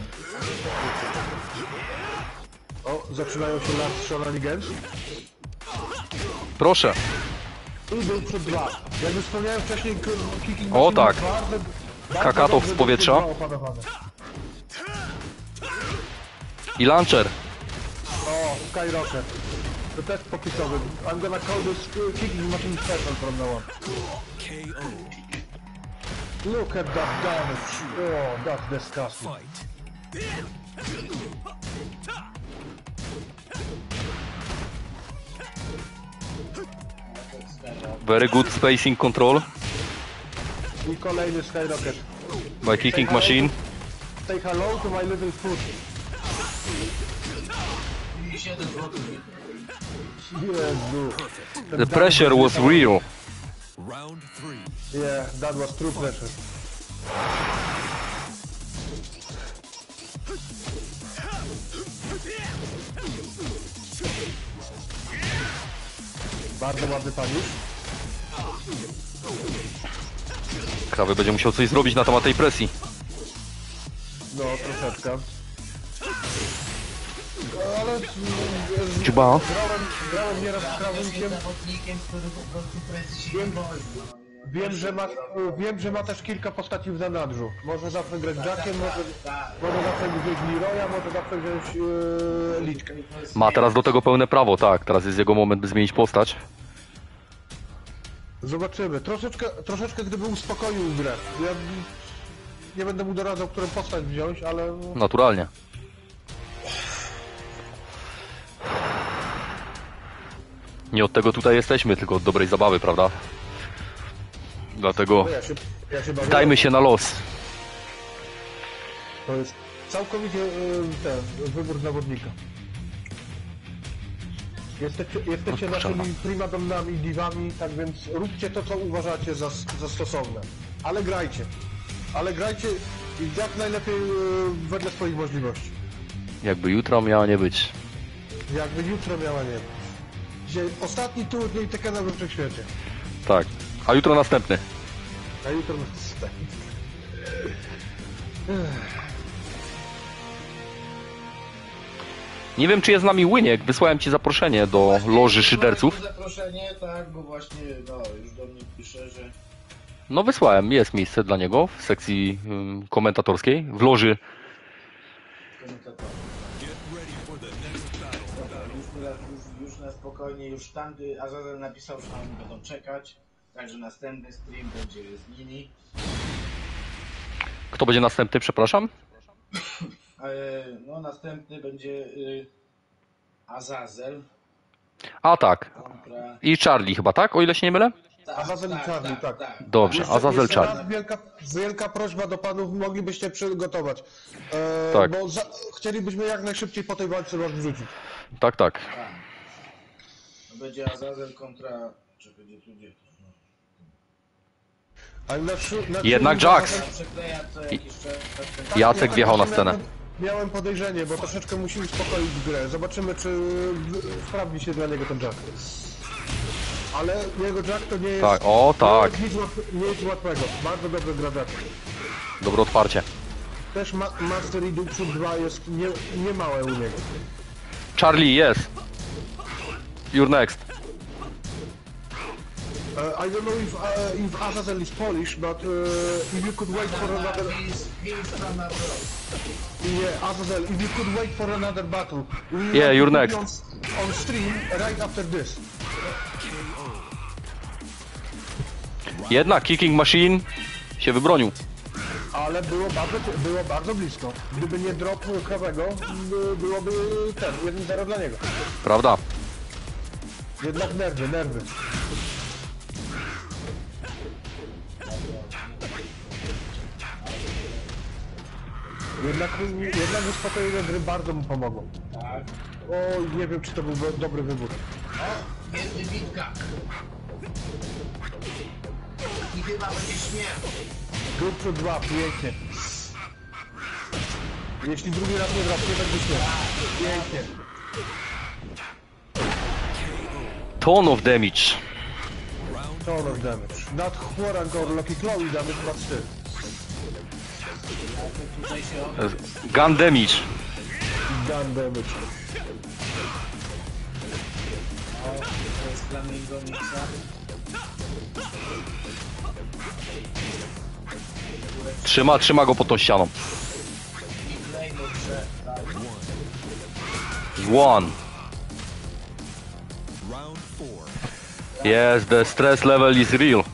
O, zaczynają się Lars Shenanigans. Proszę. I był przed dwa. Jak już wspomniałem wcześniej, kicking O, machine tak. bardzo Kakatow dobrze z powietrza. dwa opanowane. I launcher. O, Skyrocket. To też popisowy. I'm gonna call this kicking machine special from now on. KO. Look at that damage. Oh, that's disgusting. Fight. Very good spacing control I kolejny Skyrocket. by kicking machine. Say hello to my little foot. I 7 zł. Jezu. The pressure was real. Round 3. Yeah, that was true pressure. Bardzo ładny panisz. Krawy będzie musiał coś zrobić na temat tej presji. No, troszeczkę. Ale Dziuba. grałem nieraz z krawędziem. Zawodnikiem, który po prostu prędzej się nie boi. No. Wiem, że ma też kilka postaci w zanadrzu. Może zawsze grać Jackiem, Tak. może zawsze wziąć Leroya, może zawsze wziąć Liczkę. Ma teraz do tego pełne prawo, tak. Teraz jest jego moment, by zmienić postać. Zobaczymy. Troszeczkę gdyby uspokoił grę. Ja nie będę mu doradzał, którą postać wziąć, ale Naturalnie. Nie od tego tutaj jesteśmy, tylko od dobrej zabawy, prawda? Dlatego no ja się bawię. dajmy się na los. To jest całkowicie ten wybór zawodnika. Jesteście naszymi primadonnami, divami, tak więc róbcie to, co uważacie za stosowne. Ale grajcie. I jak najlepiej wedle swoich możliwości. Jakby jutro miała nie być. Jakby jutro miała nie być. Dzisiaj ostatni turniej Tekena we Wszechświecie. Tak. A jutro następny. A jutro Nie wiem, czy jest z nami Łyniek. Wysłałem ci zaproszenie do loży szyderców. Zaproszenie, tak, bo właśnie, no, już do mnie pisze, że... No wysłałem, jest miejsce dla niego w sekcji komentatorskiej, w loży. komentator. Get ready for the next battle. Już na spokojnie, już tam Azazel napisał, że oni będą czekać, także następny stream będzie z nimi. Kto będzie następny, przepraszam? No następny będzie Azazel A tak. kontra... I Charlie chyba, tak? O ile się nie mylę? Azazel i Charlie, tak. Dobrze, Azazel Jeszcze Charlie. raz wielka prośba do panów, moglibyście przygotować. Tak. Bo chcielibyśmy jak najszybciej po tej walce was wrzucić. Tak, tak. No będzie Azazel kontra... Czekaj, gdzie to? A Jednak Jax. Przekleja co jakiś czas. Jacek wjechał na scenę. Miałem podejrzenie, bo troszeczkę musi uspokoić grę. Zobaczymy, czy sprawdzi się dla niego ten Jack. Ale jego Jack to nie jest... Tak, o tak. Nie jest łatwego. Bardzo dobrze gra Jack. Dobre otwarcie. Też Master Reduction 2 jest nie małe u niego. Charlie, jest. You're next. I don't know if Azazel is Polish, but if you could wait for another... He's from abroad. Yeah, Azazel, if you could wait for another battle. Yeah, you're put next. On stream right after this. Jednak Kicking Machine się wybronił. Ale było bardzo blisko. Gdyby nie drop krawego, byłoby 1-0 dla niego. Prawda? Jednak nerwy. Jednak uspokojone gry bardzo mu pomogą. Tak. O, nie wiem, czy to był dobry wybór. O, jest wybitka. I chyba będzie śmierć. Grupy 2, pięknie. Jeśli drugi raz nie drapnie, będzie śmierć. Pięknie. Ton of damage. Ton of damage. Not Hwoarang or Loki Chloe damage, but still. Tutaj się Gun damage. Gun damage. to jest Flamingo Mixa. Trzyma go pod tą ścianą. I Claymore, że tak. One. Round 4. Yes, the stress level is real.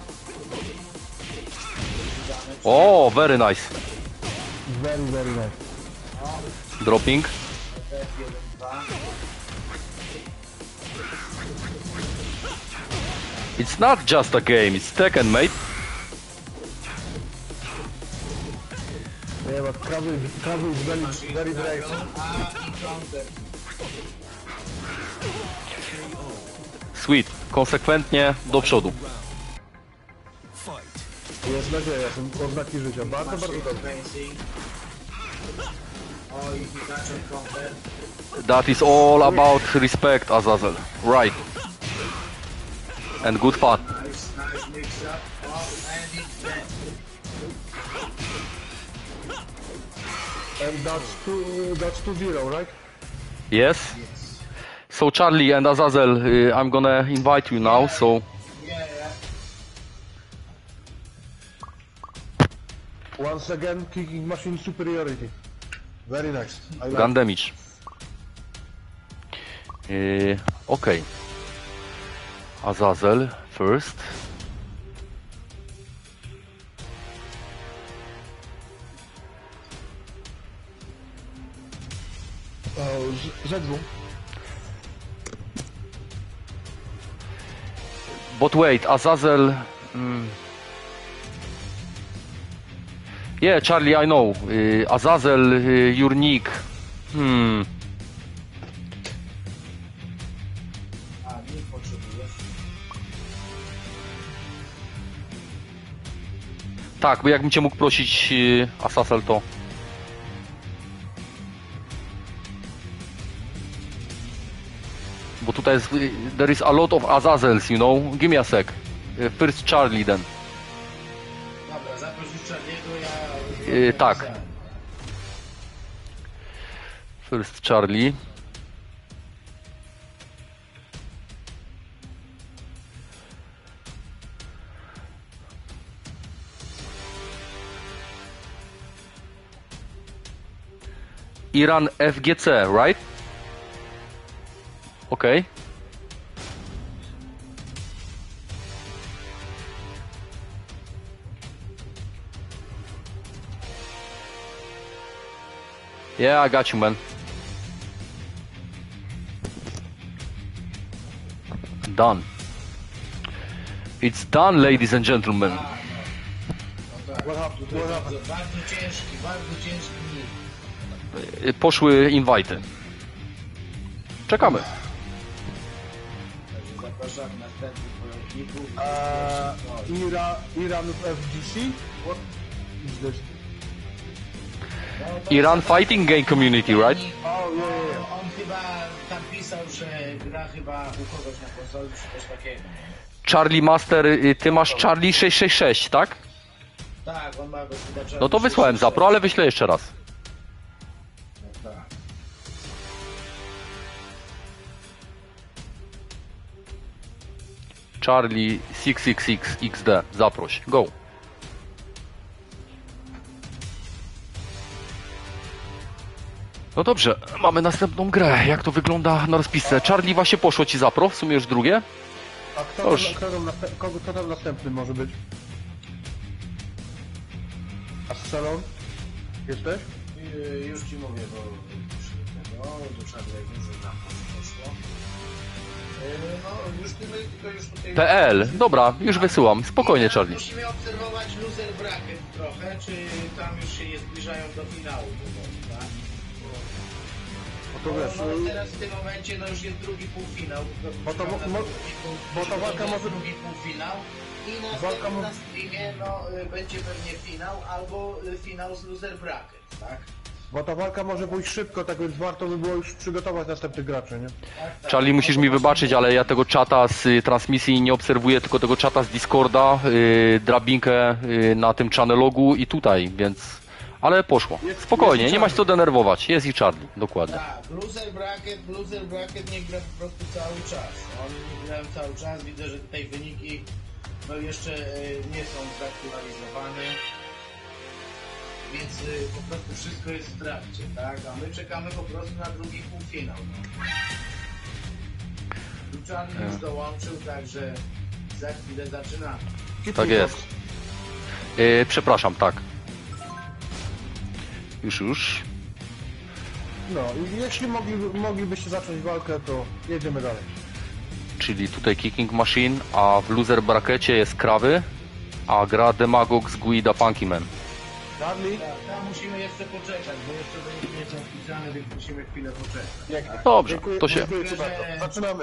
Oh, very nice. Very, very nice. Dropping. F1-2. It's not just a game, it's Tekken, mate. Nie, bo krawy jest very brave. A i counter. Sweet. Konsekwentnie do przodu. Fight. Jest nadzieja, są oznaki życia. Bardzo dobrze. Fencing. O, i zaczął counter. That is all about respect, Azazel. Right. And good fun. Nice mix-up. O, and it's dead. And that's 2-0, right? Yes? So Charlie and Azazel, I'm gonna invite you now, so... Yeah, yeah. Once again, kicking machine superiority. Very nice. I like Gun damage. Okay. Azazel first. ZW. But wait, Azazel... Yeah, Charlie, I know. Azazel, your nick. A, nie potrzebujesz. Tak, bo jakbym cię mógł prosić, Azazel, to... Bo tutaj jest... There is a lot of Azazels, you know? Give me a sec. First Charlie, then. Dobra, zaprosisz Charlie'ego, ja... Tak. First Charlie. Iran FGC, right? Okay. Yeah, I got you, man. Done. It's done, ladies and gentlemen. No tak. What happened? What happened? Bardzo ciężki nick. Poszły inwajty. Czekamy. Także zapraszam następnych wojowników. Iran FGC? What is this? No, to Iran jest- Fighting Game Community, right? Oh, yeah. On chyba tam pisał, że gra chyba u kogoś na konsoli, czy coś takiego. Nie? Charlie Master, ty masz Charlie 666, tak? Tak, on ma chyba... No to wysłałem zapro, ale wyślę jeszcze raz. No tak. Charlie 666 XD, zaproś, go. No dobrze, mamy następną grę. Jak to wygląda na rozpisce? Charlie właśnie poszło ci zapro, w sumie już drugie. A kto Proszę. kto tam następny może być? Ascelon? Jesteś? Już ci mówię, bo do Charlie'ego, że tam poszło. No, już tylko już tutaj... PL, dobra, już wysyłam. Spokojnie, Charlie. Musimy obserwować loser bracket trochę, czy tam już się nie zbliżają do finału powoli, tak? No to wiesz, No i teraz w tym momencie no już jest drugi półfinał. Bo to bo ta walka może- drugi półfinał i Walka następny mo- na streamie będzie pewnie finał albo finał z loser bracket, tak? bo ta walka może pójść szybko, tak więc warto by było już przygotować następnych graczy, nie? Charlie, musisz mi wybaczyć, ale ja tego czata z transmisji nie obserwuję, tylko tego czata z Discorda, drabinkę na tym channelogu i tutaj, więc... Ale poszło. Spokojnie, nie ma się co denerwować. Jest i Charlie, dokładnie. Tak, loser bracket nie gra po prostu cały czas. Oni nie grają cały czas, widzę, że tutaj wyniki no jeszcze nie są zaktualizowane. Więc po prostu wszystko jest w trakcie, tak? A my czekamy po prostu na drugi półfinał. No. Tu Charlie już dołączył, także za chwilę zaczynamy. Tak jest. Przepraszam, tak. Już. No i jeśli moglibyście zacząć walkę, to jedziemy dalej. Czyli tutaj Kicking Machine, a w loser brackecie jest Krawy, a gra Demagog z Guida Punkyman. Charlie? Tak, tam musimy jeszcze poczekać, bo jeszcze wyniki nie są wpisane, więc musimy chwilę poczekać. Pięknie. Dobrze, Dziękuję, to się... dziękuję ci bardzo. Zaczynamy.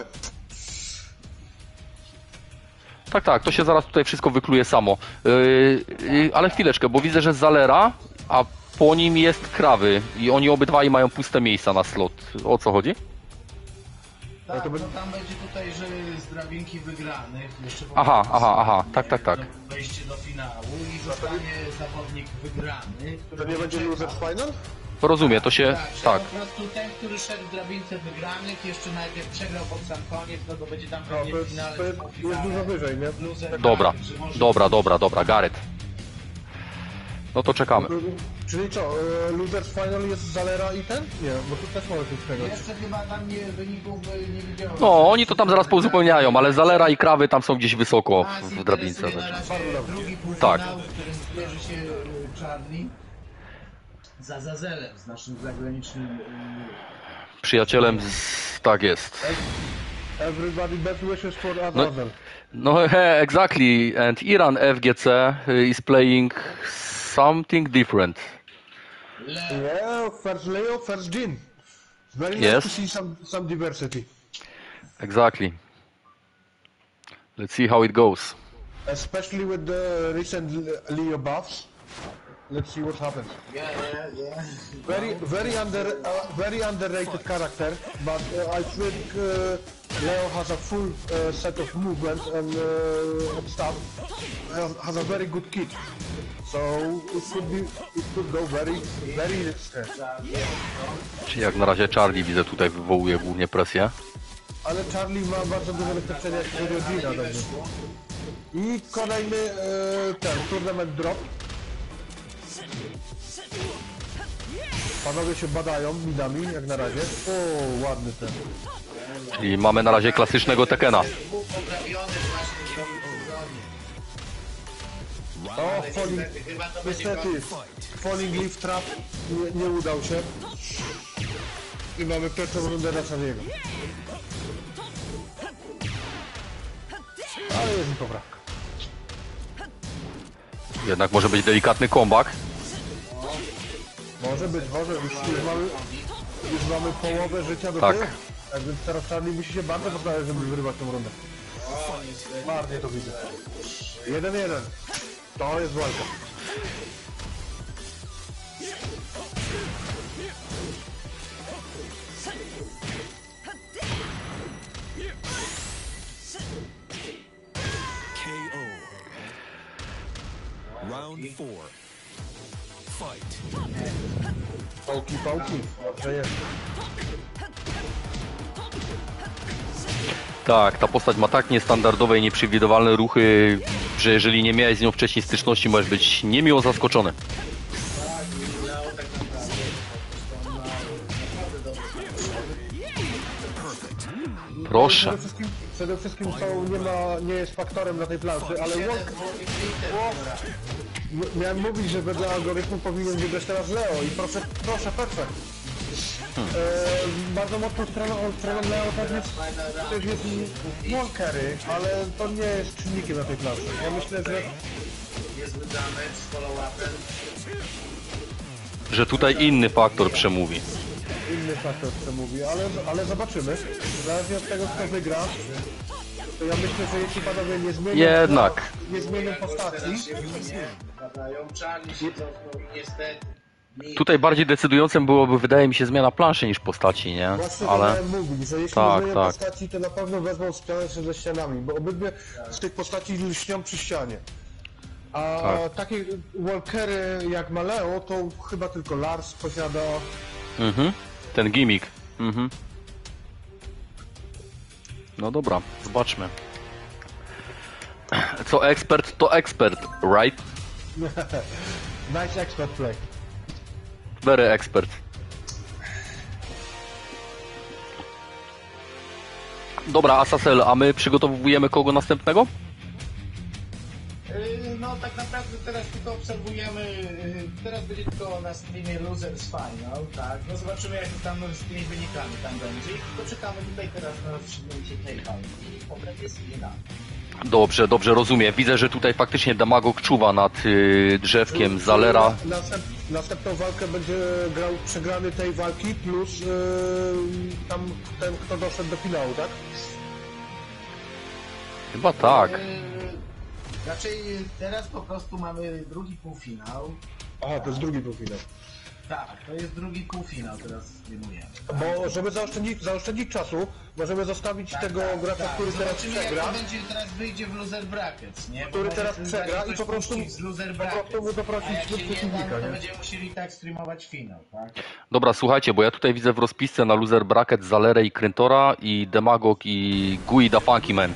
Tak, to się zaraz tutaj wszystko wykluje samo. Ale chwileczkę, bo widzę, że Zalera, a po nim jest Krawy i oni obydwaj mają puste miejsca na slot. O co chodzi? Tak, to no by- tam będzie tutaj, że z drabinki wygranych. Jeszcze Aha, tak. Wejście do finału i zostanie zawodnik wygrany, To który nie będzie czeka. loser final? rozumiem, to się... Że Tak. po prostu ten, który szedł w drabince wygranych, jeszcze najpierw przegrał pod sam koniec, no to będzie tam No, pewnie to w jest, finale. to jest, jest dużo wyżej, nie? Loser, Dobra, tak, że może- dobra, Gareth. No to czekamy. Czyli co, Losers Final jest Zalera i ten? Nie, bo tu też może być tego. Jeszcze chyba tam wyników nie widziałem. No, oni to tam zaraz pouzupełniają, ale Zalera i Krawy tam są gdzieś wysoko Nas w drabince. interesuje na razie drugi półfinał, Tak. w którym zmierzy się Charlie za Zazelem z naszym zagranicznym Przyjacielem tak jest. Everybody best wishes for Azazel. No, exactly. And Iran FGC is playing something different. Yeah, first Leo, first Jin. Very nice Yes. to see some diversity. Exactly. Let's see how it goes. Especially with the recent Leo buffs. Let's see what happens. Yeah. Very underrated character, but I think Leo has a full set of movement and stuff. Has a very good kit, so it could go very Czyli jak na razie Charlie widzę tutaj wywołuje głównie presję. Ale Charlie ma bardzo dużo doświadczenia, jeśli chodzi o Gina, także. I kolejny ten tournament drop. Panowie się badają minami, jak na razie. O, ładny ten. Czyli mamy na razie klasycznego Tekena. Był poprawiony w naszym drugim sezonie. O, falling, Chyba to będzie niestety, falling leaf trap nie udał się. I mamy pierwszą rundę na Charlie'ego. Ale jest mi poprawka. Jednak może być delikatny comeback. Może być, już mamy połowę życia do Tak. tyłu. Tak więc teraz Charlie musi się bardzo postarać, żeby wyrywać tą rundę. Marnie to widzę. 1-1. To jest walka. KO. Round 4. Fight. Pałki. Dobrze jest. Tak, ta postać ma tak niestandardowe i nieprzewidywalne ruchy, że jeżeli nie miałeś z nią wcześniej styczności, możesz być niemiło zaskoczony. Proszę. Przede wszystkim to nie jest faktorem na tej planszy, ale miałem mówić, że wedle algorytmu powinien wygrać teraz Leo i proszę, perfekt. Bardzo mocną stroną Leo też jest Walkery, ale to nie jest czynnikiem na tej planszy. Ja myślę, że niezły damage z follow-upem. Że tutaj inny faktor przemówi. inny faktor przemówi, ale zobaczymy. Zależnie od tego, kto wygra, to ja myślę, że jeśli panowie nie zmienią postaci, Padają Charlie się cofnął i niestety. Tutaj bardziej decydującym byłoby, wydaje mi się, zmiana planszy niż postaci, nie? właśnie Ale ale mówić, że jeśli tak, nie zmienią tak. postaci, to na pewno wezmą ścianę ze ścianami, bo obydwie z tych postaci lśnią przy ścianie. A Tak. takie walkery jak ma Leo, to chyba tylko Lars posiada. Ten gimmick. No dobra, zobaczmy. Co ekspert, to ekspert, right? Nice expert play. Very expert. Dobra, Asasel, a my przygotowujemy kogo następnego? No tak naprawdę teraz tylko obserwujemy, teraz będzie tylko na streamie Losers Final, tak? No zobaczymy jak to tam z tymi wynikami tam będzie i poczekamy tutaj teraz na rozstrzygnięcie tej walki i potem jest finał. Dobrze, rozumiem. Widzę, że tutaj faktycznie Damagog czuwa nad drzewkiem Zalera. Następną walkę będzie grał przegrany tej walki plus tam ten, kto doszedł do finału, tak? Chyba tak. Raczej teraz po prostu mamy drugi półfinał. Aha, to jest drugi półfinał. Tak, to jest drugi półfinał, teraz streamujemy. Bo żeby zaoszczędzić czasu, możemy zostawić tego gracza, który teraz Zobaczymy, przegra, jak to będzie, teraz wyjdzie w loser brackets, nie? Bo który może teraz tym przegra bardziej i ktoś po prostu- puści z loser po brackets. prostu mu doprosić A jak do się nie da, przeciwnika, no to nie? będziemy musieli tak streamować finał, tak? Dobra, słuchajcie, bo ja tutaj widzę w rozpisce na loser bracket Zalerę i Kryntora i Demagog i Gui da Funky Man.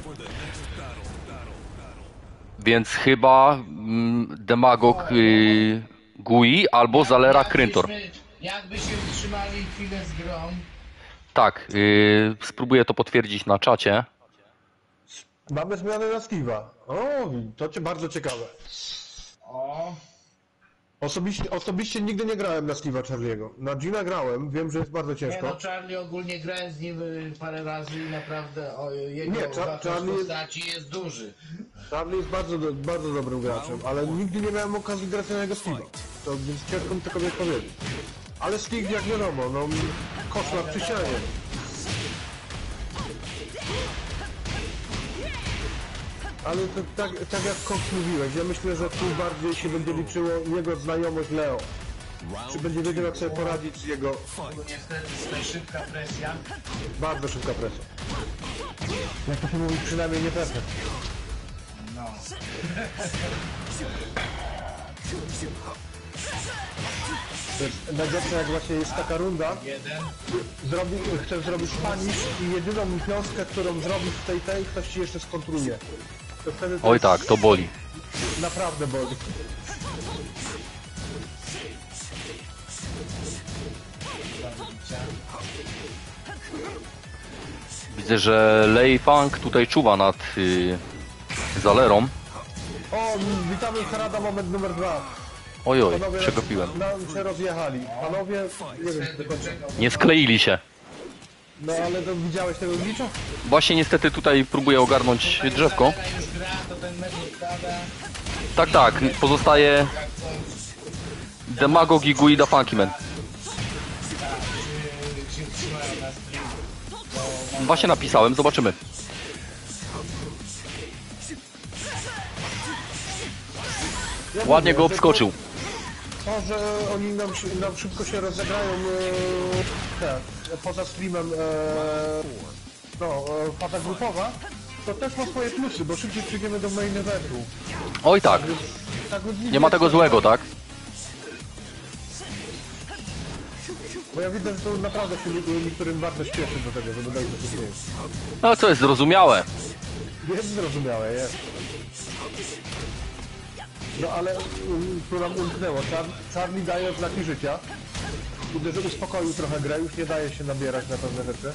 Więc chyba Demagog Gui albo Zalera Kryntor. Jakby się utrzymali chwilę z grą, Tak, spróbuję to potwierdzić na czacie. Mamy zmianę na Steve'a. O, to bardzo ciekawe. o, Osobiście nigdy nie grałem na Steve'a Charlie'ego. Na Gina grałem, wiem, że jest bardzo nie ciężko. no, Charlie ogólnie grałem z nim parę razy i naprawdę jego Nie, wachlarz Charlie- postaci jest duży. Charlie jest bardzo dobrym graczem, ale nigdy nie miałem okazji grać na jego Steve'a. To więc ciężko mi cokolwiek powiedzieć. Ale Steve, jak wiadomo, no koszmar przy ścianie. Ale to, tak jak Cox mówiłeś, ja myślę, że tu bardziej się będzie liczyło jego znajomość Leo. Czy będzie wiedział, jak sobie poradzić z jego Bo niestety tutaj szybka presja. bardzo szybka presja. Jak to się mówi, przynajmniej nie perfekt. No. To jest najgorsze, jak właśnie jest taka runda, Jeden. chcesz zrobić panisz i jedyną wiązkę, którą zrobisz w tej, ktoś ci jeszcze skontruje. To wtedy to Oj jest tak, to boli. naprawdę boli. Widzę, że Lei Funk tutaj czuwa nad Zalerą. O, witamy Harada, moment numer 2. Ojoj, przegapiłem. Nam się rozjechali. Panowie, nie wiem, czy to Nie skleili się. no ale to widziałeś tego glicza? Właśnie niestety tutaj próbuję ogarnąć drzewko. Zalera już gra, to ten mecz odpada. Tak, tak, pozostaje Demagog i Gui da Funky Man. Czy się trzymają na stream. Właśnie napisałem, zobaczymy. Ja Ładnie mówię, go że obskoczył. To, że oni nam szybko się rozegrają poza streamem faza grupowa, to też ma swoje plusy, bo szybciej przyjdziemy do main eventu. Oj tak, Tak, nie ma tego złego, tak? Bo ja widzę, że to naprawdę się niektórym bardzo śpieszy do tego, żeby dojść do tego. No co jest zrozumiałe. Jest zrozumiałe, jest. No ale tu nam umknęło. Charlie daje znaki życia. Widzę, że uspokoił trochę grę, już nie daje się nabierać na pewne rzeczy.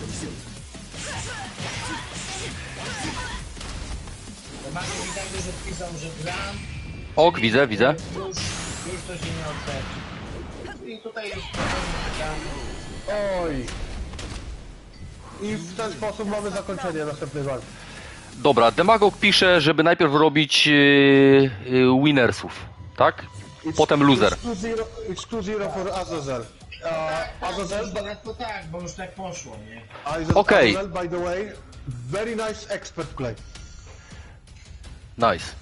Maciej mi tak dużo pisał, że gram. Ok, widzę, widzę. Już to się nie odchodzi. I tutaj jest problem, Oj. I w ten sposób mamy zakończenie następnej walki. Dobra, Demagog pisze, żeby najpierw robić winnersów, tak? Potem loser. Exclusive for Azazel. Azazel, to tak, bo już tak poszło, nie? Okej. Azazel, by the way, very nice expert play. Nice.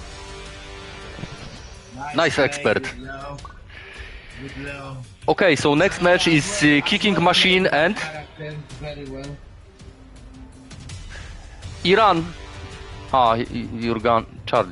Nice expert. Good Leo. Okay, so next match is Kicking Machine and Character very well. Iran. Jurgan, Charlie.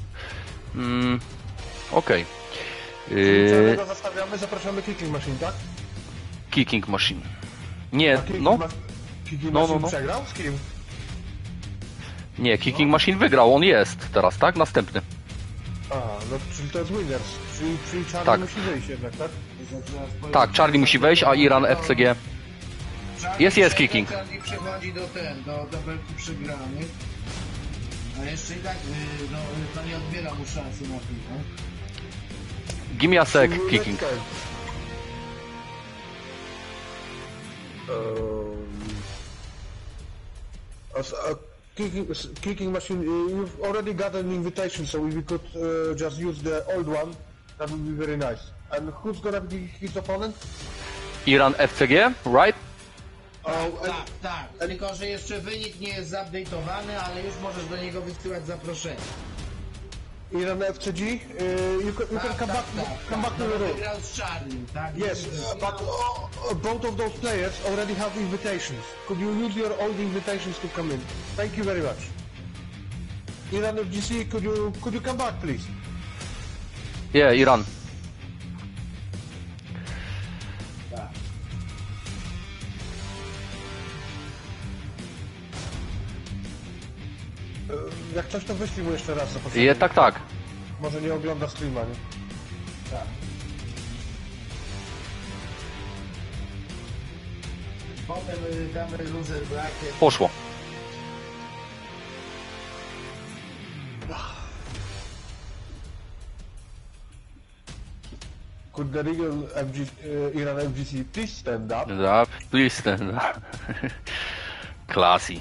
Okej. Czarnego zostawiamy, zapraszamy Kicking Machine, tak? Kicking Machine. Nie, Kicking no. Kicking No, Machine no. przegrał? Z kim? Nie, Kicking Machine wygrał, on jest teraz, tak? Następny. A, no czyli to jest winners. Czyli Charlie Tak. musi wyjść jednak, tak? Tak, Charlie musi wejść, a Iran FCG. Jest kicking. Charlie przechodzi do belki przegranych. A jeszcze i tak, no, to nie odbiera mu szansy na piwo. Give me a sec, kicking. Kicking Machine, you've already got an invitation, so if we could just use the old one, that would be very nice. And who's gonna be his opponent? Iran FCG, right? Tak. Tylko, że jeszcze wynik nie jest zupdate'owany, ale już możesz do niego wysyłać zaproszenie. Iran FCG, you can come back to the room. Grał z czarnym, tak? Yes, but both of those players already have invitations. Could you use your old invitations to come in? Thank you very much. Iran FGC, could you come back, please? Yeah, Iran. Jak coś, to wyślij mu jeszcze raz zaproszenie. Je, tak. Może nie ogląda streama, nie? Tak. Potem damy loser bracket. Poszło. Could the real Iran FGC please stand up? Up, please stand up. Classy.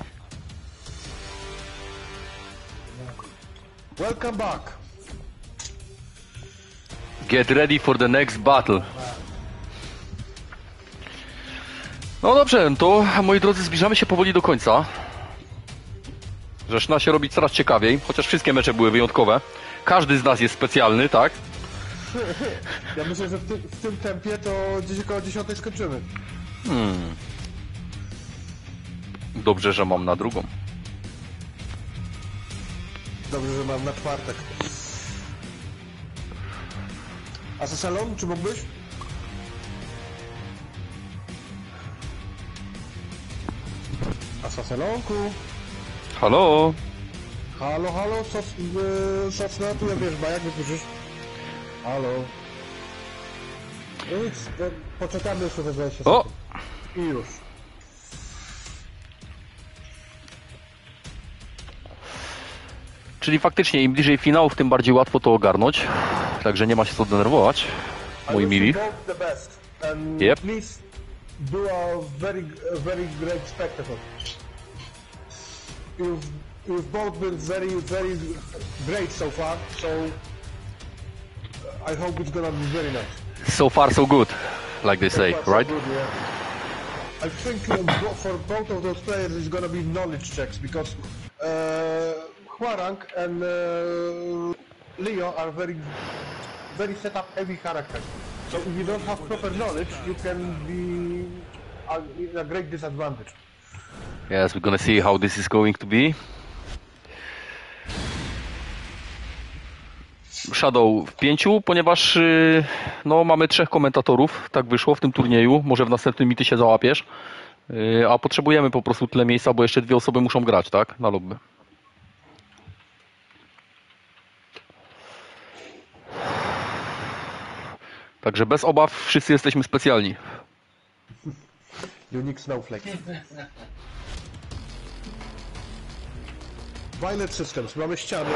Welcome back. Get ready for the next battle. No dobrze, to moi drodzy, zbliżamy się powoli do końca. Zaczyna się robić coraz ciekawiej, chociaż wszystkie mecze były wyjątkowe. Każdy z nas jest specjalny, tak? Ja myślę, że w tym tempie to gdzieś około 10 skończymy. Dobrze, że mam na drugą. Dobrze, że mam na czwartek. A za salon, czy mógłbyś? A za salonku? Halo? Halo, halo, sosna, tu ja wiesz, jak wysłyszysz? Halo. No nic, poczekamy jeszcze te 20 O! sekund. I już. Czyli faktycznie im bliżej finałów, tym bardziej łatwo to ogarnąć. Także nie ma się co denerwować, moi mili. I wish you both the best. And Yep. please do a very great spectacle. You've both been very great so far, so I hope it's gonna be very nice. So far so good, like they say, So far, so right? good, yeah. I think for both of those players it's gonna be knowledge checks because Hwarang and Leo are very set up heavy characters. So if you don't have proper knowledge, you can be in a great disadvantage. Yes, we're gonna see how this is going to be. Shadow w 5, ponieważ no, mamy 3 komentatorów, tak wyszło w tym turnieju, może w następnym mi ty się załapiesz, a potrzebujemy po prostu tyle miejsca, bo jeszcze 2 osoby muszą grać, tak, na lobby. Także bez obaw wszyscy jesteśmy specjalni. Unique Snowflake. Violet Systems. Mamy ściany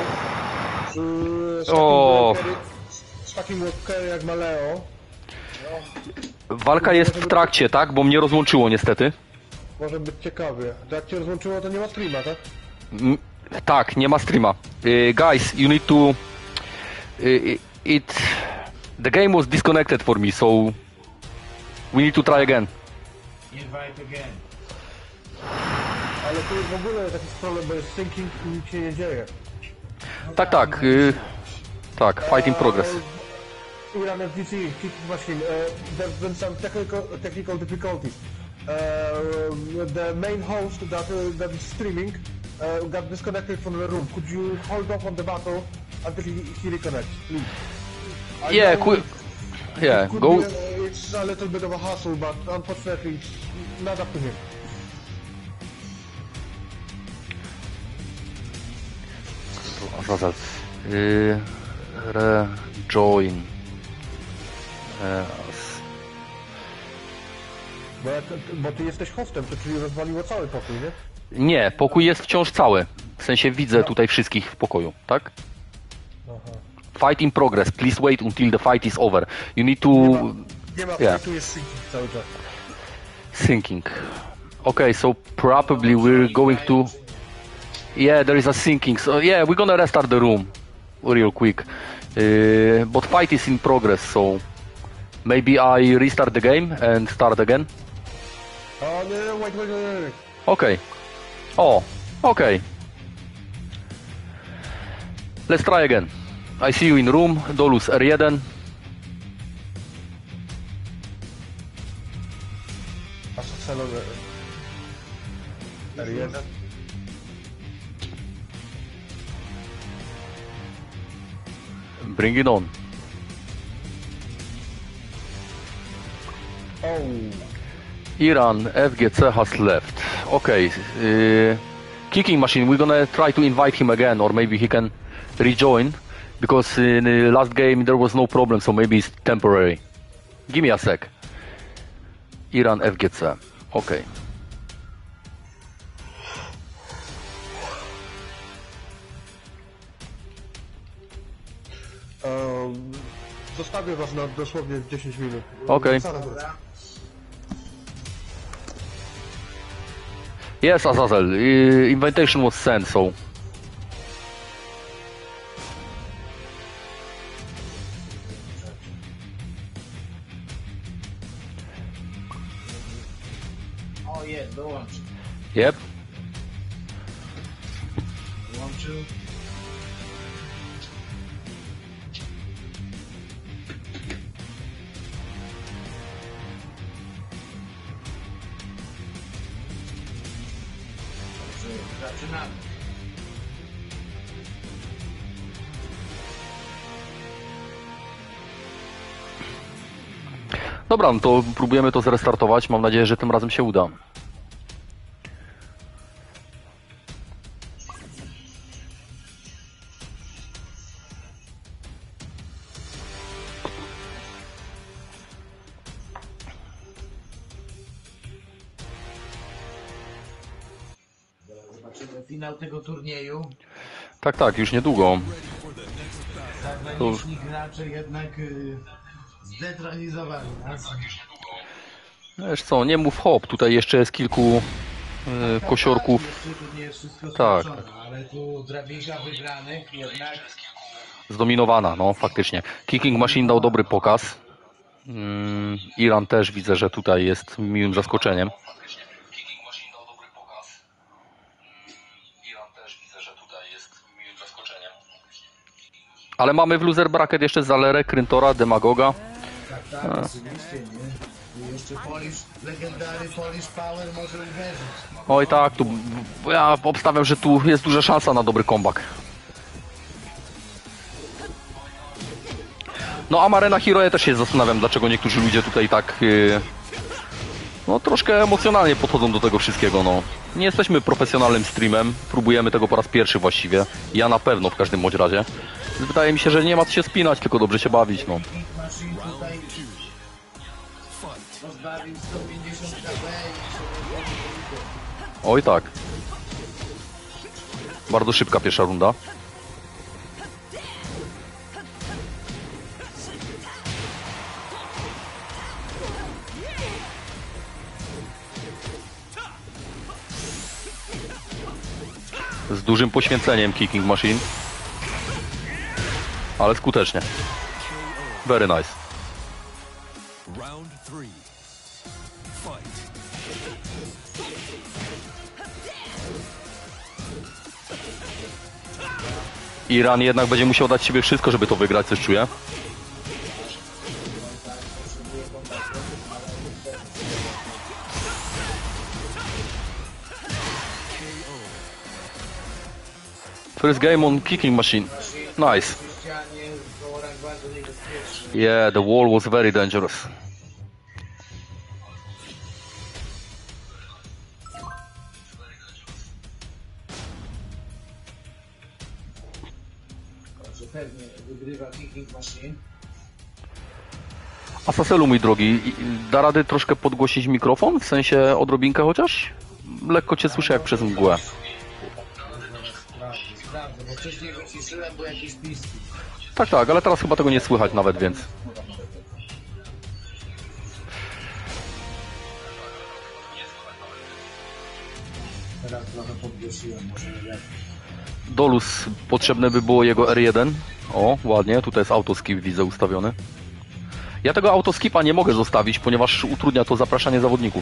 O. z takim walkerem jak ma Leo. Walka jest w trakcie, tak, bo mnie rozłączyło niestety. Może być ciekawie. To jak cię rozłączyło, to nie ma streama, tak? Tak, nie ma streama. Guys, you need to... The game was disconnected for me, so... We need to try again. Invite again. Ale tu jest w ogóle taki problem, bo jest syncing i nic się nie dzieje. Tak, tak. Tak, fight in progress. Iran FGC, Kicking Machine, there's been some technical difficulties. The main host that is streaming got disconnected from the room. Could you hold off on the battle until he reconnects, please? I Yeah, know yeah, could go... be it's a little bit of a hassle, but unfortunately it's not up to him. Azazel. Rejoin. Bo ty jesteś hostem, to czyli rozwaliło cały pokój, nie? Nie, pokój jest wciąż cały. W sensie widzę tutaj wszystkich w pokoju, tak? Fight in progress. Please wait until the fight is over. You need to... Nie ma, Yeah. tu jest syncing cały czas. Syncing. Okay, so probably we're going to... Yeah, there is a syncing. So yeah, we're gonna restart the room real quick. But fight is in progress, so maybe I restart the game and start again. O nie, wait. Okay. Oh, okay. Let's try again. I see you in room. Dolus R1. Asocelo R1. Bring it on. Iran FGC has left. Okay. Kicking Machine, we're gonna try to invite him again, or maybe he can rejoin, because in the last game there was no problem, so maybe it's temporary. Give me a sec. Iran FGC. Okay. Zostawię was na dosłownie 10 minut. Okej. Zaraz wracam. Yes, Azazel. Invitation was sent, so. O, jest, dołączył. Yep. Dołączył. Dobrze, zaczynamy. Dobra, no to próbujemy to zrestartować. Mam nadzieję, że tym razem się uda. Zobaczymy finał tego turnieju. Tak, tak, już niedługo. Zagraniczni gracze jednak zdetronizowali nas. Wiesz co, nie mów hop, tutaj jeszcze jest kilku kosiorków. Jeszcze tu nie jest wszystko Tak. skończone, ale tu drabinka wygranych jednak. Zdominowana, no faktycznie. Kicking Machine dał dobry pokaz. Iran też widzę, że tutaj jest miłym zaskoczeniem. Ale mamy w loser bracket jeszcze Zalerę, Kryntora, Demagoga. Tak, tak, oczywiście, nie? I jeszcze Polish, legendary Polish Power może uderzyć. Oj tak, tu ja obstawiam, że tu jest duża szansa na dobry comeback. No a Marena Hero ja też się zastanawiam, dlaczego niektórzy ludzie tutaj tak no troszkę emocjonalnie podchodzą do tego wszystkiego, no. Nie jesteśmy profesjonalnym streamem, próbujemy tego po raz pierwszy właściwie. Ja na pewno w każdym bądź razie. Wydaje mi się, że nie ma co się spinać, tylko dobrze się bawić, no. Kick Machine tutaj rozbawił 150 kb i się rozbawił. Oj tak. Bardzo szybka pierwsza runda. Z dużym poświęceniem Kicking Machine. Ale skutecznie. Very nice. Round 3. Fight. Iran jednak będzie musiał dać siebie wszystko, żeby to wygrać, coś czuję. First game on Kicking Machine. Nice. Ścianie, kołorach bardzo niebezpieczny. Yeah, the wall was very dangerous. Także pewnie wygrywa Kicking Machine. Asaselu, mój drogi, da rady troszkę podgłosić mikrofon? W sensie odrobinkę chociaż? Lekko cię słyszę jak przez mgłę. Sprawdzę, bo wcześniej wyciszyłem, bo jakieś piski. Tak, tak, ale teraz chyba tego nie słychać nawet, więc... Teraz trochę podgłosiłem, może nie lepiej. Dolus, potrzebne by było jego R1. O, ładnie, tutaj jest autoskip, widzę, ustawiony. Ja tego autoskipa nie mogę zostawić, ponieważ utrudnia to zapraszanie zawodników.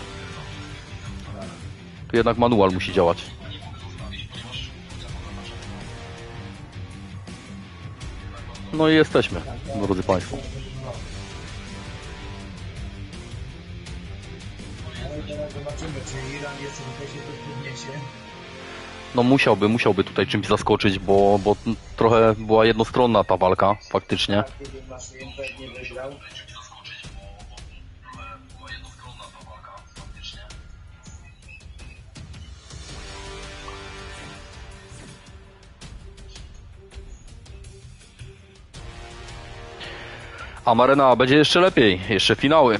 Tu jednak manual musi działać. No i jesteśmy, drodzy Państwo. No i teraz zobaczymy, czy Iran jeszcze tutaj się podniesie. No musiałby tutaj czymś zaskoczyć, bo trochę była jednostronna ta walka, faktycznie. Kiedy nasz Jędrek nie wygrał. A Marena będzie jeszcze lepiej, jeszcze finały.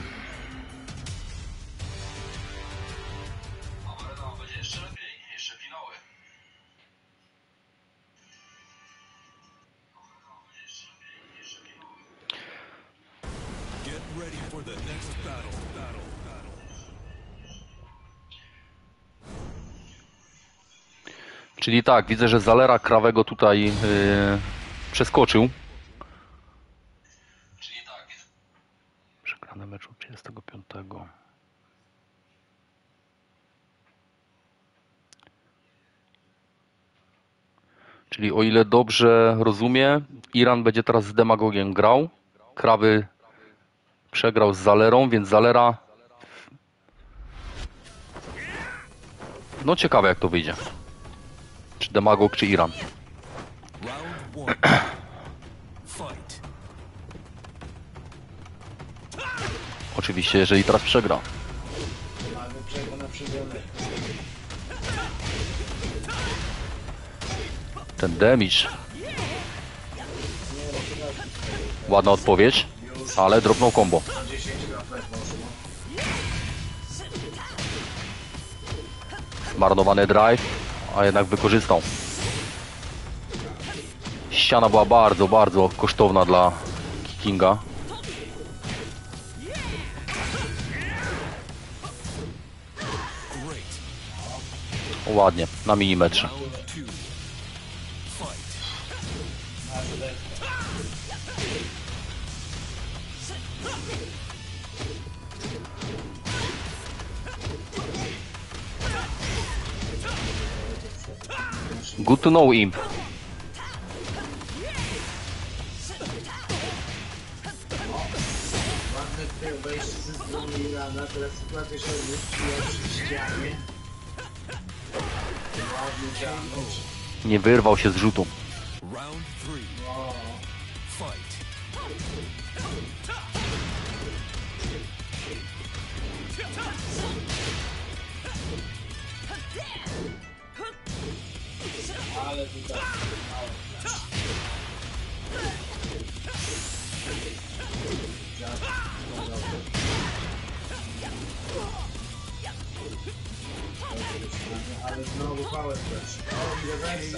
Get ready for the next battle. Czyli tak, widzę, że Zalera Krawego tutaj przeskoczył. Przegrany mecz od 35. Czyli o ile dobrze rozumiem, Iran będzie teraz z Demagogiem grał. Krawy przegrał z Zalerą, więc Zalera... No ciekawe jak to wyjdzie. Czy Demagog, czy Iran. Round 1. Fight. Oczywiście, jeżeli teraz przegra. Mamy przegona przywione. Ten damage. Ładna odpowiedź, ale drobną combo. 10 kropek poszło. Zmarnowany drive, a jednak wykorzystał. Ściana była bardzo, bardzo kosztowna dla Kinga. Ładnie, na milimetrze. Round 2. Fight. Good to know, Imp. Ładne tutaj wejście ze strony Irana. Teraz sytuacja się odwróciła przy ścianie. Ładny damage. Nie wyrwał się z rzutu. Round 3. Fight. Ale tutaj mało. Ale znowu power press. O, ile wejścia.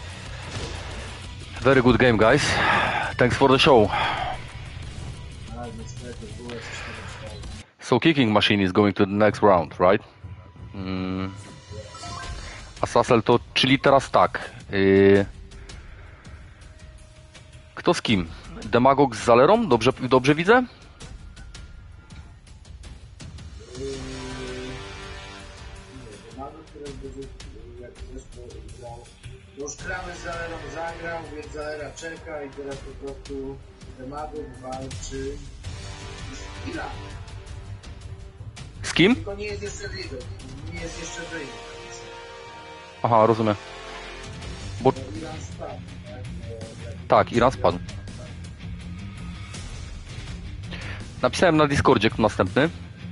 Very good game, guys. Thanks for the show. Ale niestety było coś tam. So Kicking Machine is going to the next round, right? A Sassel to, czyli teraz tak. Kto z kim? Demagog z Zalerą? Dobrze widzę? Nawet teraz będzie, jak zresztą grał. Już Krawy z Zalerą zagrał, więc Zalera czeka i teraz po prostu Demagog walczy z Iranem. Z kim? Tylko nie jest jeszcze lider, nie jest jeszcze wyjdzie. Aha, rozumiem. Bo Iran spadł, tak? tak, Iran spadł. Napisałem na Discordzie, kto następny.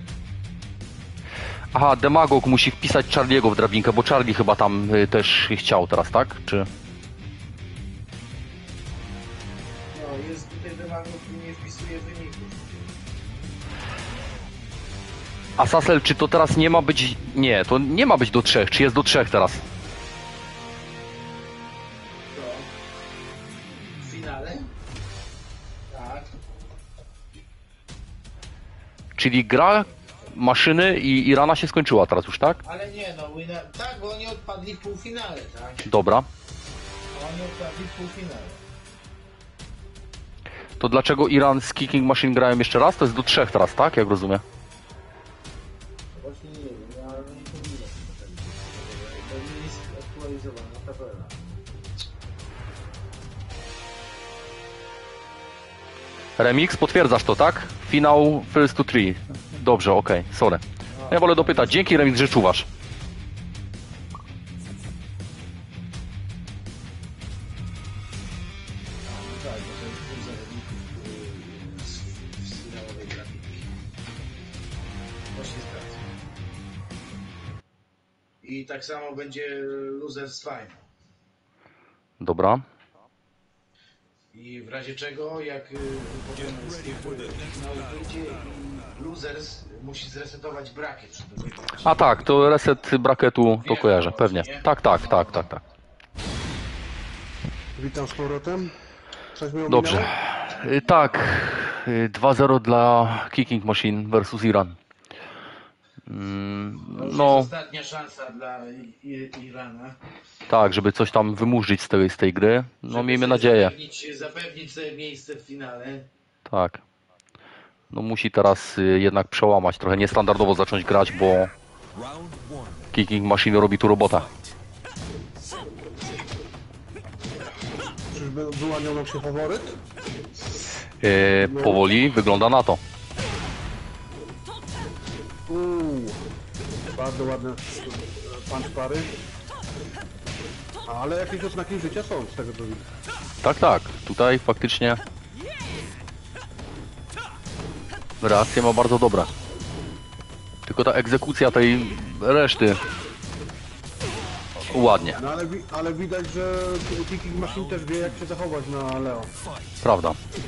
Aha, Demagog musi wpisać Charlie'ego w drabinkę, bo Charlie chyba tam też chciał teraz, tak? Czy... No, jest tutaj Demagog, który nie wpisuje wyników. A Sassel, czy to teraz nie ma być... Nie, to nie ma być do 3. Czy jest do 3 teraz? To w finale? Tak. Czyli gra maszyny i Irana się skończyła teraz już, tak? Ale nie, no, tak, bo oni odpadli w półfinale, tak? Dobra. Oni odpadli w półfinale. To dlaczego Iran z Kicking Machine grają jeszcze raz? To jest do 3 teraz, tak? Jak rozumiem. Właśnie nie wiem, ale nie powinno się tak być. Bo nie jest aktualizowana tabela. Remix, potwierdzasz to, tak? Finał first to three. Dobrze, okej, sorry. Ja wolę dopytać. Dzięki Remix, że czuwasz. No tak, bo to jest dwóch zawodników z finałowej grafiki. Właśnie zgadza. I tak samo będzie Losers Final. Dobra. I w razie czego, jak wychodzimy z tych finałów wyjdzie i Losers musi zresetować brakiet, żeby wygrać. A tak, to reset bracketu to kojarzę, pewnie. Tak. Witam z powrotem. Coś mi Dobrze. ominęło? Tak, 2-0 dla Kicking Machine versus Iran. To już No, jest ostatnia szansa dla Irana. tak, żeby coś tam wymurzyć z tej gry. No, żeby miejmy sobie nadzieję. Zapewnić sobie miejsce w finale. Tak. No musi teraz jednak przełamać, trochę niestandardowo zacząć grać, bo Round one. Kicking Machine robi tu robotę. Czyżby wyłaniał nam się faworyt? Powoli wygląda na to. Bardzo ładne punch pary. Ale jakieś oznaki życia są z tego co widzę. Tak. Tutaj faktycznie reakcje ma bardzo dobre. Tylko ta egzekucja tej reszty ładnie, No ale widać, że Kicking Machine też wie jak się zachować na Leo. prawda.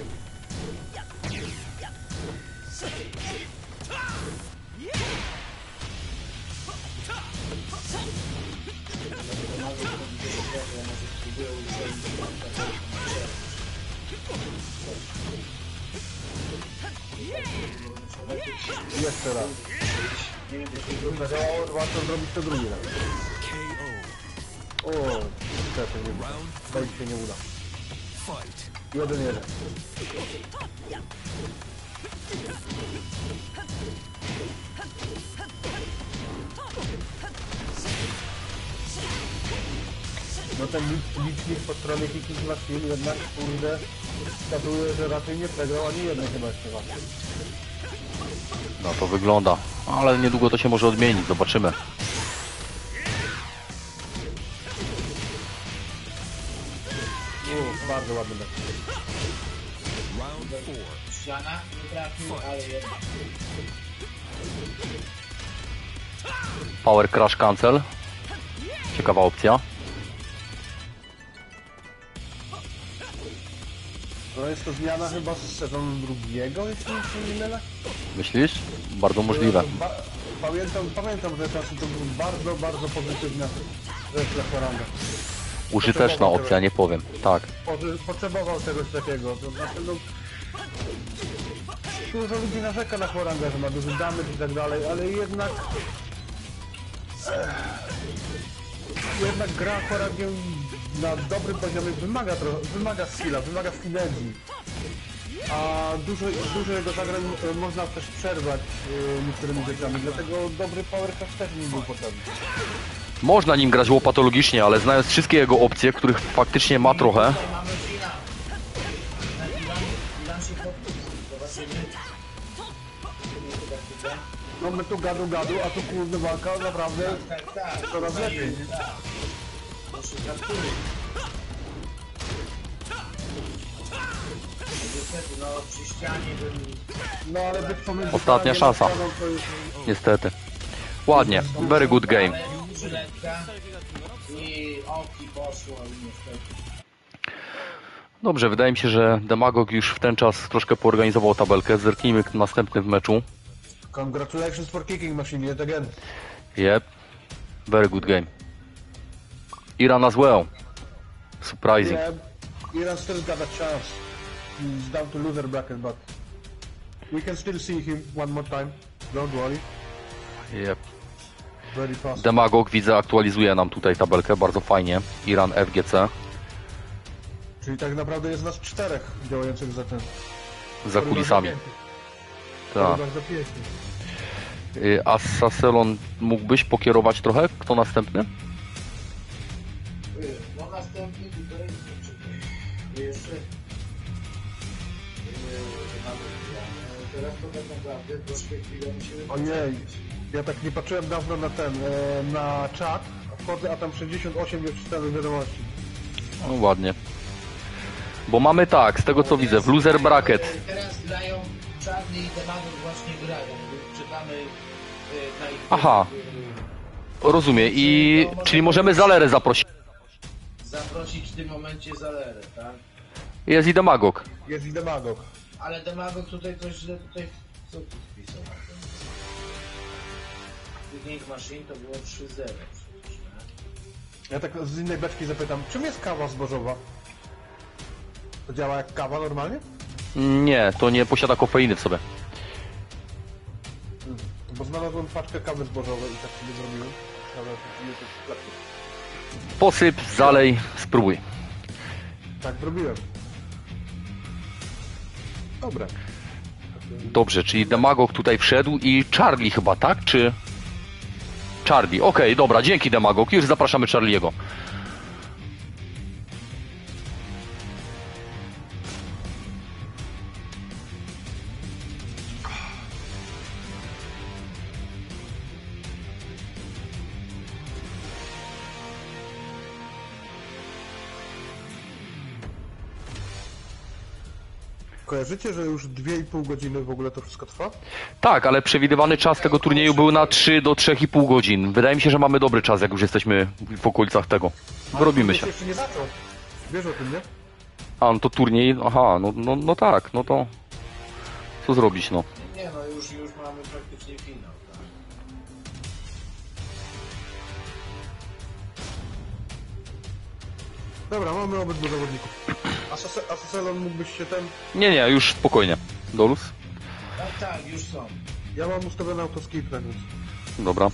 Jeszcze raz. To zadziałało, warto zrobić to drugi raz. KO. O, niestety nie uda. Tutaj się nie uda. Fight. 1-1. No ten licznik po stronie Kicking Machine jednak, kurde, wskazuje, że raczej nie przegrał ani jednej chyba jeszcze walki. No to wygląda. Ale niedługo to się może odmienić, zobaczymy. Bardzo ładny mecz. Round four. Ściana nie trafił, ale jednak. Power Crash Cancel. Ciekawa opcja. No jest to zmiana chyba z sezonu drugiego, jeśli się nie mylę. Myślisz? Bardzo możliwe. Pamiętam, że czasem to był bardzo pozytywna rzecz dla Horanga. Użyteczna opcja, nie powiem. Tak. Potrzebował czegoś takiego. To znaczy, no, dużo ludzi narzeka na Horanga, że ma duży damage i tak dalej, ale jednak gra Horangiem na dobrym poziomie wymaga skilla, wymaga synergii. A dużo jego zagrań można też przerwać niektórymi rzeczami, dlatego dobry power crash też nie był potrzebny. Można nim grać łopatologicznie, ale znając wszystkie jego opcje, których faktycznie ma trochę, Tutaj mamy finał. Iran się podpisał. Zobaczymy. No my tu gadu, a tu kurde walka naprawdę Tak. coraz lepiej, nie? Tak. Proszę, gratuluję. Niestety, no przy ścianie bym... No ale być pomiędzy Ostatnia Horangiem szansa. a Ścianą to jest... niestety. Ładnie. Very good game. Ale żyletka i oki poszło i niestety. Dobrze, wydaje mi się, że Demagog już w ten czas troszkę poorganizował tabelkę. Zerknijmy następny w meczu. Congratulations for Kicking Machine yet again. Yep. Very good game. Iran as well. Surprising. Yeah, Iran still got a chance. He's down to loser bracket, but we can still see him one more time. Don't worry. Yep. Very fast. Demagog, widzę, aktualizuje nam tutaj tabelkę. Bardzo fajnie. Iran FGC. Czyli tak naprawdę jest nas 4 działających za ten. Za kulisami. Tak. Bardzo pięknie. A Saselon mógłbyś pokierować trochę? Kto następny? No następny tutaj... Jeszcze... teraz to tak naprawdę troszkę chwilę musimy... Ojej, ja tak nie patrzyłem dawno na na czat, a wchodzę, a tam 68 już czytałem wiadomości. No ładnie. Bo mamy tak, z tego co widzę, w loser bracket. Teraz grają Czarny i Demagog właśnie grają. Czytamy na ich... Aha. Rozumiem. I czyli możemy Zalerę zaprosić. Zaprosić w tym momencie Zalerę, tak? Jest i Demagog. Jest i demagog. Ale Demagog tutaj coś źle tutaj... Co tu wpisał? Picking Machine to było 3-0 przecież, nie? Ja tak z innej beczki zapytam, czym jest kawa zbożowa? To działa jak kawa normalnie? Nie, to nie posiada kofeiny w sobie. Bo znalazłem paczkę kawy zbożowej i tak sobie zrobiłem. Ale to nie jest w sklepie. Posyp, zalej, spróbuj. Tak zrobiłem. Dobra. Dobrze, czyli Demagog tutaj wszedł i Charlie chyba, tak? Czy... Charlie, okej, dobra, dzięki Demagog, już zapraszamy Charliego. Kojarzycie, że już 2,5 godziny w ogóle to wszystko trwa? Tak, ale przewidywany czas tego turnieju był na 3 do 3,5 godzin. Wydaje mi się, że mamy dobry czas, jak już jesteśmy w okolicach tego. Wyrobimy się. Jeszcze nie zaczął. Wiesz o tym, nie? A, no to turniej, aha, no tak, no to... Co zrobić, no? Nie no, już mamy praktycznie finał, tak? Dobra, mamy obydwu zawodników. Asaselon mógłbyś się ten... Nie, już spokojnie. Dolus? Tak, już są. Ja mam ustawiony autoskip, tak więc... Dobra.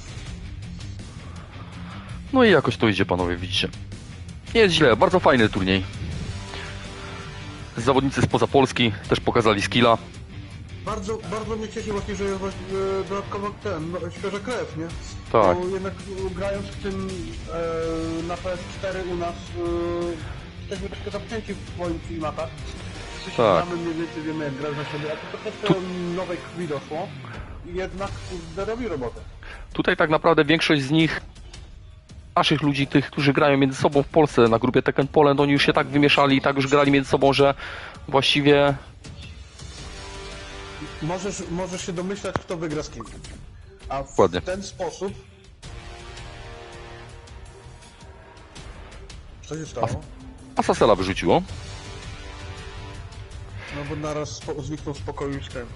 No i jakoś to idzie, panowie, widzicie. Nie jest źle, bardzo fajny turniej. Zawodnicy spoza Polski też pokazali skilla. Bardzo mnie cieszy właśnie, że jest właśnie dodatkowo świeża krew, nie? Tak. Bo jednak grając w tym na PS4 u nas jesteśmy troszkę zamknięci w swoich klimatach. Wszyscy Tak. znamy mniej więcej, wiemy jak grać na siebie, a to troszkę nowej krwi doszło i jednak robi robotę. Tutaj tak naprawdę większość z nich, naszych ludzi, tych, którzy grają między sobą w Polsce na grupie Tekken Poland, oni już się tak wymieszali i tak już grali między sobą, że właściwie... Możesz się domyślać, kto wygra z kim. A w Dokładnie. ten sposób... Co się stało? Asasela wyrzuciło. No bo naraz zniknął spokoju już ten.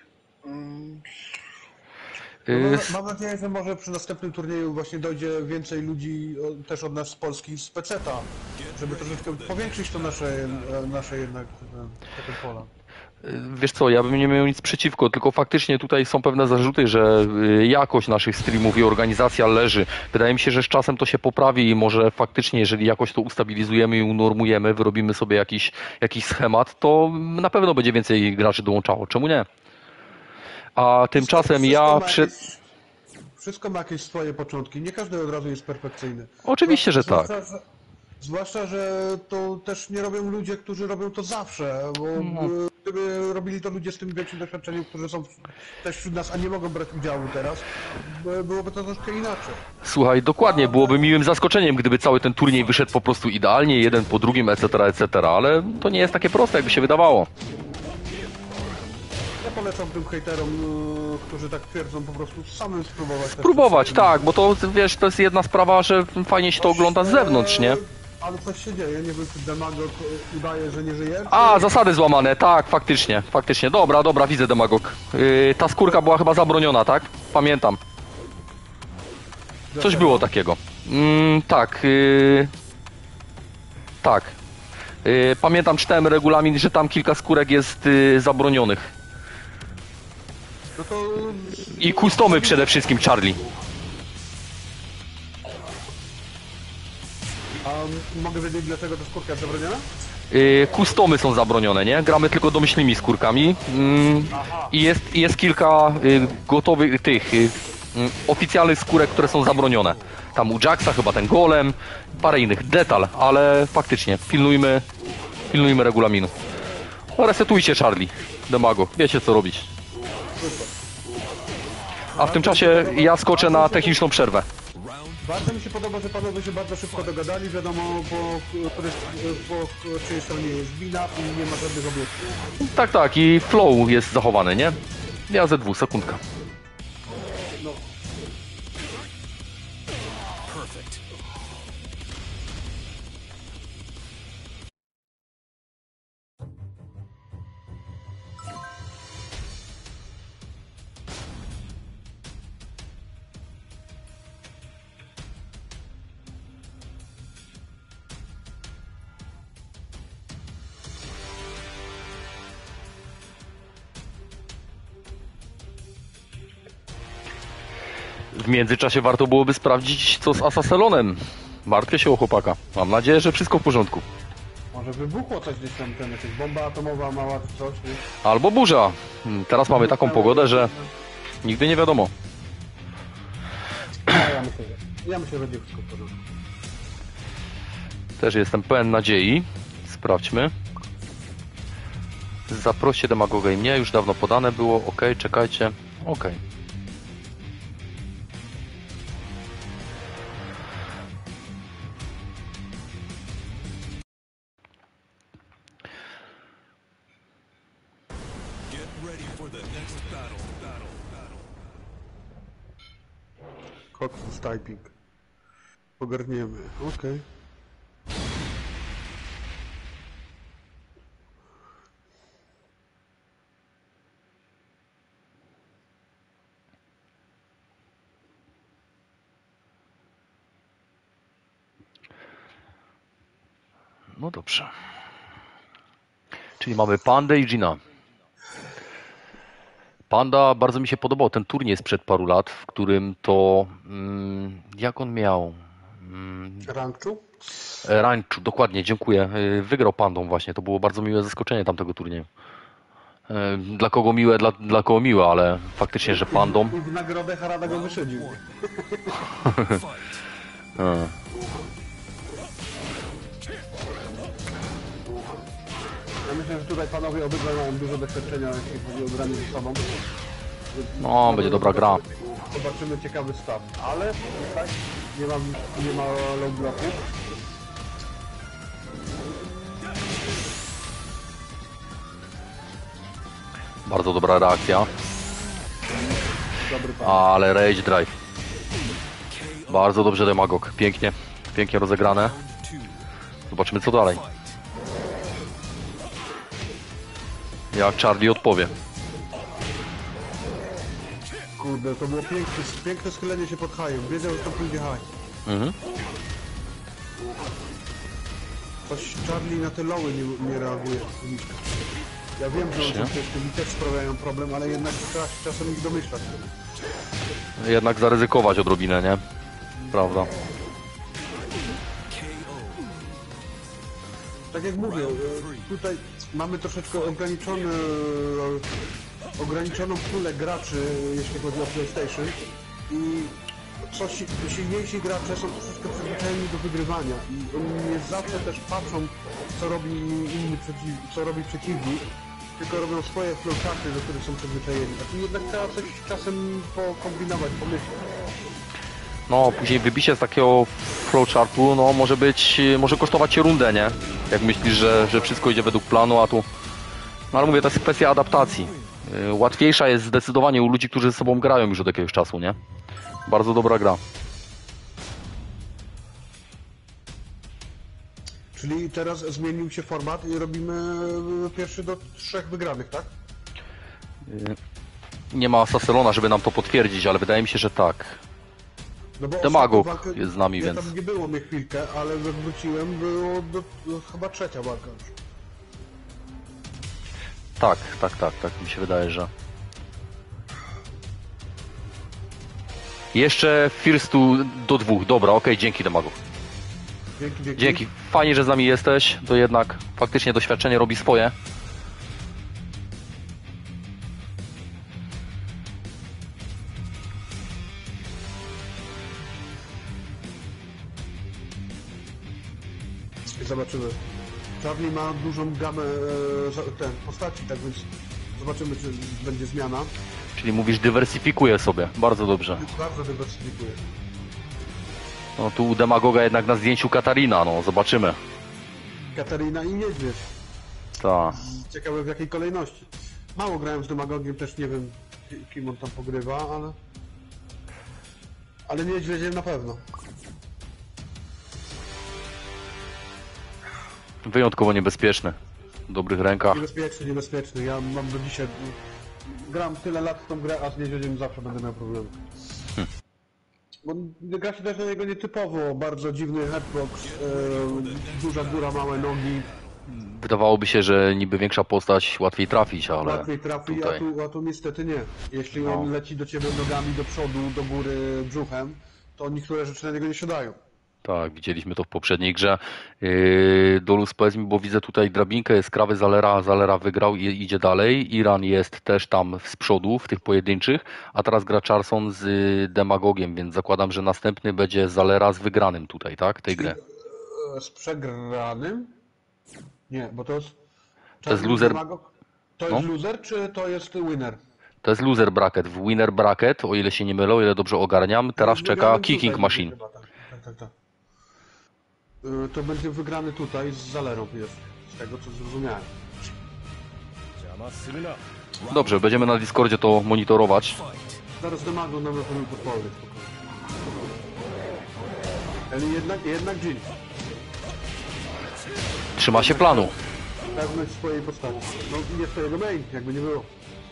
Mam nadzieję, że może przy następnym turnieju właśnie dojdzie więcej ludzi też od nas z Polski, z peceta, żeby troszeczkę powiększyć to nasze jednak Tekken pola. Wiesz co, ja bym nie miał nic przeciwko, tylko faktycznie tutaj są pewne zarzuty, że jakość naszych streamów i organizacja leży. Wydaje mi się, że z czasem to się poprawi i może faktycznie, jeżeli jakoś to ustabilizujemy i unormujemy, wyrobimy sobie jakiś schemat, to na pewno będzie więcej graczy dołączało. Czemu nie? A tymczasem ja... Wszystko ma jakieś swoje początki, nie każdy od razu jest perfekcyjny. Oczywiście, że tak. Zwłaszcza, że to też nie robią ludzie, którzy robią to zawsze, bo gdyby robili to ludzie z tym większym doświadczeniem, którzy są też wśród nas, a nie mogą brać udziału teraz, byłoby to troszkę inaczej. Słuchaj, dokładnie, byłoby miłym zaskoczeniem, gdyby cały ten turniej wyszedł po prostu idealnie, jeden po drugim, etc., ale to nie jest takie proste, jakby się wydawało. Ja polecam tym hejterom, którzy tak twierdzą, po prostu samym spróbować. Spróbować, tak, bo to, wiesz, to jest jedna sprawa, że fajnie się to ogląda z zewnątrz, nie? Ale coś się dzieje, nie wiem, czy Demagog udaje, że nie żyje. A, zasady złamane, tak, faktycznie. Dobra, widzę Demagog. Ta skórka była chyba zabroniona, tak? Pamiętam. Coś było takiego. Tak. Tak. Pamiętam, czytałem regulamin, że tam kilka skórek jest zabronionych. No to... I customy przede wszystkim, Charlie. A mogę wiedzieć, dlaczego ta skórka jest zabroniona? Customy są zabronione, nie? Gramy tylko domyślnymi skórkami. I jest kilka gotowych tych oficjalnych skórek, które są zabronione. Tam u Jacksa chyba ten golem, parę innych detal, ale faktycznie pilnujmy regulaminu. No, resetujcie Charlie, Demago, wiecie co robić. A w tym czasie ja skoczę na techniczną przerwę. Bardzo mi się podoba, że panowie się bardzo szybko dogadali, wiadomo po czyjej stronie jest wina i nie ma żadnych obiektów. Tak, tak, i flow jest zachowany, nie? Ja ze 2 sekundka. Perfect. W międzyczasie warto byłoby sprawdzić, co z Asaselonem. Martwię się o chłopaka. Mam nadzieję, że wszystko w porządku. Może wybuchło coś gdzieś tam, jakaś bomba atomowa mała czy coś, nie? Albo burza. Teraz mamy taką pogodę, że nigdy nie wiadomo. Ja myślę, że będzie wszystko w porządku. Też jestem pełen nadziei. Sprawdźmy. Zaproście Demagoga i mnie. Już dawno podane było. Ok, czekajcie. Ok. Get ready for the next battle. Cox's typing. Ogarniemy, okej. No dobrze. Czyli mamy Pandę i Gina. Panda bardzo mi się podobał ten turniej sprzed paru lat, w którym to... jak on miał? Rankczu? Rańczu, dokładnie, dziękuję. Wygrał Pandą właśnie, to było bardzo miłe zaskoczenie tamtego turnieju. Dla kogo miłe, dla kogo miłe, ale faktycznie, że Pandą... I w nagrodę Harada go wyszydził. Ja myślę, że tutaj panowie obydwaj mają dużo doświadczenia, jeśli chodzi o granie ze sobą. No, będzie dobra gra. Zobaczymy ciekawy staw, ale tak, nie ma low bloku. Bardzo dobra reakcja, Dobry pan. ale Rage Drive. Bardzo dobrze Demagog, pięknie, pięknie rozegrane. Zobaczymy co dalej. Jak Charlie odpowie. Kurde, to było piękne schylenie się pod hajem. Wiedział, że to pójdzie haj. Mhm. Coś Charlie na te loły nie reaguje. Ja wiem, że oczywiście mi też sprawiają problem, ale jednak trzeba się czasem ich domyślać. Jednak zaryzykować odrobinę, nie? Prawda. Tak jak mówię, tutaj mamy troszeczkę ograniczoną pulę graczy, jeśli chodzi o PlayStation i silniejsi gracze są troszeczkę przyzwyczajeni do wygrywania i oni nie zawsze też patrzą, co robi przeciwnik, tylko robią swoje flowcharty, do których są przyzwyczajeni. Znaczy jednak trzeba coś czasem pokombinować, pomyśleć. No, później wybicie z takiego flowchartu, no może kosztować cię rundę, nie? Jak myślisz, że wszystko idzie według planu, a tu... No ale mówię, to jest kwestia adaptacji. Łatwiejsza jest zdecydowanie u ludzi, którzy ze sobą grają już od jakiegoś czasu, nie? Bardzo dobra gra. Czyli teraz zmienił się format i robimy pierwszy do 3 wygranych, tak? Nie ma Saselona, żeby nam to potwierdzić, ale wydaje mi się, że tak. No bo Demagog ostatnią walkę- jest z nami, ja więc... tam nie było mnie chwilkę, ale jak wróciłem, było chyba 3. walka już. Tak, mi się wydaje, że... Jeszcze firstu do 2. Dobra, okej, dzięki Demagog. Dzięki. Dzięki. Fajnie, że z nami jesteś. To jednak faktycznie doświadczenie robi swoje. Zobaczymy. Charlie ma dużą gamę postaci, tak więc zobaczymy, czy będzie zmiana. Czyli mówisz, dywersyfikuję sobie. Bardzo dobrze. Bardzo dywersyfikuje. No tu u Demagoga jednak na zdjęciu Katarina, no zobaczymy. Katarina i Niedźwiedź. Tak. Ciekawe w jakiej kolejności. Mało grałem z Demagogiem, też nie wiem kim on tam pogrywa, ale... Ale Niedźwiedziem na pewno. Wyjątkowo niebezpieczny. W dobrych rękach. Niebezpieczny, niebezpieczny. Ja mam do dzisiaj... Gram tyle lat w tą grę, a z Niedźwiedziem zawsze będę miał problemy. Bo gra się też na niego nietypowo. Bardzo dziwny headbox, duża góra, małe nogi. Wydawałoby się, że niby większa postać łatwiej trafić, ale Łatwiej trafi, tutaj... a tu niestety nie. Jeśli No. on leci do ciebie nogami do przodu, do góry, brzuchem, to niektóre rzeczy na niego nie siadają. Tak, widzieliśmy to w poprzedniej grze. Dolus, powiedz mi, bo widzę tutaj drabinkę, jest krawy Zalera wygrał i idzie dalej. Iran jest też tam z przodu, w tych pojedynczych, a teraz gra Charson z Demagogiem, więc zakładam, że następny będzie Zalera z wygranym tutaj, tak? Tej gry. Z przegranym? Nie, bo to jest... To jest loser- To jest loser, czy to jest winner? To jest loser bracket. W winner bracket, o ile się nie mylę, o ile dobrze ogarniam, teraz czeka Wygrany Kicking tutaj Machine. będzie chyba, tak. To będzie wygrany tutaj z Zalerą jest, z tego co zrozumiałem. Dobrze, będziemy na Discordzie to monitorować. Zaraz Demago nam podpowie. Ale jednak Jin. Trzyma się planu. Pewność swojej postaci. No nie swojego main, jakby nie było.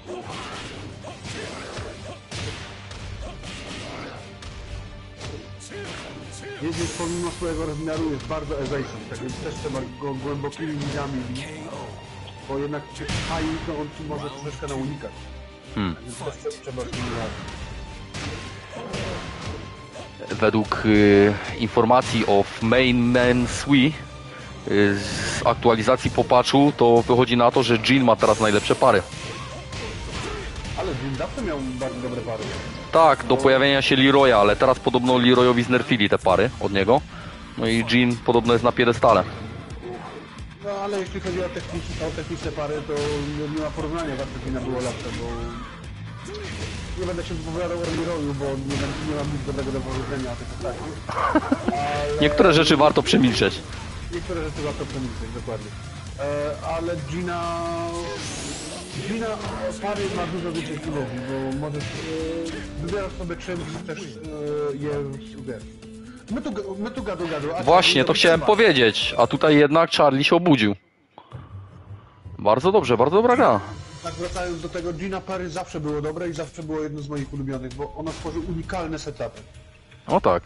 Jeździć pomimo swojego rozmiaru jest bardzo evasive, tak więc też trzeba go głębokimi liniami bić, bo jednak przy high to on tu może troszeczkę na unikać. Więc też trzeba z nim radzić. Według informacji o Main Sui z aktualizacji po patchu, to wychodzi na to, że Jin ma teraz najlepsze pary. Ale Jin zawsze miał bardzo dobre pary. Tak, do pojawienia się Leroya, ale teraz podobno Leroyowi znerfili te pary od niego. No i Jin podobno jest na piedestale. No ale jeśli chodzi o techniczne pary, to nie ma porównania, zawsze Jina było lepsze, bo... Nie będę się wypowiadał o Leroyu, bo nie mam nic dobrego do powiedzenia o tych ostatnich. Ale... Niektóre rzeczy warto przemilczeć. Niektóre rzeczy warto przemilczeć, dokładnie. Ale Gina pary ma dużo więcej synergii, bo możesz wybierasz sobie czym chcesz je wiesz. My tu gadu, a Właśnie, to chciałem powiedzieć, a tutaj jednak Charlie się obudził. Bardzo dobrze, bardzo dobra gra. Tak wracając do tego, Gina pary zawsze było dobre i zawsze było jedno z moich ulubionych, bo ona tworzy unikalne setupy. O tak,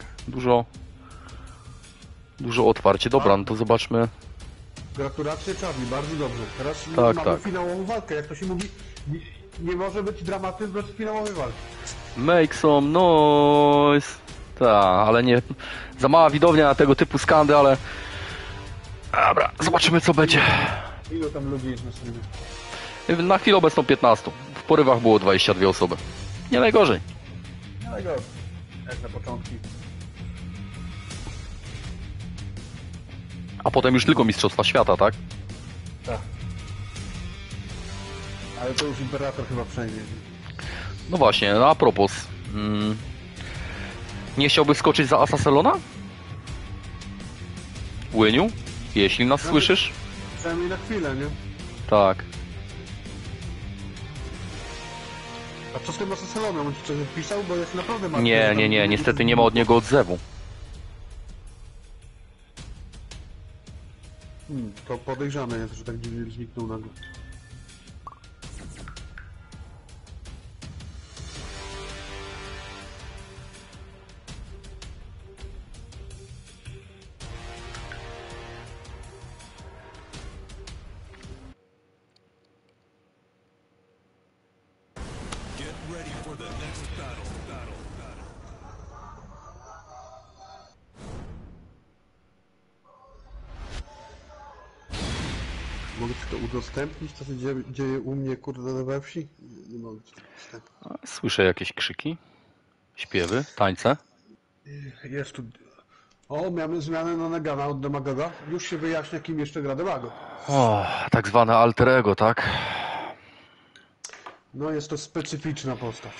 dużo otwarcie. Dobra, no to zobaczmy. Gratulacje Charlie, bardzo dobrze. Teraz Tak, mamy tak. finałową walkę, jak to się mówi, nie może być dramatyzm bez finałowej walki. Make some noise. Tak, ale nie... Za mała widownia na tego typu skandy, ale... Dobra, zobaczymy co będzie. Ilu tam ludzi jest na streamie? Na chwilę obecną 15. W porywach było 22 osoby. Nie najgorzej. No jak na początki. A potem już tylko Mistrzostwa Świata, tak? Tak. Ale to już Imperator chyba przejmie. No właśnie, no a propos. Nie chciałbyś skoczyć za Asaselona? Łyniu? Jeśli nas słyszysz? Przynajmniej na chwilę, nie? Tak. A co z tym Assassinonem? On ci coś odpisał? Bo jest naprawdę martwy. Nie, niestety nie ma od niego odzewu. To podejrzane jest, że tak dziwnie zniknął nagle. Get ready for the next battle. Mogę ci to udostępnić, co się dzieje u mnie, kurde, we wsi? Nie mogę ci tego udostępnić. Słyszę jakieś krzyki, śpiewy, tańce. Jest tu... O, mamy zmianę na Negana od Demagoga. Już się wyjaśnia, kim jeszcze gra Demago. O, tak zwane alter ego, tak? No jest to specyficzna postać.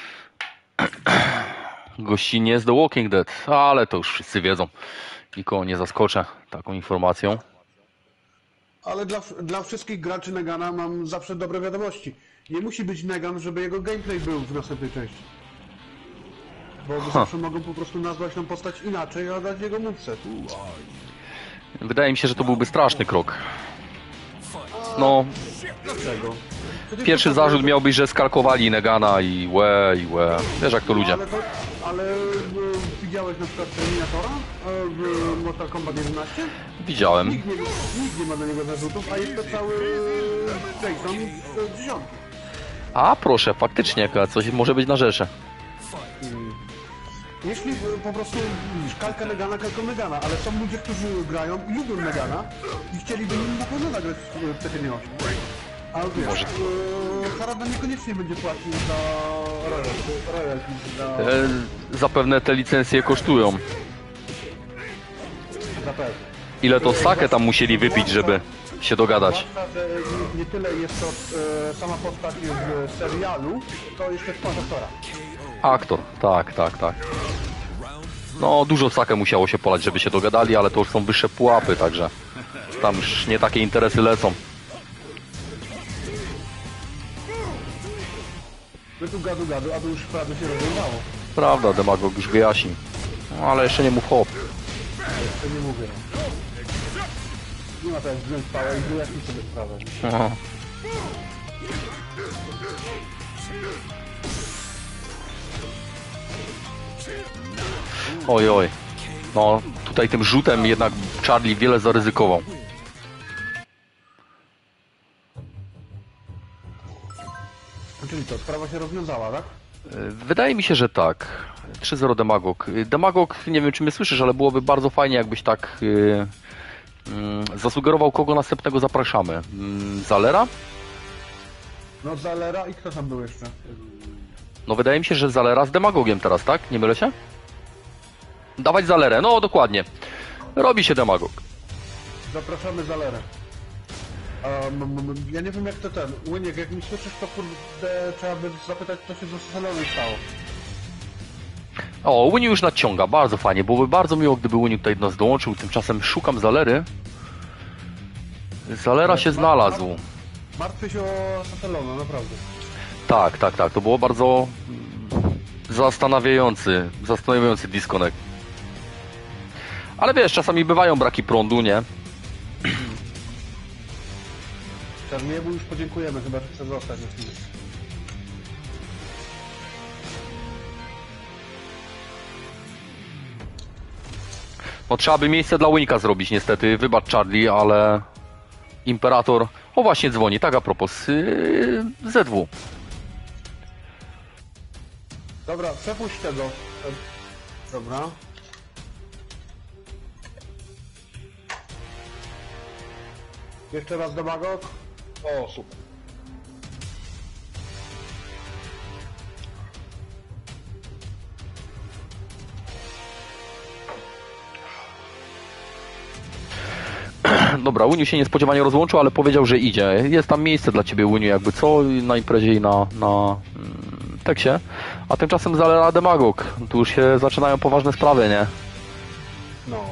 Gościnie z The Walking Dead, ale to już wszyscy wiedzą. Nikogo nie zaskoczę taką informacją. Ale dla wszystkich graczy Negana mam zawsze dobre wiadomości. Nie musi być Negan, żeby jego gameplay był w następnej części. Bo zawsze mogą po prostu nazwać tą postać inaczej, a dać jego moveset. Wydaje mi się, że to byłby straszny krok. No, Dlaczego? Przecież pierwszy to zarzut miał być, że skalkowali Negana i łe. Wiesz jak to ludzie. Ale widziałeś na przykład Terminatora w Mortal Kombat 11? Widziałem. Nikt nie ma do niego zarzutów, a jest to cały Jason z 10. A proszę, faktycznie, coś może być na rzeczy. Jeśli po prostu widzisz, kalka Negana, ale są ludzie, którzy grają i lubią Negana i chcieliby nim na pewno nagrać w Tekkenie 8. A wiesz, Harada niekoniecznie będzie płacił za royalties, Zapewne te licencje kosztują. zapewne. Ile to sakę tam musieli wypić, żeby się dogadać. Zwłaszcza, że nie tyle jest to sama postać w serialu, to jeszcze skład aktora. Aktor, tak. No, dużo sakę musiało się polać, żeby się dogadali, ale to już są wyższe pułapy, także tam już nie takie interesy lecą. My tu gadu, a to już prawie się rozwiązało. Prawda, demagog już wyjaśni. No, ale jeszcze nie mów hop. To nie mówię. Nie ma teraz wziąć pałę i wyjaśnić sobie sprawę. Aha. Oj. No, tutaj tym rzutem jednak Charlie wiele zaryzykował. Czyli to, sprawa się rozwiązała, tak? Wydaje mi się, że tak. 3-0 Demagog. Demagog, nie wiem czy mnie słyszysz, ale byłoby bardzo fajnie, jakbyś tak zasugerował, kogo następnego zapraszamy. Zalera? No Zalera i kto tam był jeszcze? No wydaje mi się, że Zalera z Demagogiem teraz, tak? Nie mylę się? Dawać Zalerę, no dokładnie. Robi się Demagog. Zapraszamy Zalerę. Ja nie wiem jak to ten. Łyniek, jak mi słyszysz, to kurde trzeba by zapytać, co się z Salonem stało. O, Winiu już nadciąga, bardzo fajnie. Byłoby bardzo miło, gdyby Winiu tutaj do nas dołączył. Tymczasem szukam Zalery. Zalera się znalazł. Martwię się o Salona, naprawdę. Tak. To było bardzo zastanawiający disconnect. Ale wiesz, czasami bywają braki prądu, nie? Czarniemu już podziękujemy, chyba że chce zostać na chwilę. No trzeba by miejsce dla Winika zrobić niestety. Wybacz Charlie, ale Imperator... O właśnie dzwoni, tak a propos. ZW. Dobra, przepuść tego. Dobra. Jeszcze raz do Magok. O, super. Dobra, Winiu się niespodziewanie rozłączył, ale powiedział, że idzie. Jest tam miejsce dla ciebie, Winiu, jakby co, na imprezie i na teksie. A tymczasem Zalera Demagog. Tu już się zaczynają poważne sprawy, nie? No.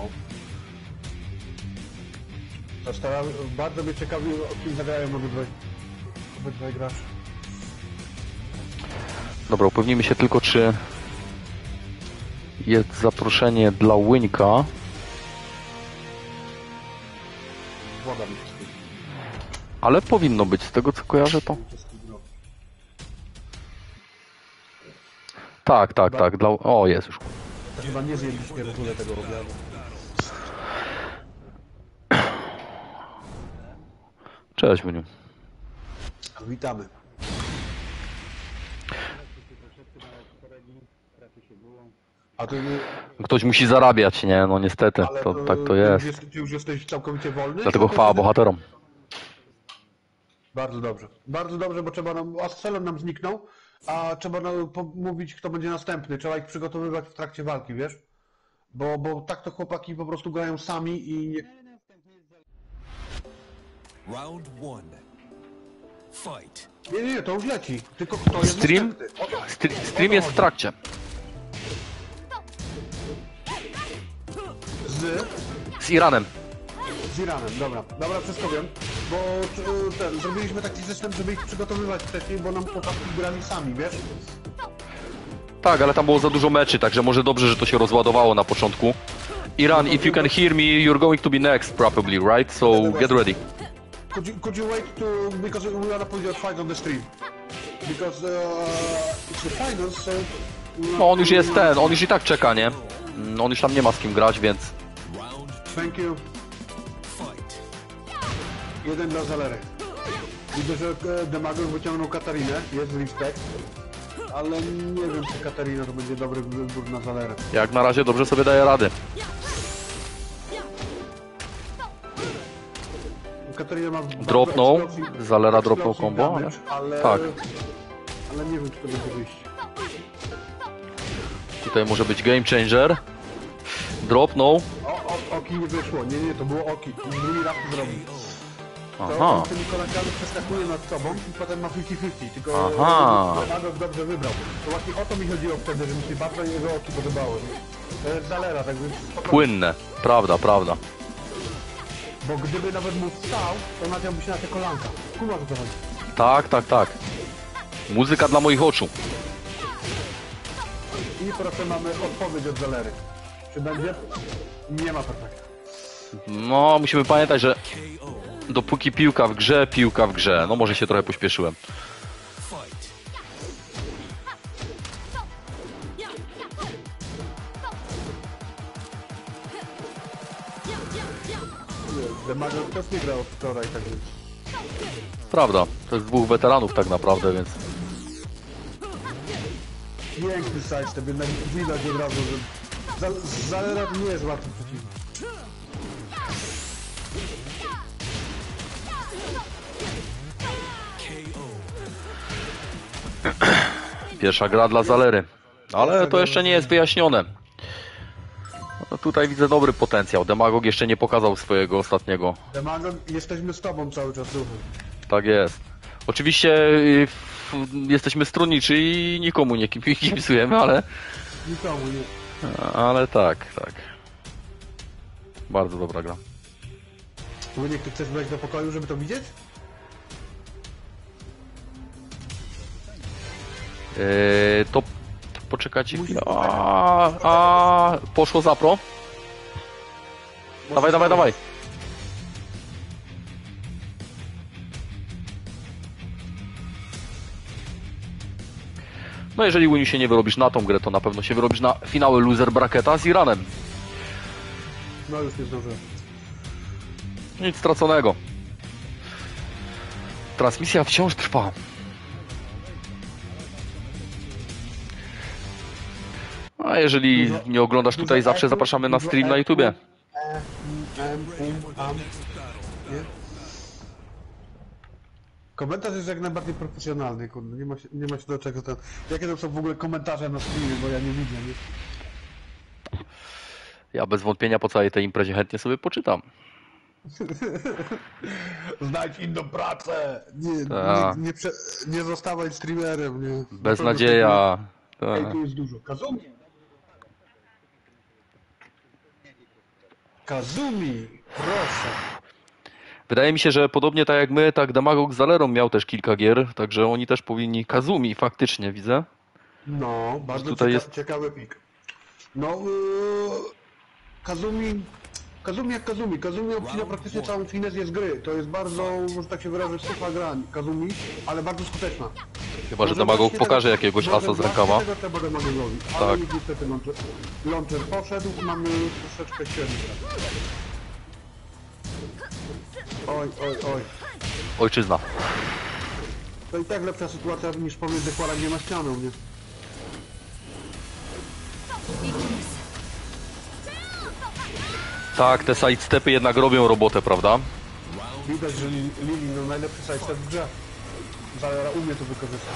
Bardzo mnie ciekawi, o kim zagrają obydwaj gracze. Dobra, upewnijmy się tylko, czy jest zaproszenie dla Winika. Woda mi Ale powinno być, z tego co kojarzę to. Tak. Dla... O, jest już. to chyba nie zjedliśmy w ogóle tego obiadu. Cześć, Winiu. Witamy. A ty, Ktoś musi zarabiać, nie? No niestety, ale to, tak to jest. Ty już jesteś całkowicie wolny? Dlatego Czy chwała to- bohaterom. Bardzo dobrze. Bardzo dobrze, bo trzeba nam... Ascelon nam zniknął, a trzeba nam mówić, kto będzie następny. Trzeba ich przygotowywać w trakcie walki, wiesz? Bo tak to chłopaki po prostu grają sami i nie... Round one. Fight. Nie, to już leci. Tylko kto jest Stream? następny? O to- Stream jest w trakcie. Z Iranem. Z Iranem, dobra. Dobra, wszystko wiem. Bo zrobiliśmy taki system, żeby ich przygotowywać wcześniej, bo nam chłopaki grali sami, wiesz? Tak, ale tam było za dużo meczy, także może dobrze, że to się rozładowało na początku. Iran, if you can hear me, you're going to be next probably, right? So get ready. Could you wait to, because we wanna put your fight on the stream. Because it's the finals, so... No on już jest ten, on już i tak czeka, nie? On już tam nie ma z kim grać, więc... Round Thank you. fight. Jeden dla Zalery. Widzę, że Demagor wyciągnął Katarinę, jest respekt. Ale nie wiem, czy Katarina to będzie dobry wybór na Zalerę. Jak na razie dobrze sobie daje rady. Katarina ma... bardzo Dropnął, eksplosji- Zalera dropnął eksplosji combo, damage, ale... tak. Ale nie wiem, czy to będzie wyjść. Tutaj może być game changer. Dropnął. Oki nie wyszło. Nie, to było Oki. Drugi raz to zrobił. To Aha. on tymi kolakami przeskakuje nad sobą i potem ma 50-50. Tylko Aha. Magos dobrze wybrał. To właśnie o to mi chodziło wtedy, że mi się bardzo jego oki podobały. To jest Zalera, tak więc... spokojnie. Płynne. Prawda, prawda. Bo gdyby nawet mu wstał, to nadziałby się na te kolanka. Kumasz o co chodzi. Tak, tak, tak. Muzyka dla moich oczu. I proszę, mamy odpowiedź od Zalery. Czy będzie? Nie ma perfekta. No, musimy pamiętać, że dopóki piłka w grze, piłka w grze. No może się trochę pośpieszyłem. Fight. Demagor też nie grał od wczoraj, tak więc... Prawda, to jest dwóch weteranów tak naprawdę, więc... Piękny sidestep, jednak widać od razu, że Zalera nie jest łatwy przeciwnik. Pierwsza gra dla Zalery. Ale to jeszcze nie jest wyjaśnione. No, tutaj widzę dobry potencjał. Demagog jeszcze nie pokazał swojego ostatniego. Demagor, jesteśmy z tobą cały czas, duchy. Tak jest. Oczywiście jesteśmy stronniczy i nikomu nie kibicujemy, ale... Nikomu nie. Ale tak, tak. Bardzo dobra gra. Łyniek, ty chcesz wejść do pokoju, żeby to widzieć? To poczekajcie chwilę. Poszło zapro. Dawaj, dawaj, dawaj. No jeżeli Winiu się nie wyrobisz na tą grę, to na pewno się wyrobisz na finały loser bracketa z Iranem. No już nie zdążyłem. Nic straconego. Transmisja wciąż trwa. A jeżeli nie oglądasz tutaj, zawsze zapraszamy na stream na YouTubie. Nie? Komentarz jest jak najbardziej profesjonalny, kurde, nie ma się do czego ten... Jakie to są w ogóle komentarze na streamie, bo ja nie widzę, nie? Ja bez wątpienia po całej tej imprezie chętnie sobie poczytam. Znajdź inną pracę! Nie, Ta. nie zostawaj streamerem, nie? Beznadzieja. Ej, Tak. tu jest dużo. Kazumi! Kazumi! Proszę! Wydaje mi się, że podobnie tak jak my, tak Demagog z Zalerą miał też kilka gier, także oni też powinni... Kazumi faktycznie, widzę. No, bardzo tutaj jest- ciekawy pik. No, Kazumi... Kazumi jak Kazumi. Kazumi obcina praktycznie całą finezję z gry. To jest bardzo, może tak się wyrażę, sucha gra Kazumi, ale bardzo skuteczna. Chyba, że Może Demagog właśnie pokaże tego- jakiegoś może asa z właśnie rękawa. Tego trzeba Demagogowi. Ale Tak. już niestety launcher poszedł, mamy troszeczkę średnio. Oj, oj, oj. Ojczyzna. To i tak lepsza sytuacja niż pomiędzy Chwaragiem a ścianą, nie? Tak, te sidestepy jednak robią robotę, prawda? Widać, że Lili no najlepszy sidestep w grze. Zalera umie to wykorzystać.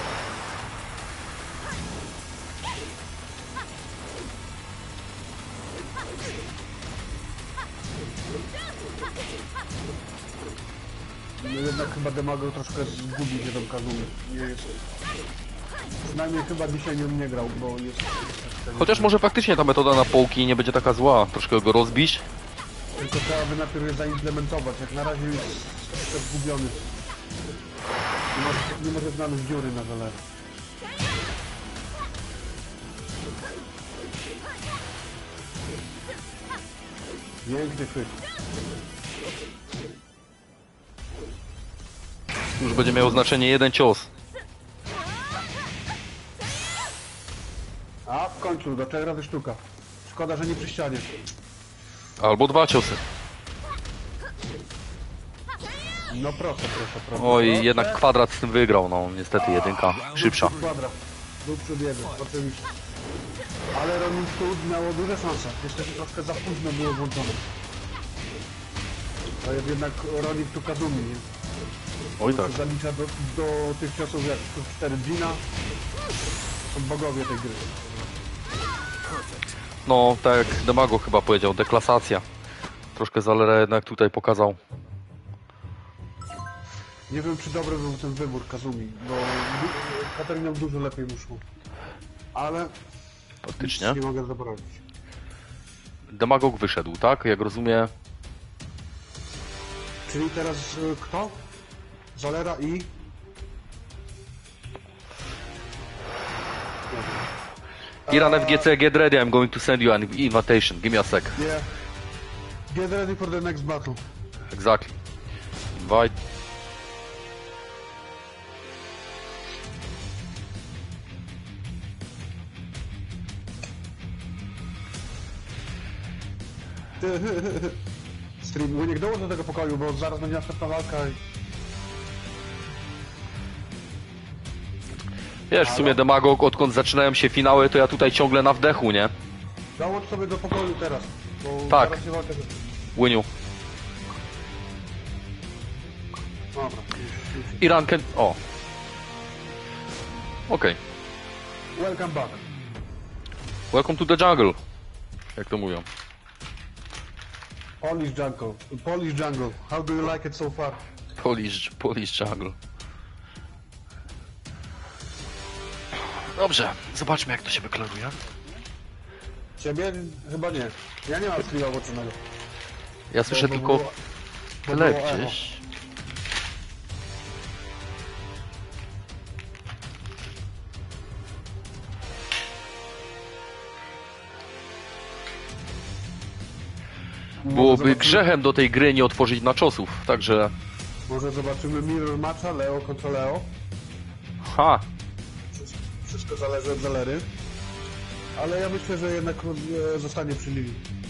No jednak chyba Demago troszkę zgubił się tą Kazumi. Nie jest... Przynajmniej chyba dzisiaj nie grał, bo jest... Chociaż może faktycznie ta metoda na połki nie będzie taka zła. Troszkę go rozbić. Tylko trzeba by najpierw je zaimplementować. Jak na razie jest troszkę zgubiony. Nie może znaleźć dziury na dole. Piękny chwyt. Już będzie miało znaczenie jeden cios. A w końcu, do 4 razy sztuka. Szkoda, że nie przy ścianie. Albo 2 ciosy. No proszę. Oj, jednak kwadrat z tym wygrał, no niestety jedynka szybsza. Kwadrat. Był przebiegu, oczywiście. Ale Ronin Hood miało duże szanse. Niestety troszkę za późno było włączone. To jest jednak Ronin tu Kazumi, nie? Oj tak. Zalicza do tych ciosów jak 4 Gina. Są bogowie tej gry. No, tak jak Demago chyba powiedział, deklasacja. Troszkę Zalera jednak tutaj pokazał. Nie wiem, czy dobry był ten wybór Kazumi, bo Katarinom dużo lepiej mu szło. Ale Faktycznie. nie mogę zabronić. Demagog wyszedł, tak? Jak rozumiem. Czyli teraz kto? Zalera i... Iran FGC, get ready, I'm going to send you an invitation. Give me a sec. Yeah. Get ready for the next battle. Exactly. Invite. Stream, niech dołóż do tego pokoju, bo zaraz będzie następna walka i... Wiesz, w sumie Demagog, odkąd zaczynają się finały, to ja tutaj ciągle na wdechu, nie? Dołóż sobie do pokoju teraz, bo Tak. zaraz się walka... Łyniu. Dobra. Iran can... O. Okej. Welcome back. Welcome to the jungle. Jak to mówią. Polish jungle. How do you like it so far? Polish jungle. Dobrze, zobaczmy jak to się wyklaruje. Ciebie? Chyba nie. Ja nie mam streama włączonego. Ja słyszę Bo tylko było- bo tle było echo. gdzieś. Byłoby grzechem do tej gry nie otworzyć na czosów, także... Może zobaczymy mirror matcha, Leo kontra Leo. Ha! Wszystko zależy od Zalery. Ale ja myślę, że jednak zostanie przy Lili.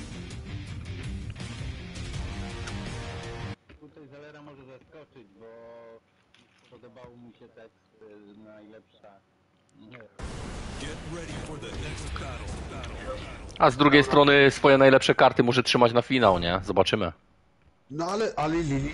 Tutaj Zalera może zaskoczyć, bo podobał mu się tekst najlepsza. Get ready for the next battle. A z drugiej strony swoje najlepsze karty może trzymać na finał, nie? Zobaczymy. No ale Lili...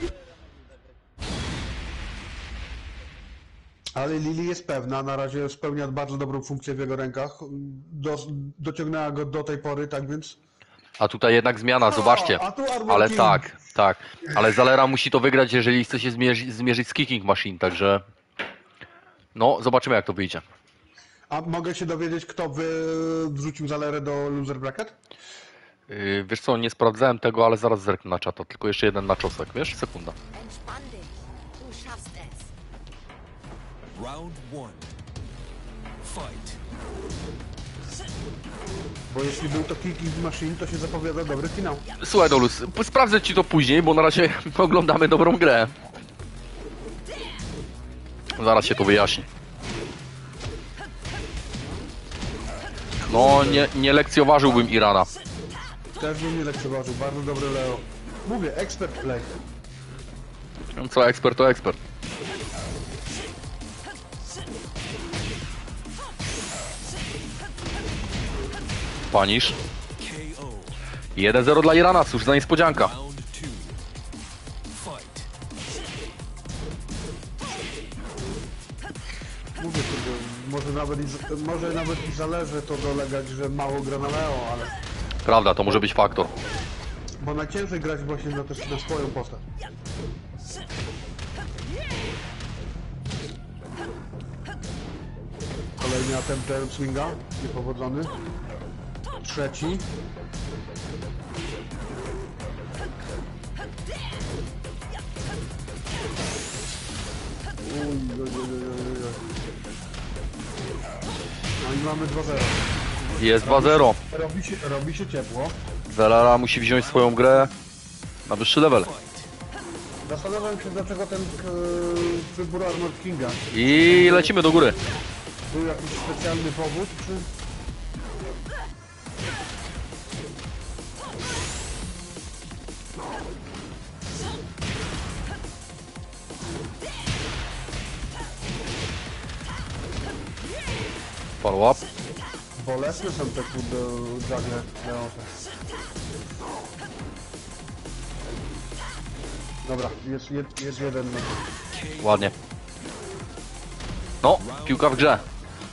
Ale Lili jest pewna, na razie spełnia bardzo dobrą funkcję w jego rękach. Dociągnęła go do tej pory, tak więc... A tutaj jednak zmiana, zobaczcie. a tu Armor Ale King. tak. Ale Zalera musi to wygrać, jeżeli chce się zmierzyć z Kicking Machine, także... No, zobaczymy jak to wyjdzie. A mogę się dowiedzieć, kto wrzucił Zalerę do loser bracket? Wiesz co, nie sprawdzałem tego, ale zaraz zerknę na czata. Tylko jeszcze jeden na czosek, wiesz? Sekunda. Entspann dich. Du schaffst es. Round one. Fight. Bo jeśli był to Kicking Machine, to się zapowiada dobry finał. Słuchaj Dolus, sprawdzę ci to później, bo na razie oglądamy dobrą grę. Zaraz się to wyjaśni. No, nie lekcjoważyłbym Irana. Też bym nie lekceważył, bardzo dobry Leo. Mówię, expert play. Co, ekspert to ekspert. Panisz. KO. 1-0 dla Irana, cóż za niespodzianka. Round two. Fight. Mówię, kurde, może nawet i zależy to dolegać, że mało gra na Leo, ale... Prawda, to może być faktor. Bo najciężej grać właśnie na swoją postać. Kolejny attempt Giant Swinga, niepowodzony. Trzeci. No i mamy 2-0. Jest 2-0. Robi się ciepło. Zalera musi wziąć swoją grę na wyższy level. Zastanawiam się, dlaczego ten wybór Armored Kinga. I lecimy do góry. Był jakiś specjalny powód, czy... Follow up. Bolesne są te kurde żagle Leonte. Dobra, jest jeden. Ładnie. No, piłka w grze.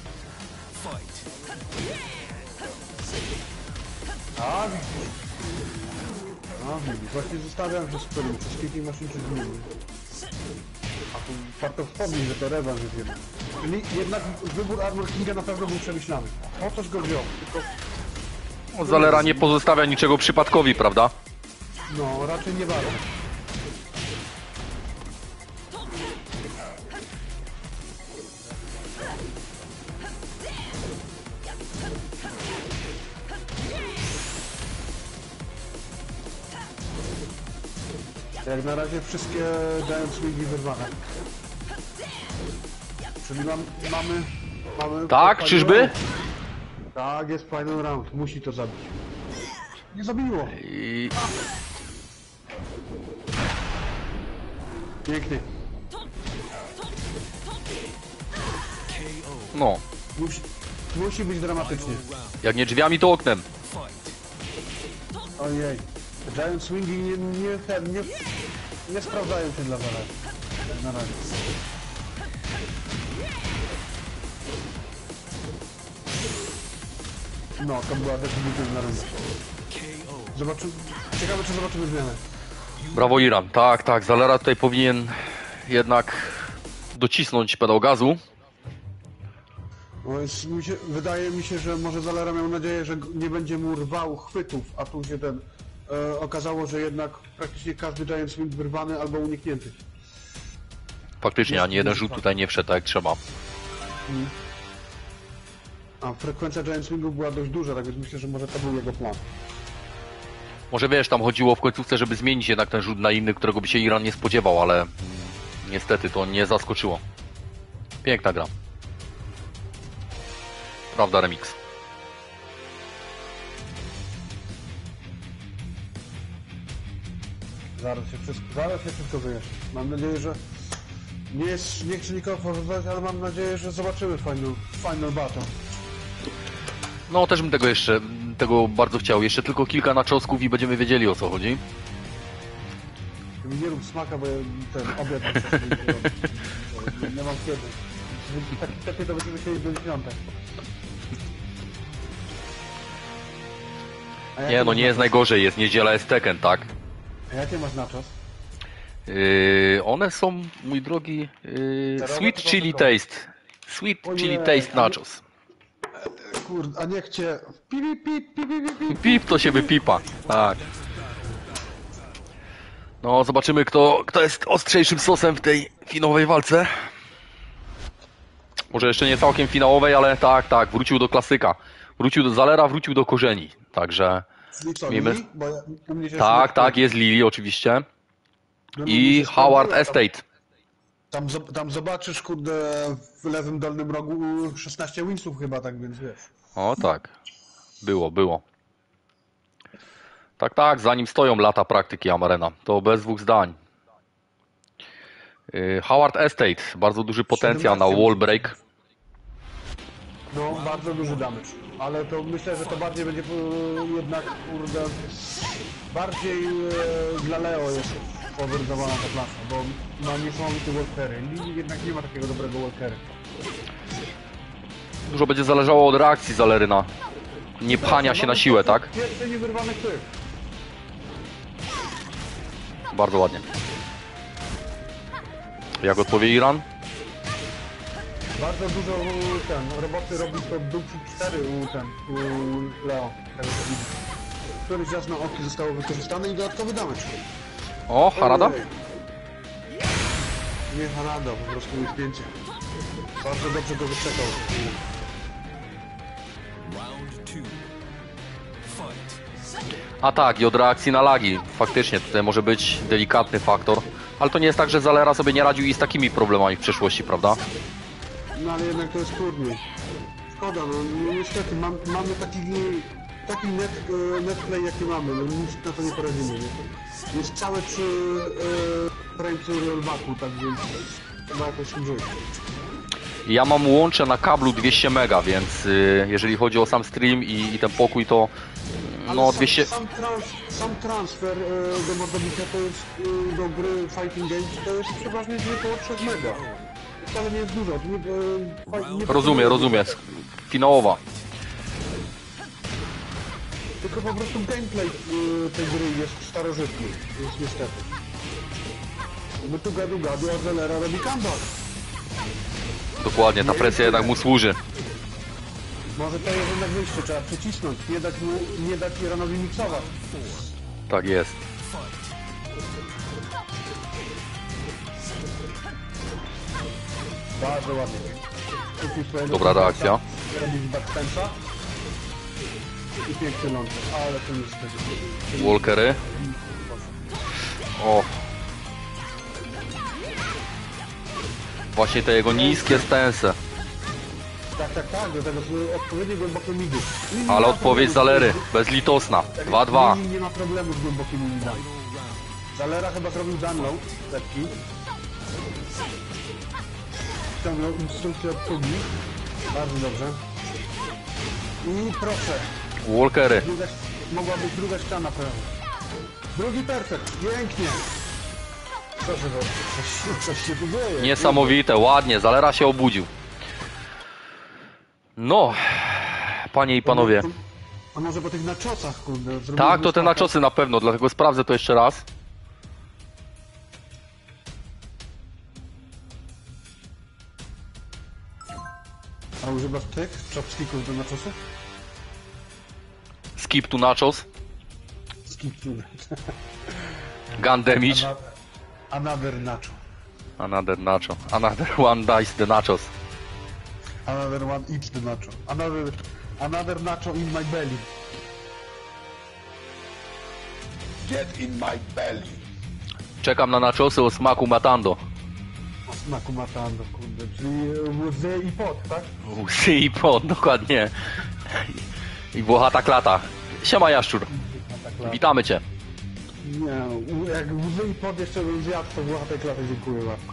A widzisz. A widzisz, właśnie zostawiam, że spylim przez kilka maszyn czy zmienił. A tu warto wspomnieć, że to rewanż jest jeden. Czyli jednak wybór Armored Kinga na pewno był przemyślany. O coś go wziął, tylko... No, Zalera nie pozostawia niczego przypadkowi, prawda? No, raczej nie bardzo. Jak na razie wszystkie Giant Swingi wyrwane. Czyli mamy... Tak, final czyżby? round. Tak, jest final round. Musi to zabić. Nie zabiło. I... Pięknie. No, Musi być dramatycznie. jak nie drzwiami, to oknem. Ojej. Giant Swingi nie sprawdzają się dla Zalera. Na razie. No, to była definitywna runda. Ciekawe, czy zobaczymy zmianę. Brawo Iran. Tak, tak, Zalera tutaj powinien jednak docisnąć pedał gazu. No, wydaje mi się, że może Zalera miał nadzieję, że nie będzie mu rwał chwytów, a tu się okazało, że jednak praktycznie każdy Giant Swing wyrwany albo uniknięty. Faktycznie, ani jeden rzut tutaj nie wszedł tak jak trzeba. A frekwencja Giant Swingów była dość duża, tak więc myślę, że może to był jego plan. Może wiesz, tam chodziło w końcówce, żeby zmienić jednak ten rzut na inny, którego by się Iran nie spodziewał, ale niestety to nie zaskoczyło. Piękna gra. Prawda, remix. Zaraz się wszystko wyjaśni. Mam nadzieję, że nie chcę nikogo forsować, ale mam nadzieję, że zobaczymy final battle. No też bym tego bardzo chciał. Jeszcze tylko kilka naczosków i będziemy wiedzieli, o co chodzi. Nie rób smaka, bo ja ten obiad nie mam kiedy. Taki to będziemy siedzieć do 10. Nie, no nie jest najgorzej, jest niedziela, jest Tekken, tak? A jakie masz na czas? One są, mój drogi, Zerowe sweet czy chili dodatkowe? taste. Sweet Ojej, chili taste nachos. Kurde, a niech cię... Pip. Pip to się wypipa, tak. No, zobaczymy, kto jest ostrzejszym sosem w tej finałowej walce. Może jeszcze nie całkiem finałowej, ale tak, wrócił do klasyka. Wrócił do Zalera, wrócił do korzeni. Także Czyli co, miejmy... Lili? Bo u mnie się Tak, jest Lili oczywiście. No, I Lili się Howard sprawdziła, Estate. Tam zobaczysz, kurde, w lewym dolnym rogu 16 winsów chyba, tak więc wiesz. O tak, było. Tak, za nim stoją lata praktyki Amarena. To bez dwóch zdań. Howard Estate, bardzo duży potencjał na 17 wall break. No, bardzo duży damage. Ale to myślę, że to bardziej będzie jednak, kurde, bardziej dla Leo jest powerdowana ta klasa, bo ma niesamowity walkery. Lili jednak nie ma takiego dobrego walkery. Dużo będzie zależało od reakcji Zalery na nie pchania się na siłę, tak? Pierwszy niewyrwany tych. Bardzo ładnie. Jak odpowie Iran? Bardzo dużo roboty robi to Battlefield 4 u Leo. Tego co widzę. Któryś raz na oki zostało wykorzystane i dodatkowy damage. O, Harada? Ojej. Nie Harada, po prostu uśpięcie. Bardzo dobrze go wyczekał. Round 2. Fight. A tak, i od reakcji na lagi. Faktycznie, tutaj może być delikatny faktor. Ale to nie jest tak, że Zalera sobie nie radził i z takimi problemami w przeszłości, prawda? No ale jednak to jest turniej. Szkoda, no niestety mamy taki netplay jaki mamy, no nic na to nie poradzimy, nie? Jest całe przy frame'cu rollbacku, tak więc chyba jakoś tym żyć. Ja mam łącze na kablu 200 mega, więc jeżeli chodzi o sam stream i ten pokój, to no 200... Sam transfer do Mordobicia to jest do gry Fighting Games to jest przeważnie około 3 mega. Wcale nie jest dużo. To nie Rozumiem. Finałowa. Tylko po prostu gameplay tej gry jest starożytny, jest niestety. My tu gadu, a Zalera robi comeback. Dokładnie, ta presja jednak mu służy. Może to jest jednak wyjście, trzeba przycisnąć, nie dać Iranowi miksować. Tak jest. Bardzo ładnie. Dobra reakcja. Robić backfensa. I piękny ląd, ale to jest tego. Walkery. O. Właśnie te jego niskie stensy. Tak, do tego są odpowiednio głębokie midy. Ale odpowiedź Zalery, bezlitosna. 2-2. Lili nie ma problemu z głębokimi midami. Zalera chyba zrobił download, lekki. Ściągnął instrukcję od Tugi. Bardzo dobrze. I proszę, Walkery. mogła być druga ściana prawa. Drugi perfekt, pięknie. Proszę bardzo, coś się tu dzieje. Niesamowite, ładnie. Zalera się obudził. No, panie i panowie. A może po tych naczosach, kurde. Tak, to te naczosy na pewno, dlatego sprawdzę to jeszcze raz. A używasz tych chopsticków do naczosów? Skip to nachos. Skiptuny. Gun damage. Another nacho. Another nacho. Another one dice the nachos. Another one eats the nacho. Another nacho in my belly. Get in my belly. Czekam na nachosy o smaku matando. O smaku matando, kurde. Czyli łzy i pot, tak? Łzy i pot, dokładnie. I włochata klata. Siema Jaszczur. Witamy cię. Nie, jak łzy i pot jeszcze bym zjadł, to włochatej klaty dziękuję bardzo.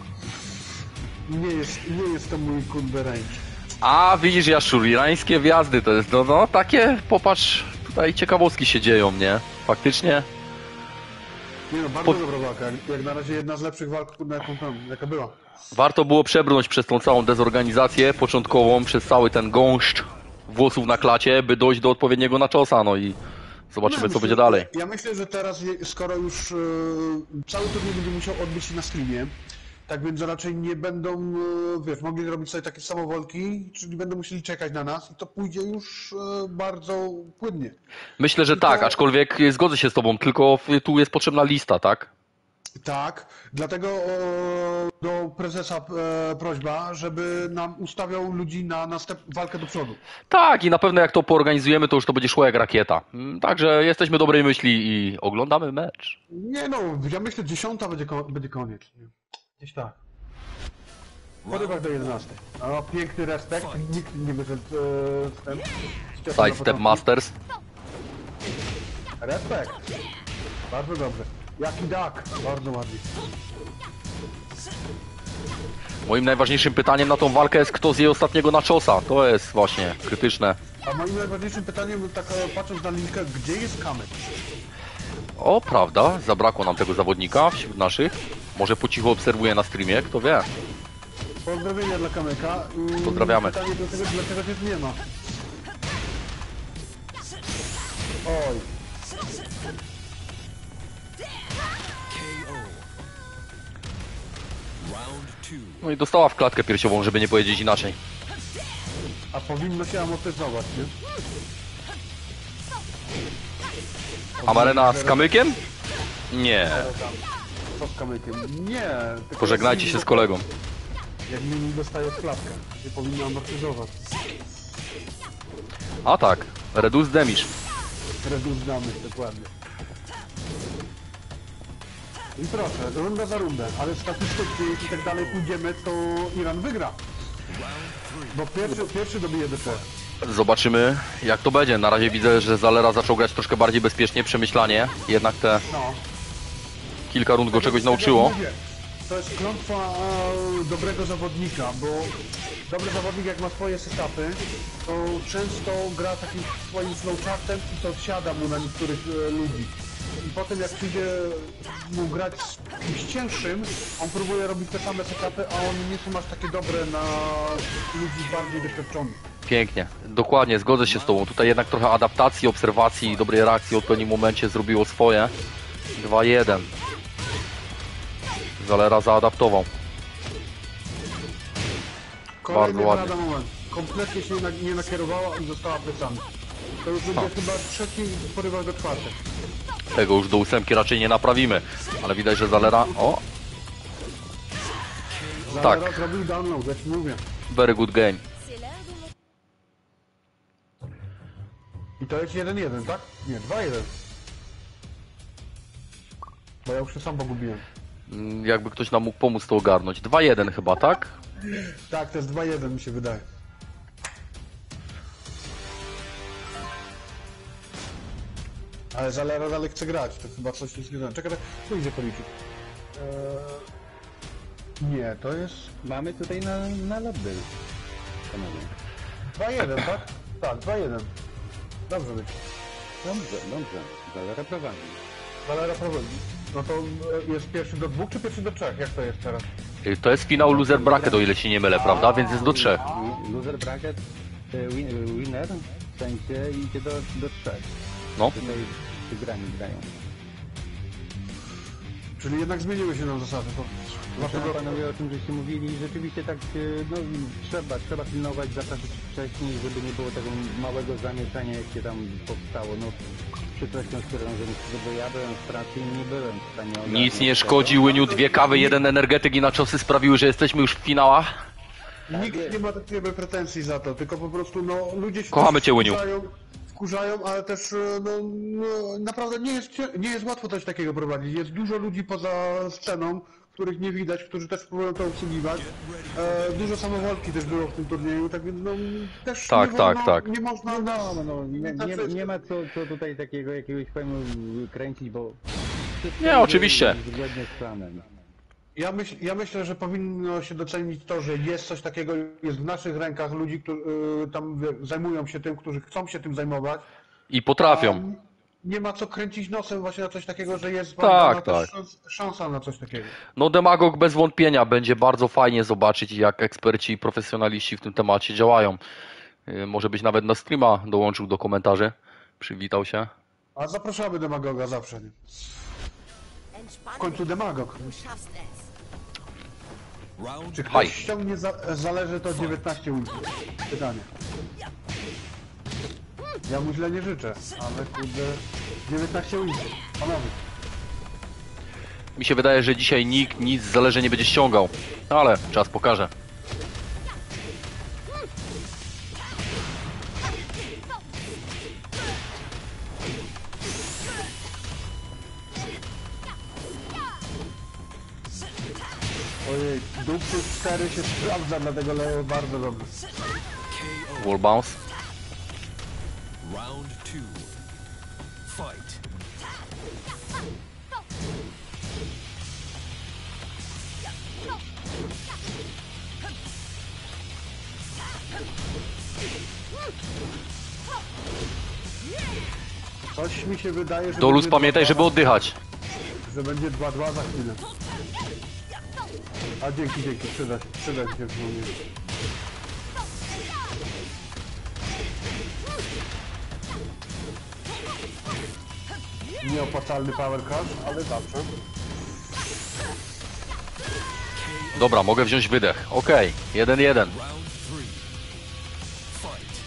Nie jest to mój kurde range. A widzisz Jaszczur, irańskie wjazdy to jest, no takie, popatrz, tutaj ciekawostki się dzieją, nie? Faktycznie. Nie no, bardzo dobra walka. Jak na razie jedna z lepszych walk, kurde, jaka była. Warto było przebrnąć przez tą całą dezorganizację początkową, przez cały ten gąszcz włosów na klacie, by dojść do odpowiedniego nachosa, no i zobaczymy co będzie dalej. Ja myślę, że teraz, skoro już cały turniej będzie musiał odbyć się na streamie, tak więc raczej nie będą, mogli zrobić sobie takie samowolki, czyli będą musieli czekać na nas i to pójdzie już bardzo płynnie. Myślę, że tak, aczkolwiek zgodzę się z tobą, tylko tu jest potrzebna lista, tak? Tak, dlatego do prezesa prośba, żeby nam ustawiał ludzi na walkę do przodu. Tak, i na pewno jak to poorganizujemy, to już to będzie szło jak rakieta. Także jesteśmy dobrej myśli i oglądamy mecz. Nie no, ja myślę 10 będzie koniec. Nie? Gdzieś tak. Porywach do 11. O, piękny respekt, nikt nie wyszedł Sidestep Masters. Respekt. Bardzo dobrze. Jaki dak, bardzo ładnie. Moim najważniejszym pytaniem na tą walkę jest, kto zje ostatniego nachosa. To jest właśnie krytyczne. A moim najważniejszym pytaniem, tak patrząc na linkę, gdzie jest Kamek? O, prawda, zabrakło nam tego zawodnika wśród naszych. Może po cichu obserwuje na streamie, kto wie. Pozdrowienia dla Kameka. I Pozdrawiamy. pytanie do tego, dlaczego cię nie ma. Oj. KO. Round No i dostała w klatkę piersiową, żeby nie powiedzieć inaczej. A powinno się amortyzować, nie? Amarena z kamykiem? Nie. Co z kamykiem? Nie. tylko Pożegnajcie się z kolegą. Jak mini dostaje w klatkę, nie powinno amortyzować. A tak, reduce damage. Redus znamy, dokładnie. I proszę, runda za rundę, ale statystycznie, jeśli tak dalej pójdziemy, to Iran wygra. Bo pierwszy dobije DC. Zobaczymy jak to będzie. Na razie widzę, że Zalera zaczął grać troszkę bardziej bezpiecznie, przemyślanie. Jednak te No. kilka rund go czegoś Tak jak nauczyło. mówię, to jest klątwa dobrego zawodnika, bo dobry zawodnik jak ma swoje setupy, to często gra takim swoim flowchartem i to siada mu na niektórych ludzi. I potem jak przyjdzie mu grać z kimś cięższym, on próbuje robić te same setupy, a one nie są aż takie dobre na ludzi bardziej doświadczonych. Pięknie, dokładnie, zgodzę się z tobą. Tutaj jednak trochę adaptacji, obserwacji i dobrej reakcji w odpowiednim momencie zrobiło swoje. 2-1. Zalera zaadaptował. Kolejny Bardzo ładnie. lada moment. Kompletnie się nie nakierowała i została plecami. To już będzie chyba trzeci porywach do czwartek. Tego już do 8 raczej nie naprawimy. Ale widać, że Zalera... O! Tak. Zalera zrobił download, ja ci mówię. Very good game. C'est l'heure de mon... I to jest 1-1, tak? Nie, 2-1. Bo ja już się sam pogubiłem. Jakby ktoś nam mógł pomóc to ogarnąć. 2-1 chyba, tak? Tak, to jest 2-1 mi się wydaje. Ale Zalera dalej chce grać, to chyba coś jest nie tak. Czekaj, tu idzie policzyć. Nie, to jest Mamy tutaj na lobby. Panowie. 2-1, tak? Tak, 2-1. Dobrze być. Dobrze. Zalera prowadzi. Zalera prowadzi. No to jest pierwszy do 2 czy pierwszy do 3? Jak to jest teraz? To jest finał loser bracket, o ile się nie mylę, prawda? Więc jest do 3. Loser bracket, winner, w sensie idzie do 3. No. Tutaj wygrani grają. Czyli jednak zmieniły się nam zasady. To Dlaczego panowie o tym, żeście mówili, rzeczywiście tak, no trzeba pilnować zasady wcześniej, żeby nie było tego małego zamieszania, jakie tam powstało. No, przykrością stwierdzam, że ja byłem w pracy i nie byłem w stanie ogarnąć Nic nie tego. szkodzi, Łyniu, 2 kawy, 1 energetyk i na czosy sprawiły, że jesteśmy już w finałach. nikt nie ma takiej pretensji za to, tylko po prostu no ludzie się Kochamy też cię, Łyniu. wkurzają, ale też no, naprawdę nie jest łatwo coś takiego prowadzić. Jest dużo ludzi poza sceną, których nie widać, którzy też próbują to obsługiwać. Dużo samowolki też było w tym turnieju, tak więc no też Tak, nie tak, wolno, tak. nie można Nie ma co tutaj takiego jakiegoś filmu kręcić, bo... wszystko Nie, oczywiście. jest Zgodnie z planem. Ja myślę, że powinno się docenić to, że jest coś takiego, jest w naszych rękach ludzi, którzy tam zajmują się tym, którzy chcą się tym zajmować. I potrafią. Nie ma co kręcić nosem właśnie na coś takiego, że jest Tak, dana też tak. szansa na coś takiego. No Demagog bez wątpienia będzie bardzo fajnie zobaczyć, jak eksperci i profesjonaliści w tym temacie działają. Może być nawet na streama dołączył do komentarzy. Przywitał się. A zapraszamy Demagoga zawsze. Entspann W końcu dich. Demagog. Du schaffst es. Round Czy Haj. ktoś ściągnie zależy to 19 ulic? Pytanie. Ja mu źle nie życzę, ale kurde 19 ulic. Panowie. Mi się wydaje, że dzisiaj nikt nic zależy nie będzie ściągał. No ale czas pokaże. Ojej, Dupy 4 się sprawdza, dlatego leje bardzo dobrze. Wall bounce. Round 2. Fight. Coś mi się wydaje, że Dolus, będzie pamiętaj, 2-2, żeby oddychać. że będzie 2-2 za chwilę. A dzięki, przyda się w momencie. Nieopłacalny power crush, ale zawsze. Dobra, mogę wziąć wydech. Okej, 1-1. Round 3. Fight.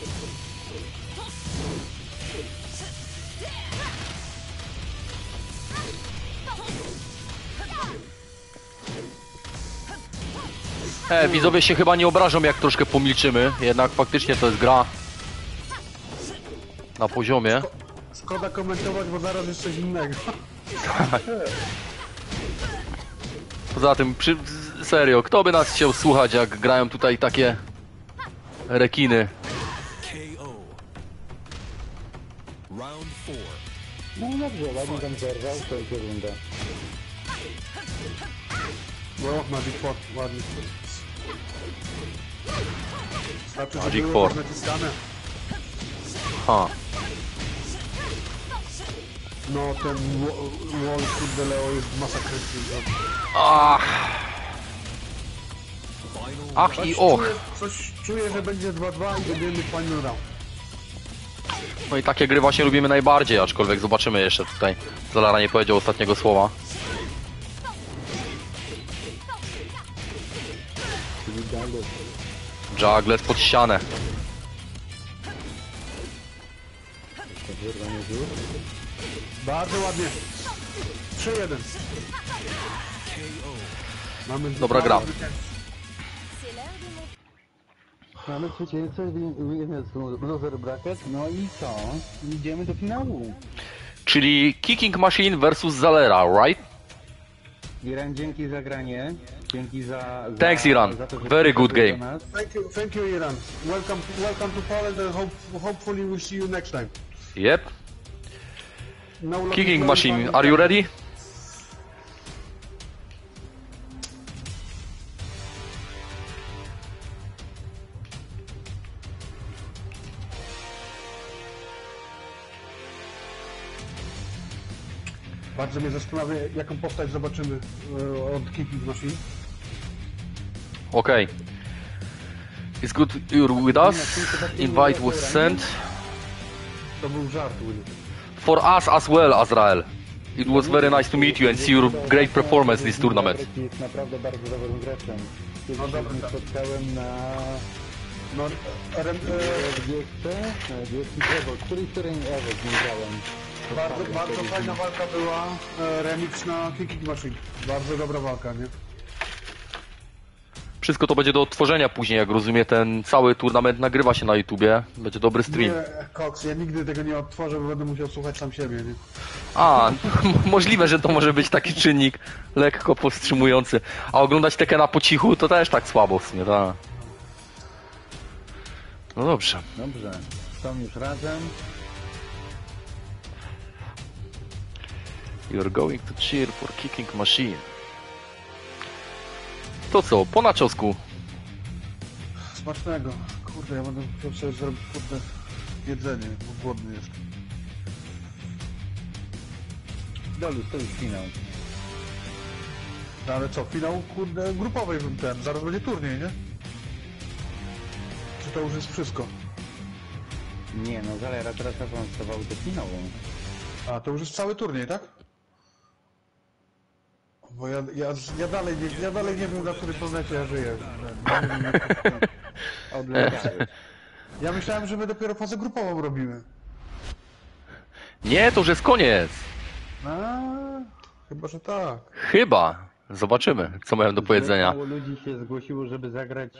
Widzowie się chyba nie obrażą, jak troszkę pomilczymy. Jednak faktycznie to jest gra na poziomie. Szkoda komentować, bo zaraz jest coś innego. Poza tym, serio, kto by nas chciał słuchać, jak grają tutaj takie rekiny? KO. Round 4. No dobrze, ładnie tam zerwał, to jest runda. No, Magic Four, ładnie. Znaczy, że Magic było Four. tak naciskane. Ha. No, ten wall kurde Leo jest masakryczny. Ach. Ach i och. Coś czuję, że będzie 2-2 i będziemy final round. No i takie gry właśnie lubimy najbardziej, aczkolwiek zobaczymy jeszcze tutaj. Zalara nie powiedział ostatniego słowa. Juggles pod ścianę. Bardzo ładnie. 3-1. Mamy Dobra gra. C'est l'heure de mon Mamy zwycięzcę, jest loser bracket, no i co? Idziemy do finału. Czyli Kicking Machine versus Zalera, right? Iran, dzięki za granie. Dzięki za Thanks, Iran. za to, że Very good przyszedłeś game. do nas. Thank you, Iran. Welcome to Poland and hopefully we'll see you next time. Yep. No luck Kicking is Machine, fine. are you ready? Bardzo mnie zastanawia, jaką postać zobaczymy od Kicking Machine. Okay. It's good you're with us. Invite was sent. To był żart, Willy. For us as well, Azrael. It was very nice to meet you and see your great performance this tournament. Jest naprawdę bardzo dobrym graczem. Kiedyś No się dobra, z nim tak. spotkałem na No, Wielki Ewo, któryś Ewo z nim grałem. bardzo fajna walka była. Remix na Kicking Machine. Bardzo dobra walka, nie? Wszystko to będzie do odtworzenia później, jak rozumiem, ten cały turnament nagrywa się na YouTubie. Będzie dobry stream. Nie, Cox, ja nigdy tego nie odtworzę, bo będę musiał słuchać sam siebie, nie? A, możliwe, że to może być taki czynnik lekko powstrzymujący. A oglądać Tekena po cichu to też tak słabo w sumie, tak. No dobrze. Dobrze, są już razem. You're going to cheer for Kicking Machine. To co, po naczosku. Smacznego. Kurde, ja będę musiał sobie zrobić kurde jedzenie, bo głodny jestem. Dolus, to już finał. No ale co, finał kurde grupowej bym ten, zaraz będzie turniej, nie? Czy to już jest wszystko? Nie no, Zalera teraz awansował do finału. A, to już jest cały turniej, tak? Bo ja dalej nie wiem, na której planecie ja żyję. Odleciały. Ja myślałem, że my dopiero fazę grupową robimy. Nie, to już jest koniec. A, chyba, że tak. Chyba. Zobaczymy, co mają do powiedzenia. Mało ludzi się zgłosiło, żeby zagrać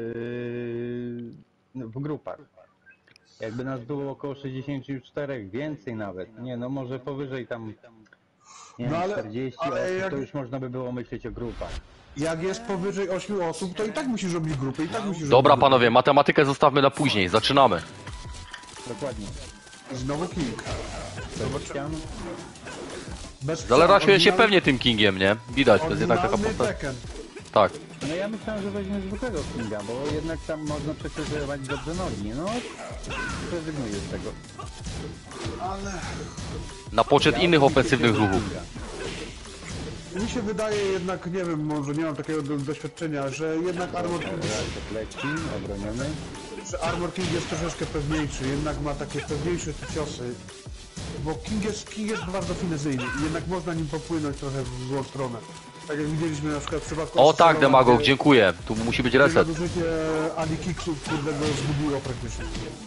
w grupach. Jakby nas było około 64, więcej nawet. Nie no, może powyżej tam nie No wiem, ale- 40 ale osób, jak- to już można by było myśleć o grupach. Jak jest powyżej 8 osób, to i tak musisz robić grupy, i tak musisz robić Dobra grupy. panowie, matematykę zostawmy na później. Zaczynamy. Dokładnie. Znowu King. Sebastian, Bez Zalera czuje się oryginalny- pewnie tym Kingiem, nie? Widać, to jest jednak taka oryginalny postać. Tekken. Tak. no ja myślałem, że weźmie zwykłego Kinga, bo jednak tam można przekazywać dobrze nogi. No, rezygnuję z tego. Ale Na poczet innych ofensywnych ruchów. mi się wydaje jednak, nie wiem, może nie mam takiego doświadczenia, że jednak Armor King, Raz leci, obroniony. że Armor King jest troszeczkę pewniejszy, jednak ma takie pewniejsze te ciosy. Bo King jest bardzo finezyjny i jednak można nim popłynąć trochę w złą stronę. Tak jak widzieliśmy na przykład w przypadku... O tak, Assassina, Demagog, gdzie- dziękuję. Tu musi być gdzie reset. nadużycie Alikiksów, kurde, go zgubiło praktycznie.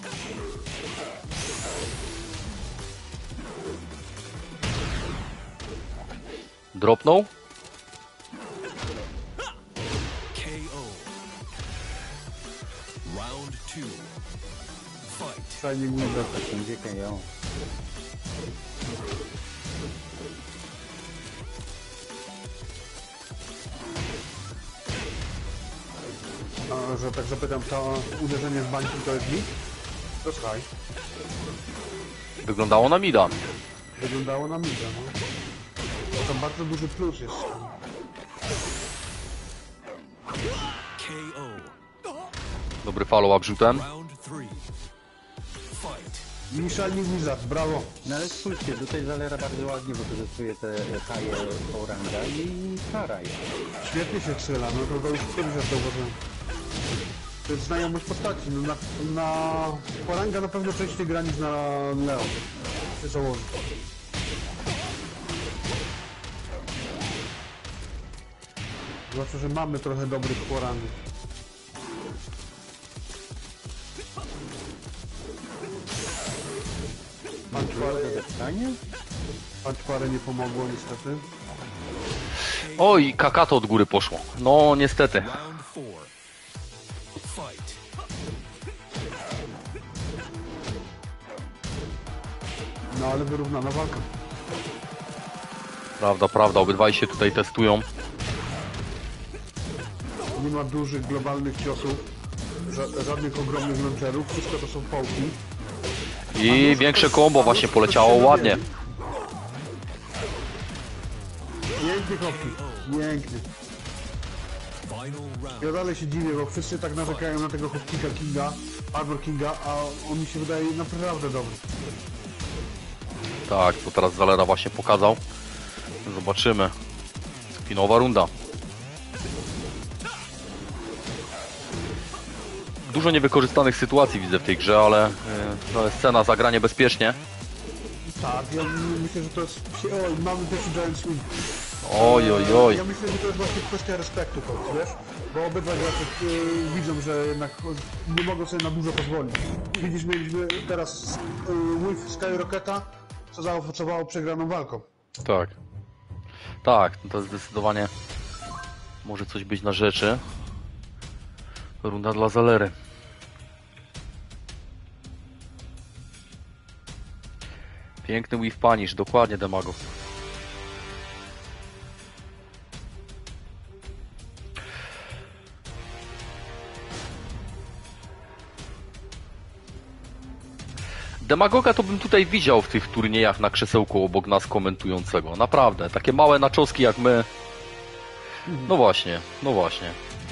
Dropnął? KO. Round 2. Fight. Shining Wizard. Będzie KO. A, że tak zapytam, to uderzenie w bańki to jest mit? To słuchaj. Wyglądało na mida. Wyglądało na mida, no. To tam bardzo duży plus jest. KO. Dobry follow-up rzutem. Round 3. Fight. I Shining Wizard, brawo. No ale spójrzcie, tutaj Zalera bardzo ładnie wykorzystuje te haje Oranga i Karaj. Świetnie się strzela, no to już któryś raz zauważyłem. To jest znajomość postaci, no na Poranga na pewno częściej gra niż na Leo. Się założy. Zwłaszcza, że mamy trochę dobrych Porangów. Punch parę nie pomogło niestety. Oj, Kakato od góry poszło. No, niestety. Round 4. Fight. No ale wyrównana walka. Prawda, prawda, obydwaj się tutaj testują. Nie ma dużych, globalnych ciosów, żadnych ogromnych launcherów, wszystko to są pałki. I większe combo właśnie poleciało ładnie. Pięknie chłopki, pięknie. Final round. Ja dalej się dziwię, bo wszyscy tak narzekają na tego Hopkicka Kinga, Armor Kinga, a on mi się wydaje naprawdę dobry. Tak, to teraz Zalera właśnie pokazał. Zobaczymy. Finałowa runda. Dużo niewykorzystanych sytuacji widzę w tej grze, ale to jest scena, zagranie bezpiecznie. Tak, ja myślę, że to jest... Oj, mamy pierwszy Giant Swing. Oj, oj, oj. Ja myślę, że to jest właśnie kwestia respektu, wiesz? Bo obydwa gracze widzą, że jednak nie mogą sobie na dużo pozwolić. Widzisz, mieliśmy teraz Whiff Skyrocketa, co zaowocowało przegraną walką. Tak. Tak, no to zdecydowanie może coś być na rzeczy. Runda dla Zalery. Piękny Whiff Punish, dokładnie Demago. Demagoga to bym tutaj widział w tych turniejach na krzesełku obok nas komentującego. Naprawdę, takie małe naczoski jak my. No właśnie, no właśnie.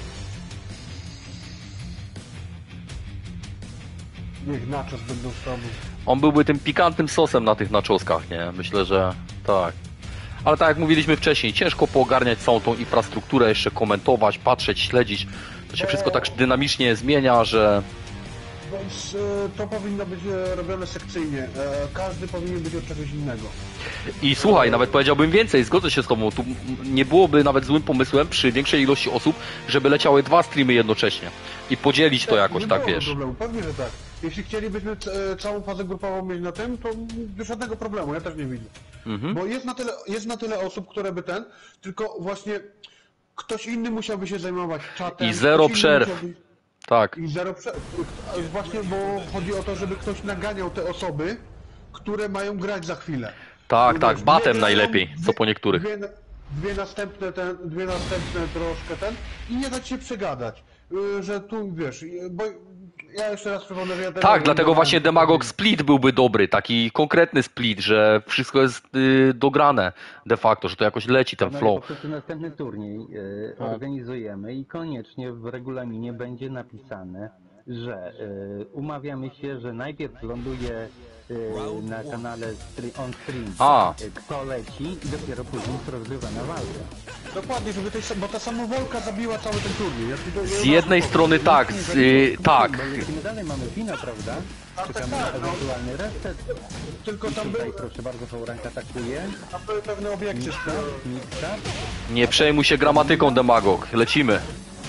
Niech nachos będą z tobą. On byłby tym pikantnym sosem na tych naczoskach, nie? Myślę, że tak. Ale tak jak mówiliśmy wcześniej, ciężko poogarniać całą tą infrastrukturę, jeszcze komentować, patrzeć, śledzić. To się wszystko tak dynamicznie zmienia, że... Więc to powinno być robione sekcyjnie. Każdy powinien być od czegoś innego. I słuchaj, nawet powiedziałbym więcej, zgodzę się z tobą, tu nie byłoby nawet złym pomysłem przy większej ilości osób, żeby leciały 2 streamy jednocześnie i podzielić to jakoś, Nie tak byłoby wiesz. problemu, pewnie, że tak. Jeśli chcielibyśmy całą fazę grupową mieć na tym, to żadnego problemu, ja też nie widzę. Mhm. Bo jest na tyle osób, które by tylko właśnie ktoś inny musiałby się zajmować czatem. I zero ktoś inny przerw. Tak, I zero przerw. Właśnie, bo chodzi o to, żeby ktoś naganiał te osoby, które mają grać za chwilę. tak, Wiesz, tak, dwie batem grają, najlepiej, co po niektórych. Dwie następne troszkę i nie dać się przegadać. Że tu, wiesz, bo ja jeszcze raz przypomnę, że ja też... Tak, dlatego właśnie Demagog Split byłby dobry, taki konkretny split, że wszystko jest dograne de facto, że to jakoś leci ten No i po flow. prostu następny turniej organizujemy i koniecznie w regulaminie będzie napisane, że umawiamy się, że najpierw ląduje na kanale on stream A. kto leci i dopiero później kto rozgrywa na walkę. Dokładnie, żeby bo ta samowolka zabiła cały ten turniej. Ja tylko- Z jednej strony tak, tak. Bo lecimy dalej, mamy wina, prawda? Czekamy na ewentualny reset. Tylko tam Tutaj były proszę bardzo, Faurank atakuje. pewne obiekty. Mixa. Nie przejmuj się gramatyką, Demagog. Lecimy.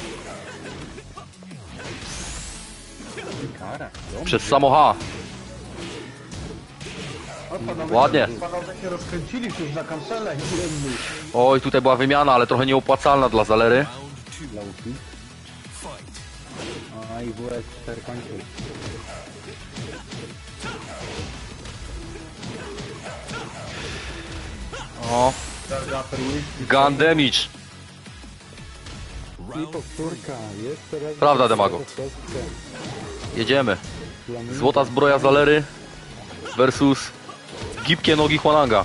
Kara. Przez samo H. Ładnie. Panowie się rozkręcili już na kancelę. Oj, tutaj była wymiana, ale trochę nieopłacalna dla Zalery. Lauki. O, i WS4 kończy. O, gun damage. I powtórka. Jeszcze raz. Prawda, Demagog. Jedziemy. Złota zbroja Zalery versus gibkie nogi Huananga.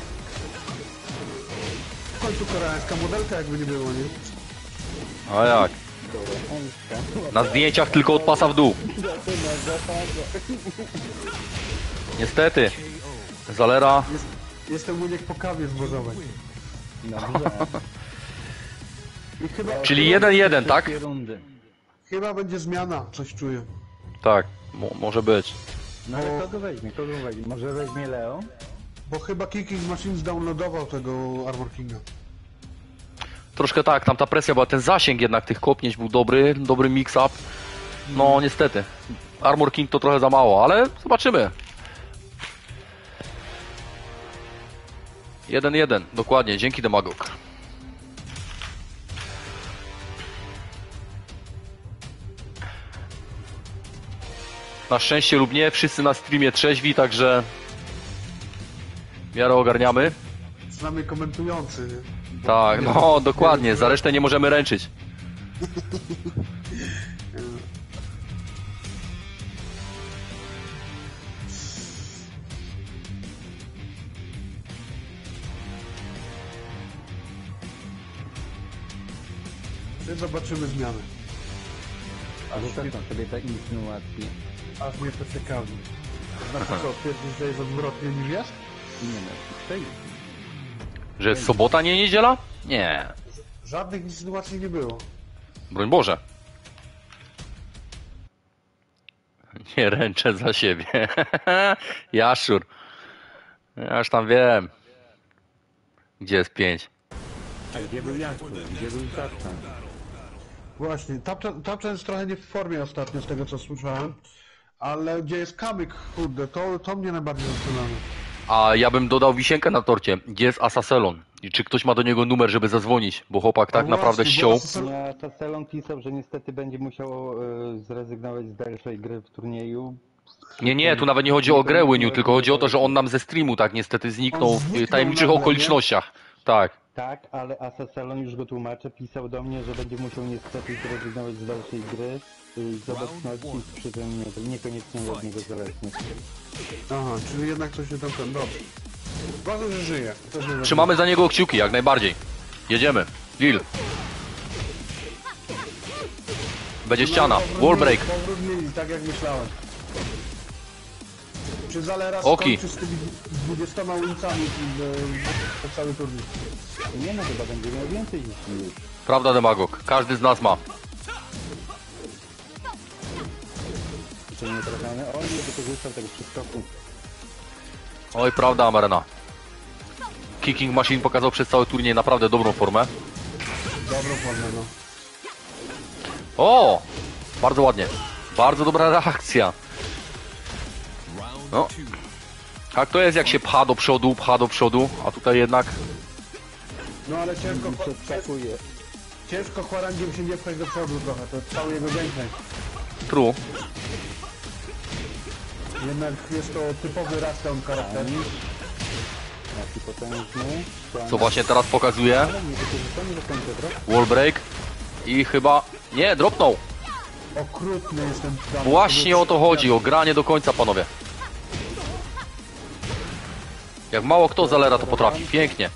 W końcu koreańska modelka jakby nie było, nie? A jak? Na zdjęciach tylko od pasa w dół. Niestety. Zalera. Jestem muniek po kawie zbożowej. Dobrze. I Czyli 1-1, tak? Rundy. chyba będzie zmiana, coś czuję. Tak, może być. No ale kogo weźmie? Kogo weźmie? Może weźmie Leo? Bo chyba Kicking Machine zdownloadował tego Armor Kinga. Troszkę tak, tam ta presja była, ten zasięg jednak tych kopnięć był dobry mix-up. No niestety. Armor King to trochę za mało, ale zobaczymy. 1-1, dokładnie, dzięki Demagog. Na szczęście lub nie, wszyscy na streamie trzeźwi, także w miarę ogarniamy. Z nami komentujący. Tak, no dokładnie, za resztę nie możemy ręczyć. Zobaczymy zmiany. A zostawiam sobie te insynuacje. Aż mnie to ciekawi. Znaczy co, twierdzisz, że jest odwrotnie niż jest? Nie no, przejdź. Że jest sobota, nie niedziela? Nie, Żadnych insynuacji nie było. broń Boże. Nie ręczę za siebie. Jaszczur. Ja już tam wiem. Gdzie jest 5? A gdzie był Jaszczur? Gdzie był Tapczan? Właśnie, Tapczan jest trochę nie w formie ostatnio, z tego co słyszałem. Ale gdzie jest Kamyk, kurde, to mnie najbardziej zastanawia. A ja bym dodał wisienkę na torcie. Gdzie jest Asaselon? I czy ktoś ma do niego numer, żeby zadzwonić? Bo chłopak tak No naprawdę właśnie, ściął. bo Asasel- No, to Selon pisał, że niestety będzie musiał zrezygnować z dalszej gry w turnieju. Nie, tu nawet nie chodzi o grę Łyniu, tylko chodzi o to, że on nam ze streamu tak niestety zniknął On zniknął w tajemniczych nagle, nie? okolicznościach. Tak. Tak, ale Asaselon już go tłumaczy, pisał do mnie, że będzie musiał niestety zrezygnować z dalszej gry z obecności, przy tym niekoniecznie od niego zależnie. Aha, czyli jednak coś się tam ten, dobrze. Ważne, że żyje. To jest najważniejsze. Trzymamy za niego kciuki, jak najbardziej. Jedziemy. Lil. Będzie ściana. Wallbreak. Powrót linii, tak jak myślałem. Czy Zalera Oki. skończy z tymi 20 ulicami po cały turniej? Nie no, chyba będzie miał więcej niż już. Prawda, Demagog? Każdy z nas ma. Czy nie trafiamy? O, nie wykorzystał tego przyskoku. Oj, prawda, Amarena. Kicking Machine pokazał przez cały turniej naprawdę dobrą formę. Dobrą formę, no. O! Bardzo ładnie. Bardzo dobra reakcja. No. Tak to jest, jak się pcha do przodu, a tutaj jednak... No ale Przeskakuje. ciężko Chwarangiem się nie pchać do przodu trochę, to jest cały jego gameplay. True. Jednak jest to typowy Rasdown charakter. Jaki potężny. Co właśnie teraz pokazuje. Ale nie wykorzystamy do końca, prawda? Wallbreak. I chyba... Nie, dropnął. Okrutny jest ten dam. Właśnie o to chodzi, o granie do końca, panowie. Jak mało kto Zalera to potrafi. Pięknie.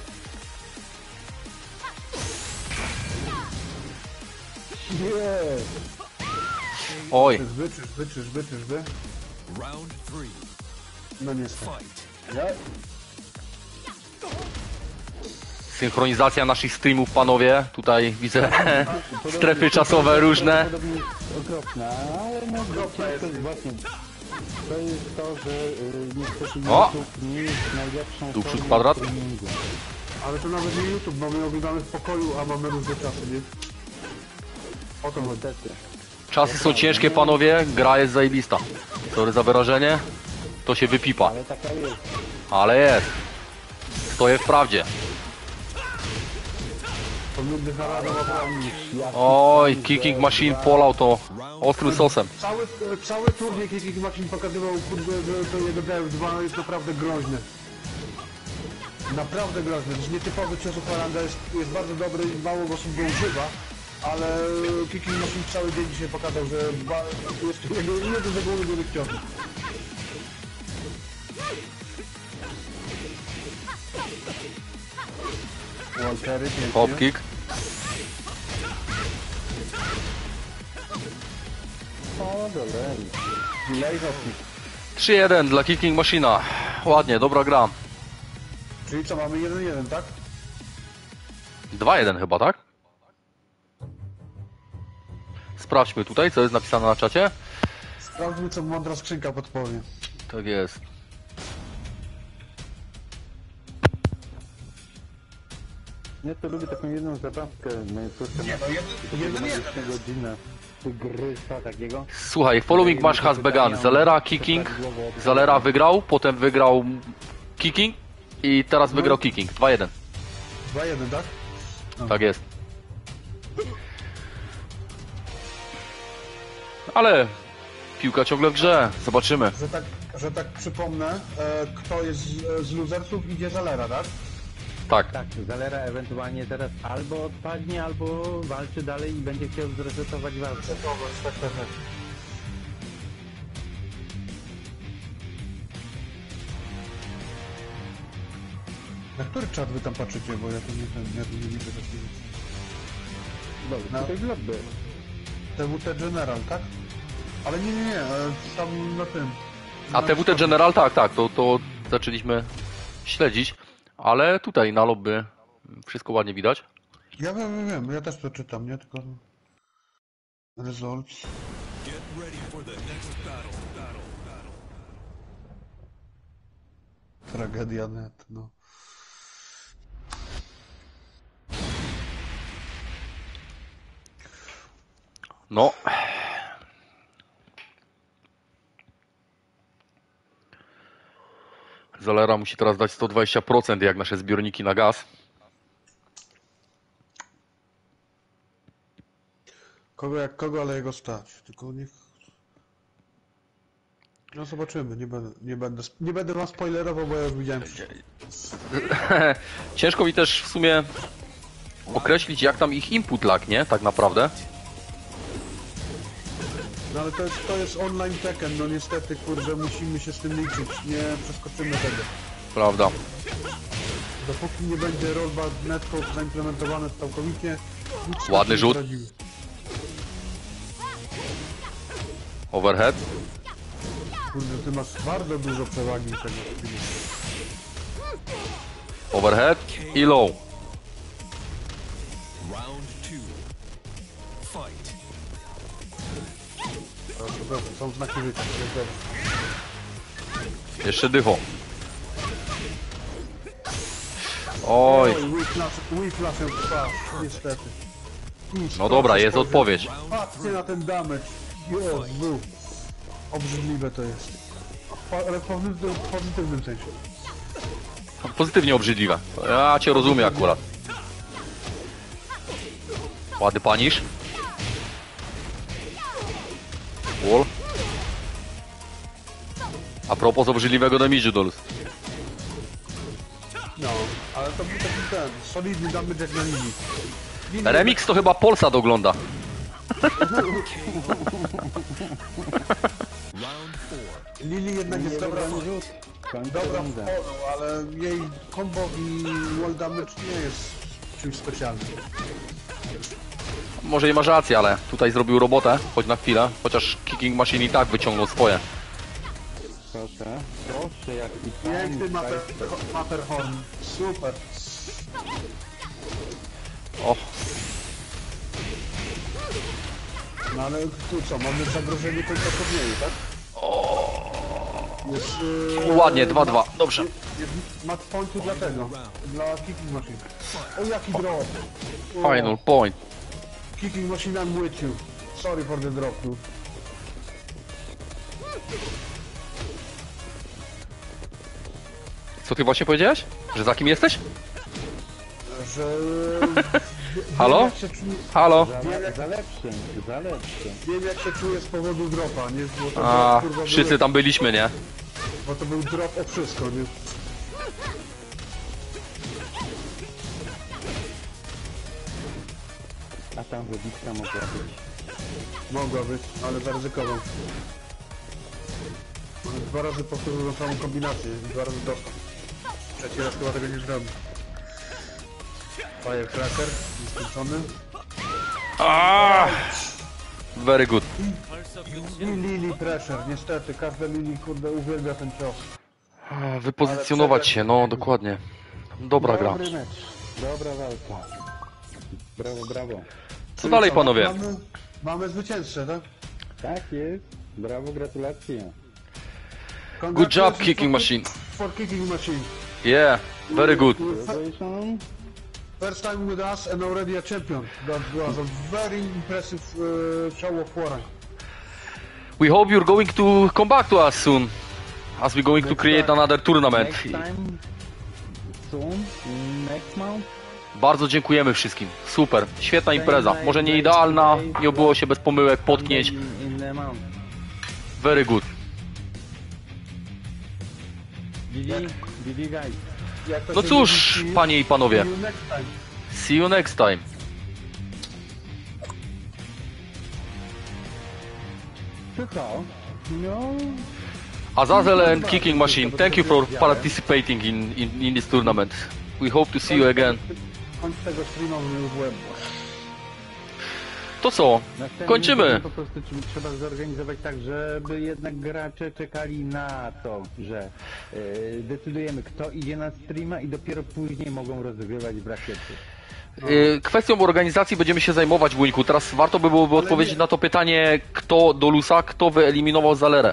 Oj, Czyżby? Round 3. No niestety. Fight. Ja, synchronizacja naszych streamów, panowie. Tutaj widzę strefy czasowe różne. prawdopodobnie jest okropna, ale no ciężko jest właśnie. To jest to, że niestety O! YouTube nie jest najlepszą Tu przód formą kwadrat. streamingu. Ale to nawet nie YouTube, mamy oglądamy w pokoju, a mamy różne czasy, nie? O to chodzi. Niestety. Czasy są ciężkie, panowie. Gra jest zajebista. Sorry za wyrażenie. To się wypipa. Ale taka jest. Ale jest. Stoję w prawdzie. To nudny zarada naprawdę. Oj, Kicking Machine polał to ostrym sosem. Cały turniej Kicking Machine pokazywał, kurde, że to jego DF2 jest naprawdę groźny. Naprawdę groźny. To jest nietypowy cios u Faranda, jest bardzo dobry i mało osób go używa. Ale Kicking Machine cały dzień dzisiaj pokazał, że jest to jeden z jego ulubionych ciosów. Walkery, pięknie. Hop kick. O, dole. Delay hopki. 3-1 dla Kicking Machina. Ładnie, dobra gra. Czyli co, mamy 1-1, tak? 2-1 chyba, tak? Sprawdźmy tutaj, co jest napisane na czacie. Sprawdźmy, co mądra skrzynka podpowie. Tak jest. Ja to lubię taką jedną zabawkę. Moja córka ma Jeden 20 godzinę gry takiego. Słuchaj, following match has begun. Zalera, Kicking. Zalera wygrał, potem wygrał Kicking i teraz wygrał Kicking. 2-1. 2-1, tak? Tak jest. Ale piłka ciągle w grze. Zobaczymy. Że tak przypomnę, kto jest z losersów, idzie Zalera, tak? Tak. Tak, Zalera ewentualnie teraz albo odpadnie, albo walczy dalej i będzie chciał zresetować walkę. Tak. Na który czat wy tam patrzycie, bo ja tu nie widzę takiego. Dobra, tutaj w lobby. TWT General, tak? Ale nie, tam na tym. A TWT General, tak, to zaczęliśmy śledzić, ale tutaj na lobby wszystko ładnie widać. Ja wiem, ja też to czytam, nie? Tylko... Results. Get ready for the next battle. Tragedia net, no. No. Zalera musi teraz dać 120% jak nasze zbiorniki na gaz. Kogo jak kogo, ale jego stać. Tylko niech... No zobaczymy, nie będę wam spoilerował, bo ja już widziałem. Ciężko mi też w sumie określić, jak tam ich input lag, nie? Tak naprawdę. No ale to jest online Tekken, no niestety, kurde, musimy się z tym liczyć, nie przeskoczymy tego. Prawda. Dopóki nie będzie rollback netcode zaimplementowane całkowicie, nic Ładny nie rzut. poradzimy. Overhead. Kurde, ty masz bardzo dużo przewagi tego. Overhead i low. Round 2. Fight. Proszę, są znaki życia, jest dobrze. Jeszcze dycho. Oj. Whiplash ją trwa, niestety. No dobra, jest odpowiedź. Patrzcie na ten damage. Jezu. Obrzydliwe to jest. Ale w pozytywnym sensie. Pozytywnie obrzydliwe. Ja cię rozumiem akurat. Ładny panisz. Wall. A propos obrzydliwego damage'u, Dolus. No, ale to był taki ten, solidny damage jak na linii. Remix to chyba Polsat ogląda. Round 4. Lili jednak jest dobra w polu, ale jej combo i wall damage nie jest czymś specjalnym. Może i masz rację, ale tutaj zrobił robotę, choć na chwilę. Chociaż Kicking Machine i tak wyciągnął swoje. Proszę, proszę, jaki Piękny Matterhorn. Super. O, No ale tu co, mamy zagrożenie końca turnieju, tak? Jest, ładnie, 2-2, dobrze. Jest match pointu dla tego, dla Kicking Machine. O, jaki drop. Final point. Kicking Machine, I'm with you. Sorry for the drop, dude. Co ty właśnie powiedziałeś? Że za kim jesteś? Że... Halo? Wiem, jak się czuję, Halo? Za lepszym, za lepszym. wiem jak się czuję z powodu dropa, nie? Bo to, A, drop, kurwa, wszyscy tam byliśmy, nie? bo to był drop o wszystko, nie? A tam wodnicka mogła być. Mogła być, ale zaryzykował. Dwa razy powtórzył tą samą kombinację, 2 razy dostał. Trzeci raz chyba tego nie zrobi. Firecracker, nieskończony. Very good. I Lily Pressure, niestety, każda Lily kurde uwielbia ten cios. Wypozycjonować się, no dokładnie. Dobra gra. Dobry mecz, dobra walka. Brawo, brawo. Co dalej, panowie? Mamy zwycięzcę, tak? Tak jest, brawo, gratulacje. Good job, Kicking Machine. For Kicking Machine. Yeah, very good. Congratulations. First time with us and already a champion. That was a very impressive show of war. We hope you're going to come back to us soon. As we're going to create another tournament. Next time, soon, next month. Bardzo dziękujemy wszystkim. Super, świetna impreza. Może nie idealna, nie obyło się bez pomyłek, potknięć. In the month. Very good. GG guys. Jak to No się cóż, mówi, panie i panowie. see you next time. See you next time. To co? No, Azazel and Kicking Machine, thank you for participating in this tournament. We hope to see you again. Kończ tego streama, bo mnie już w łeb. To co? następnym Kończymy. razem Po prostu trzeba zorganizować tak, żeby jednak gracze czekali na to, że decydujemy kto idzie na streama i dopiero później mogą rozgrywać brakiety. Kwestią organizacji będziemy się zajmować, Wuńku. Teraz warto by byłoby odpowiedzieć na to pytanie, kto do Lusa, kto wyeliminował Zalerę.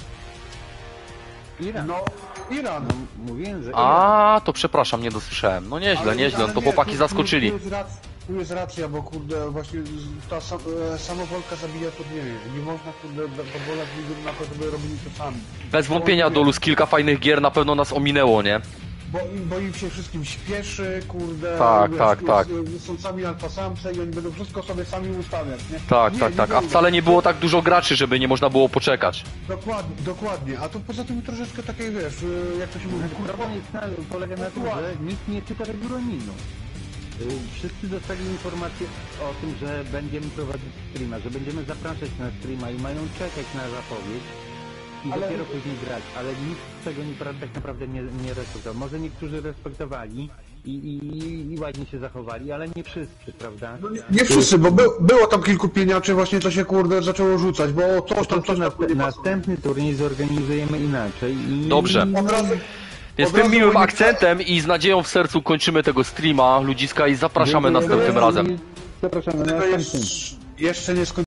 Iran. No, Iran. Mówiłem, że A, to przepraszam, nie dosłyszałem. No nieźle, Ale nieźle, no to nie, chłopaki tu zaskoczyli. Tu jest racja, bo kurde, właśnie ta samowolka zabija turnieje. Nie można kurde pozwalać ludziom na to, żeby robili to sami. Bez wątpienia Dolus kilka fajnych gier na pewno nas ominęło, nie? Bo im się wszystkim śpieszy, kurde. Tak, tak, tak. Są sami alfasamce i oni będą wszystko sobie sami ustawiać, nie? Tak, Nie, tak, nie tak. A wyjdzie. wcale nie było tak dużo graczy, żeby nie można było poczekać. Dokładnie, dokładnie. A tu poza tym troszeczkę takie, wiesz, jak to się mówi, problem polega na tym, że nikt nie czyta regulaminu. Wszyscy dostali informację o tym, że będziemy prowadzić streama, że będziemy zapraszać na streama i mają czekać na zapowiedź i Ale- dopiero później grać, ale nikt tego tak naprawdę nie respektował. Może niektórzy respektowali i ładnie się zachowali, ale nie wszyscy, prawda? Nie wszyscy, bo było tam kilku pieniaczy właśnie, co się kurde zaczęło rzucać, bo coś tam Następny turniej zorganizujemy inaczej i... Dobrze. Od razu, Więc od tym razu miłym oni- akcentem i z nadzieją w sercu kończymy tego streama, ludziska, i zapraszamy Dziękujemy następnym razem. i Zapraszamy na To następny. jeszcze nie skończyłem.